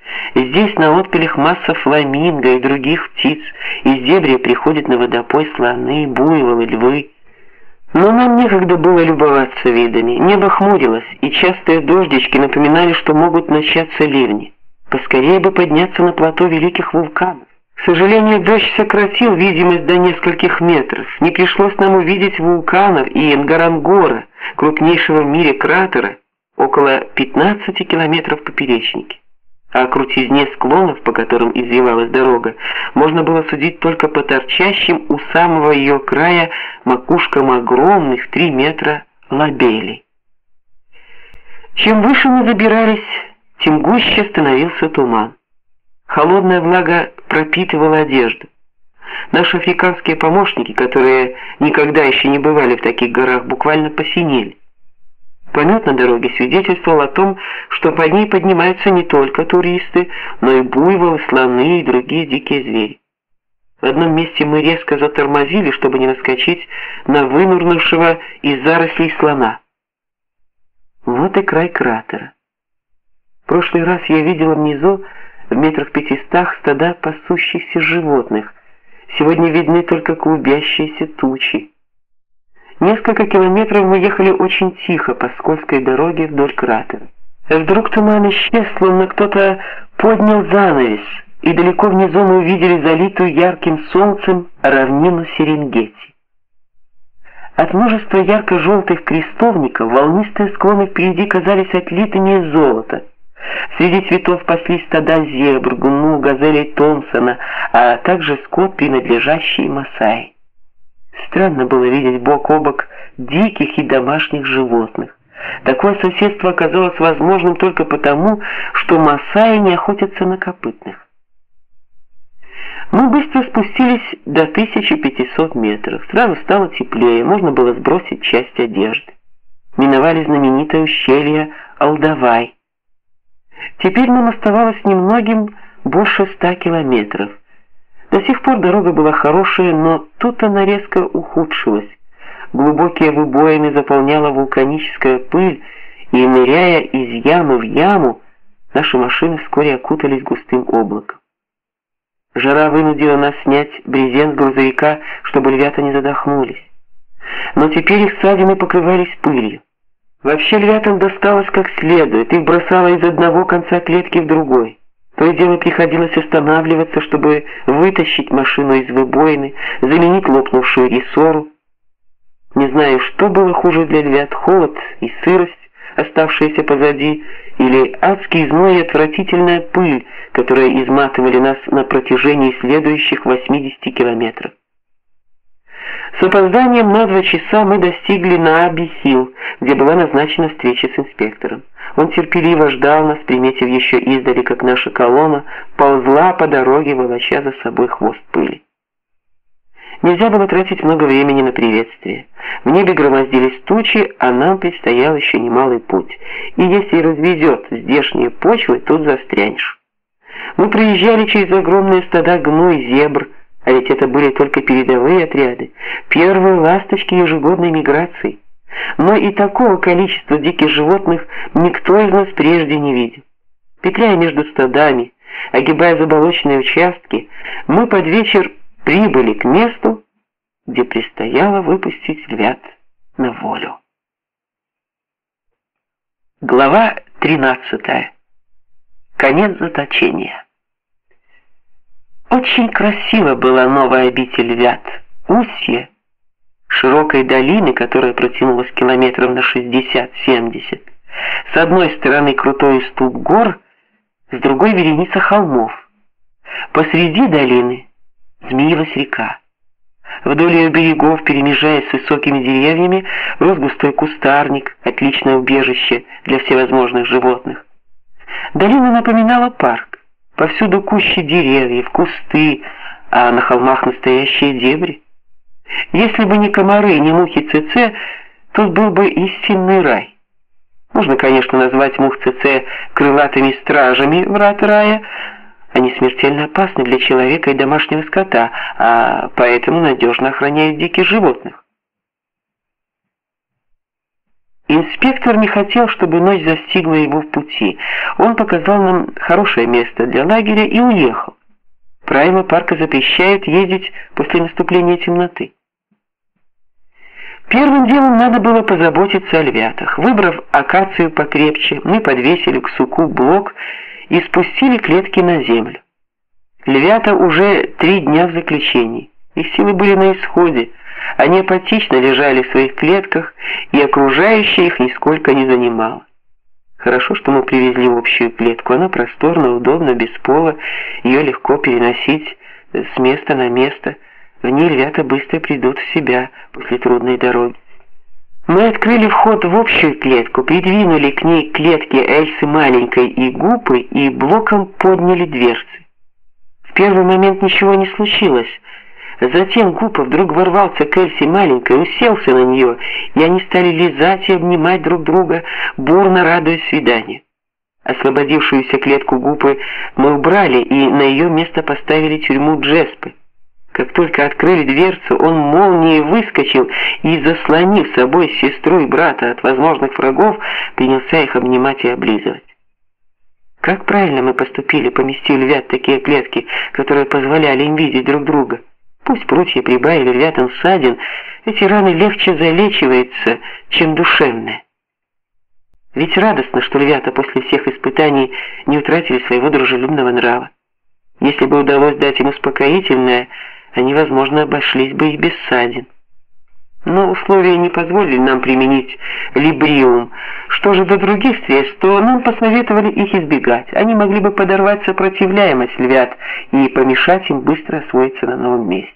Здесь на отпелях масса фламинго и других птиц, из дебри приходят на водопой слоны, буйволы, львы. Но нам некогда было любоваться видами. Небо хмурилось, и частые дождички напоминали, что могут начаться ливни. Поскорее бы подняться на плато великих вулканов. К сожалению, дождь сократил видимость до нескольких метров. Не пришлось нам увидеть вулканов и Нгарангора, крупнейшего в мире кратера, около 15 километров в поперечнике. О крутизне склонов, по которым извивалась дорога, можно было судить только по торчащим у самого ее края макушкам огромных 3 метра лабелей. Чем выше мы забирались, тем гуще становился туман. Холодная влага пропитывала одежду. Наши африканские помощники, которые никогда еще не бывали в таких горах, буквально посинели. Помет на дороге свидетельствовал о том, что по ней поднимаются не только туристы, но и буйволы, слоны и другие дикие звери. В одном месте мы резко затормозили, чтобы не наскочить на вынурнувшего из зарослей слона. Вот и край кратера. В прошлый раз я видела внизу, в метрах 500, стада пасущихся животных. Сегодня видны только клубящиеся тучи. Несколько километров мы ехали очень тихо по скользкой дороге вдоль кратера. Вдруг туман исчез, словно кто-то поднял занавес, и далеко внизу мы увидели залитую ярким солнцем равнину Серенгети. От множества ярко-желтых крестовников волнистые склоны впереди казались отлитыми из золота. Среди цветов паслись стада зебр, гну, газелей Томпсона, а также скот, принадлежащий Масаи. Странно было видеть бок о бок диких и домашних животных. Такое соседство оказалось возможным только потому, что масаи не охотятся на копытных. Мы быстро спустились до 1500 метров. Сразу стало теплее, можно было сбросить часть одежды. Миновали знаменитое ущелье Алдавай. Теперь нам оставалось немногим больше 100 километров. До сих пор дорога была хорошая, но тут она резко ухудшилась. Глубокие выбоины заполняла вулканическая пыль, и, ныряя из ямы в яму, наши машины вскоре окутались густым облаком. Жара вынудила нас снять брезент с грузовика, чтобы львята не задохнулись. Но теперь их ссадины покрывались пылью. Вообще львятам досталось как следует, их бросало из одного конца клетки в другой. То и дело приходилось останавливаться, чтобы вытащить машину из выбоины, заменить лопнувшую рессору. Не знаю, что было хуже для львят: холод и сырость, оставшиеся позади, или адский зной и отвратительная пыль, которая изматывали нас на протяжении следующих 80 километров. С опозданием на 2 часа мы достигли Нааби-Хилл, где была назначена встреча с инспектором. Он терпеливо ждал нас, приметив еще издали, как наша колонна ползла по дороге, волоча за собой хвост пыли. Нельзя было тратить много времени на приветствие. В небе громоздились тучи, а нам предстоял еще немалый путь. И если развезет здешние почвы, тут застрянешь. Мы проезжали через огромные стада гну и зебр, а ведь это были только передовые отряды, первые ласточки ежегодной миграции. Но и такого количества диких животных никто из нас прежде не видел. Петляя между стадами, огибая заболоченные участки, мы под вечер прибыли к месту, где предстояло выпустить львят на волю. Глава 13. Конец заточения. Очень красиво была новая обитель львят. Устье широкой долины, которая протянулась километров на 60-70. С одной стороны крутой уступ гор, с другой вереница холмов. Посреди долины змеилась река. Вдоль ее берегов, перемежаясь с высокими деревьями, рос густой кустарник, отличное убежище для всевозможных животных. Долина напоминала парк. Повсюду кущи деревьев, кусты, а на холмах настоящие дебри. Если бы не комары и не мухи ЦЦ, тут был бы истинный рай. Можно, конечно, назвать мух ЦЦ крылатыми стражами врат рая. Они смертельно опасны для человека и домашнего скота, а поэтому надежно охраняют диких животных. Инспектор не хотел, чтобы ночь застигла его в пути. Он показал нам хорошее место для лагеря и уехал. Правила парка запрещают ездить после наступления темноты. Первым делом надо было позаботиться о львятах. Выбрав акацию покрепче, мы подвесили к суку блок и спустили клетки на землю. Львята уже 3 дня в заключении. Их силы были на исходе. Они апатично лежали в своих клетках, и окружающее их нисколько не занимало. Хорошо, что мы привезли общую клетку. Она просторна, удобна, без пола, ее легко переносить с места на место. В ней львята быстро придут в себя после трудной дороги. Мы открыли вход в общую клетку, придвинули к ней клетки Эльсы маленькой и Гупы и блоком подняли дверцы. В первый момент ничего не случилось. Затем Гупа вдруг ворвался к Эльсе маленькой, уселся на нее, и они стали лизать и обнимать друг друга, бурно радуясь свиданию. Освободившуюся клетку Гупы мы убрали и на ее место поставили тюрьму Джеспы. Как только открыли дверцу, он молнией выскочил и, заслонив собой сестру и брата от возможных врагов, принялся их обнимать и облизывать. Как правильно мы поступили, поместив львят в такие клетки, которые позволяли им видеть друг друга. Пусть прутья прибавили львятам ссадин, эти раны легче залечиваются, чем душевные. Ведь радостно, что львята после всех испытаний не утратили своего дружелюбного нрава. Если бы удалось дать им успокоительное, они, возможно, обошлись бы и без ссадин. Но условия не позволили нам применить либриум. Что же до других средств, то нам посоветовали их избегать. Они могли бы подорвать сопротивляемость львят и помешать им быстро освоиться на новом месте.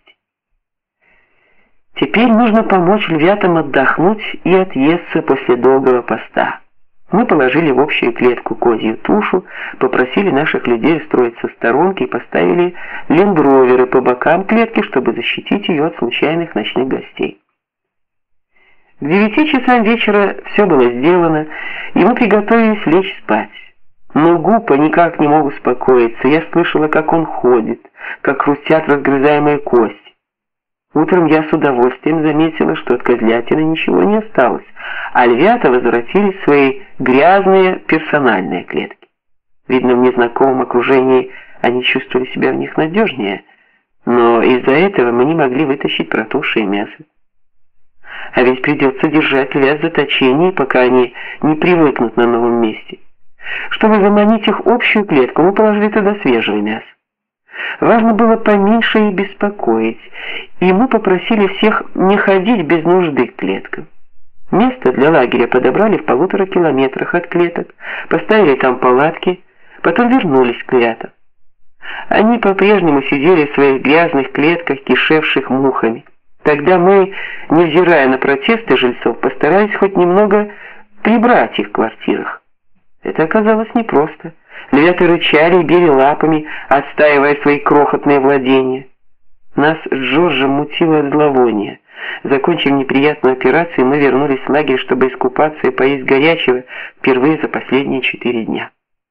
Теперь нужно помочь львятам отдохнуть и отъесться после долгого поста. Мы положили в общую клетку козью тушу, попросили наших людей устроиться в сторонке и поставили лендроверы по бокам клетки, чтобы защитить ее от случайных ночных гостей. К 9 часам вечера все было сделано, и мы приготовились лечь спать. Но Гупа никак не мог успокоиться. Я слышала, как он ходит, как хрустят разгрызаемые кости. Утром я с удовольствием заметила, что от козлятины ничего не осталось, а львята возвратились в свои грязные персональные клетки. Видно, в незнакомом окружении они чувствовали себя в них надежнее, но из-за этого мы не могли вытащить протухшее мясо. А ведь придется держать львят в заточении, пока они не привыкнут на новом месте. Чтобы заманить их в общую клетку, мы положили туда свежее мясо. Важно было поменьше их беспокоить, и мы попросили всех не ходить без нужды к клеткам. Место для лагеря подобрали в 1,5 километрах от клеток, поставили там палатки, потом вернулись к львятам. Они по-прежнему сидели в своих грязных клетках, кишевших мухами. Тогда мы, невзирая на протесты жильцов, постарались хоть немного прибрать их в квартирах. Это оказалось непросто. Львята рычали и били лапами, отстаивая свои крохотные владения. Нас с Джорджем мутило от зловония. Закончив неприятную операцию, мы вернулись в лагерь, чтобы искупаться и поесть горячего впервые за последние 4 дня.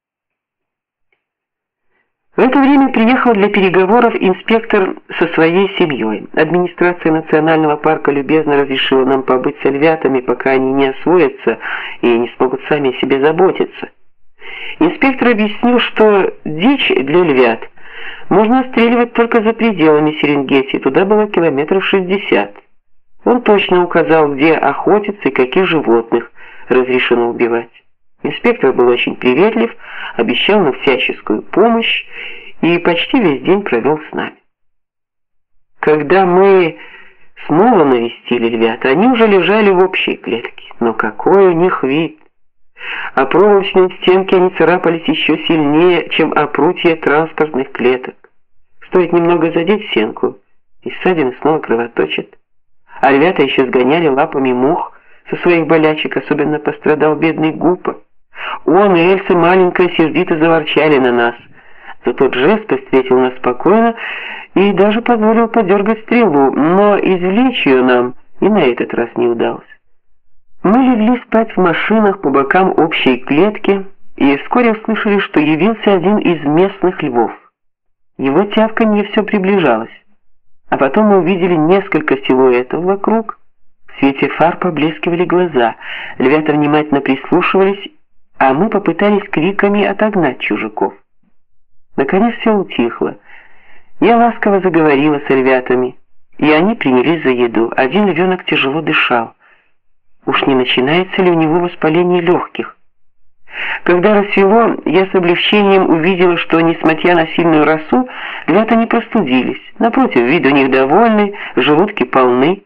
В это время приехал для переговоров инспектор со своей семьей. Администрация национального парка любезно разрешила нам побыть с львятами, пока они не освоятся и не смогут сами о себе заботиться. Инспектор объяснил, что дичь для львят можно отстреливать только за пределами Серенгети, туда было километров 60. Он точно указал, где охотиться и каких животных разрешено убивать. Инспектор был очень приветлив, обещал нам всяческую помощь и почти весь день провел с нами. Когда мы снова навестили львят, они уже лежали в общей клетке. Но какой у них вид! О проволочные стенки они царапались еще сильнее, чем о прутья транспортных клеток. Стоит немного задеть стенку, и ссадины снова кровоточат. А львята еще сгоняли лапами мух со своих болячек, особенно пострадал бедный Гупа. Он и Эльса маленькая сердито заворчали на нас. Зато Джеспе встретил нас спокойно и даже позволил подергать стрелу, но извлечь ее нам и на этот раз не удалось. Мы легли спать в машинах по бокам общей клетки и вскоре услышали, что явился один из местных львов. Его тявканье все приближалось, а потом мы увидели несколько силуэтов вокруг. В свете фар поблескивали глаза. Львята внимательно прислушивались, а мы попытались криками отогнать чужаков. Наконец все утихло. Я ласково заговорила с львятами, и они принялись за еду. Один львенок тяжело дышал. Уж не начинается ли у него воспаление легких? Когда рассвело, я с облегчением увидела, что, несмотря на сильную росу, львята не простудились. Напротив, вид у них довольный, желудки полны.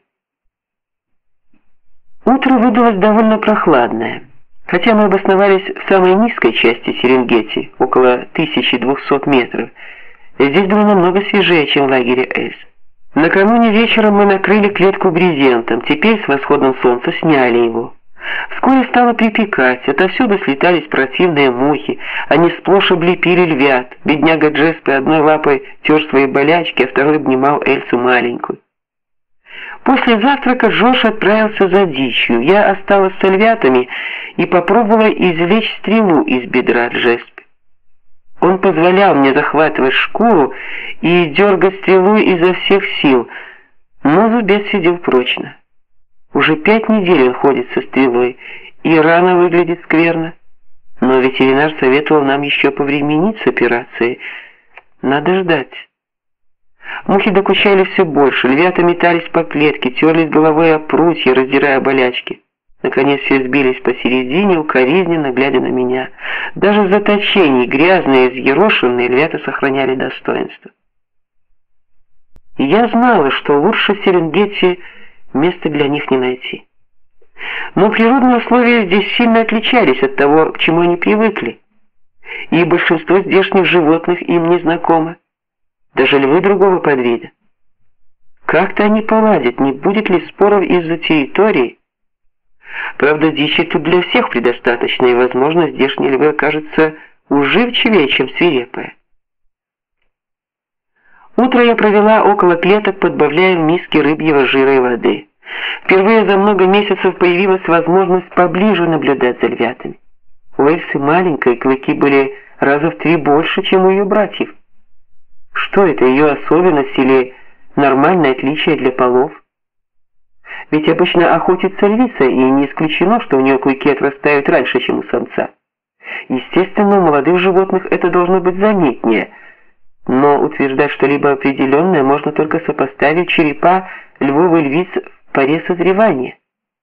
Утро выдалось довольно прохладное. Хотя мы обосновались в самой низкой части Серенгети, около 1200 метров, здесь было намного свежее, чем в лагере Эльс. Накануне вечером мы накрыли клетку брезентом, теперь с восходом солнца сняли его. Вскоре стало припекать, отовсюду слетались противные мухи, они сплошь облепили львят. Бедняга Джеспе одной лапой тер свои болячки, а второй обнимал Эльсу маленькую. После завтрака Джош отправился за дичью. Я осталась с львятами и попробовала извлечь стрелу из бедра Джеспе. Он позволял мне захватывать шкуру и дергать стрелу изо всех сил, но зубец сидел прочно. Уже 5 недель он ходит со стрелой, и рана выглядит скверно. Но ветеринар советовал нам еще повременить с операцией. Надо ждать. Мухи докучали все больше, львята метались по клетке, терлись головой о прутья, раздирая болячки. Наконец все сбились посередине, укоризненно глядя на меня. Даже в заточении, грязные, взъерошенные, львята сохраняли достоинство. И я знала, что лучше в Серенгети места для них не найти. Но природные условия здесь сильно отличались от того, к чему они привыкли. И большинство здешних животных им не знакомо. Даже львы другого подвида. Как-то они поладят, не будет ли споров из-за территории? Правда, дичи тут для всех предостаточно, и, возможно, здешние львы окажутся уживчивее, чем свирепые. Утро я провела около клеток, подбавляя в миски рыбьего жира и воды. Впервые за много месяцев появилась возможность поближе наблюдать за львятами. У Эльсы маленькой клыки были раза в 3 больше, чем у ее братьев. Что это, ее особенность или нормальное отличие для полов? Ведь обычно охотится львица, и не исключено, что у нее клыки отрастают раньше, чем у самца. Естественно, у молодых животных это должно быть заметнее, но утверждать что-либо определенное можно только сопоставив черепа львов и львиц в поре созревания.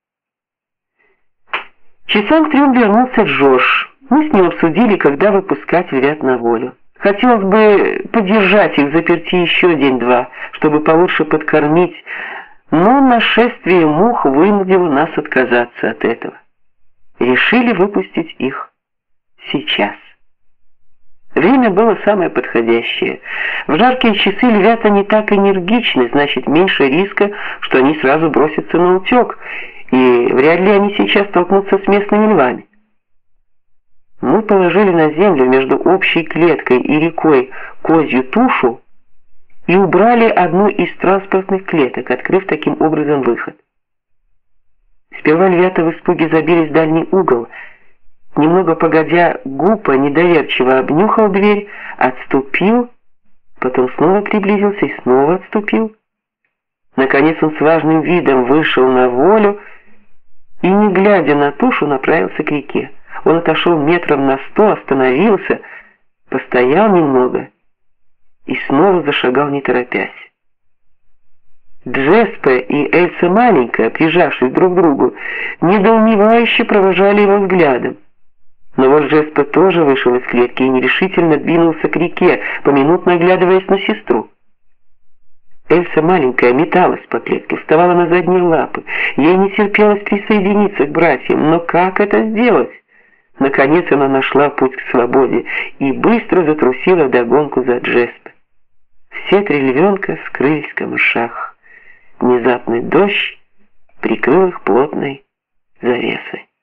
Часам к 3 вернулся Джош. Мы с ним обсудили, когда выпускать львят на волю. Хотелось бы подержать их взаперти еще день-два, чтобы получше подкормить, но нашествие мух вынудило нас отказаться от этого. Решили выпустить их сейчас. Время было самое подходящее. В жаркие часы львята не так энергичны, значит, меньше риска, что они сразу бросятся на утек, и вряд ли они сейчас столкнутся с местными львами. Мы положили на землю между общей клеткой и рекой козью тушу и убрали одну из транспортных клеток, открыв таким образом выход. Сперва львята в испуге забились в дальний угол. Немного погодя, Гупа недоверчиво обнюхал дверь, отступил, потом снова приблизился и снова отступил. Наконец он с важным видом вышел на волю и, не глядя на тушу, направился к реке. Он отошел метров на 100, остановился, постоял немного и снова зашагал, не торопясь. Джеспе и Эльса маленькая, прижавшись друг к другу, недоумевающе провожали его взглядом. Но вот Джеспе тоже вышел из клетки и нерешительно двинулся к реке, поминутно оглядываясь на сестру. Эльса маленькая металась по клетке, вставала на задние лапы. Ей не терпелось присоединиться к братьям, но как это сделать? Наконец она нашла путь к свободе и быстро затрусила вдогонку за Джеспе. Все 3 львенка скрылись в камышах. Внезапный дождь прикрыл их плотной завесой.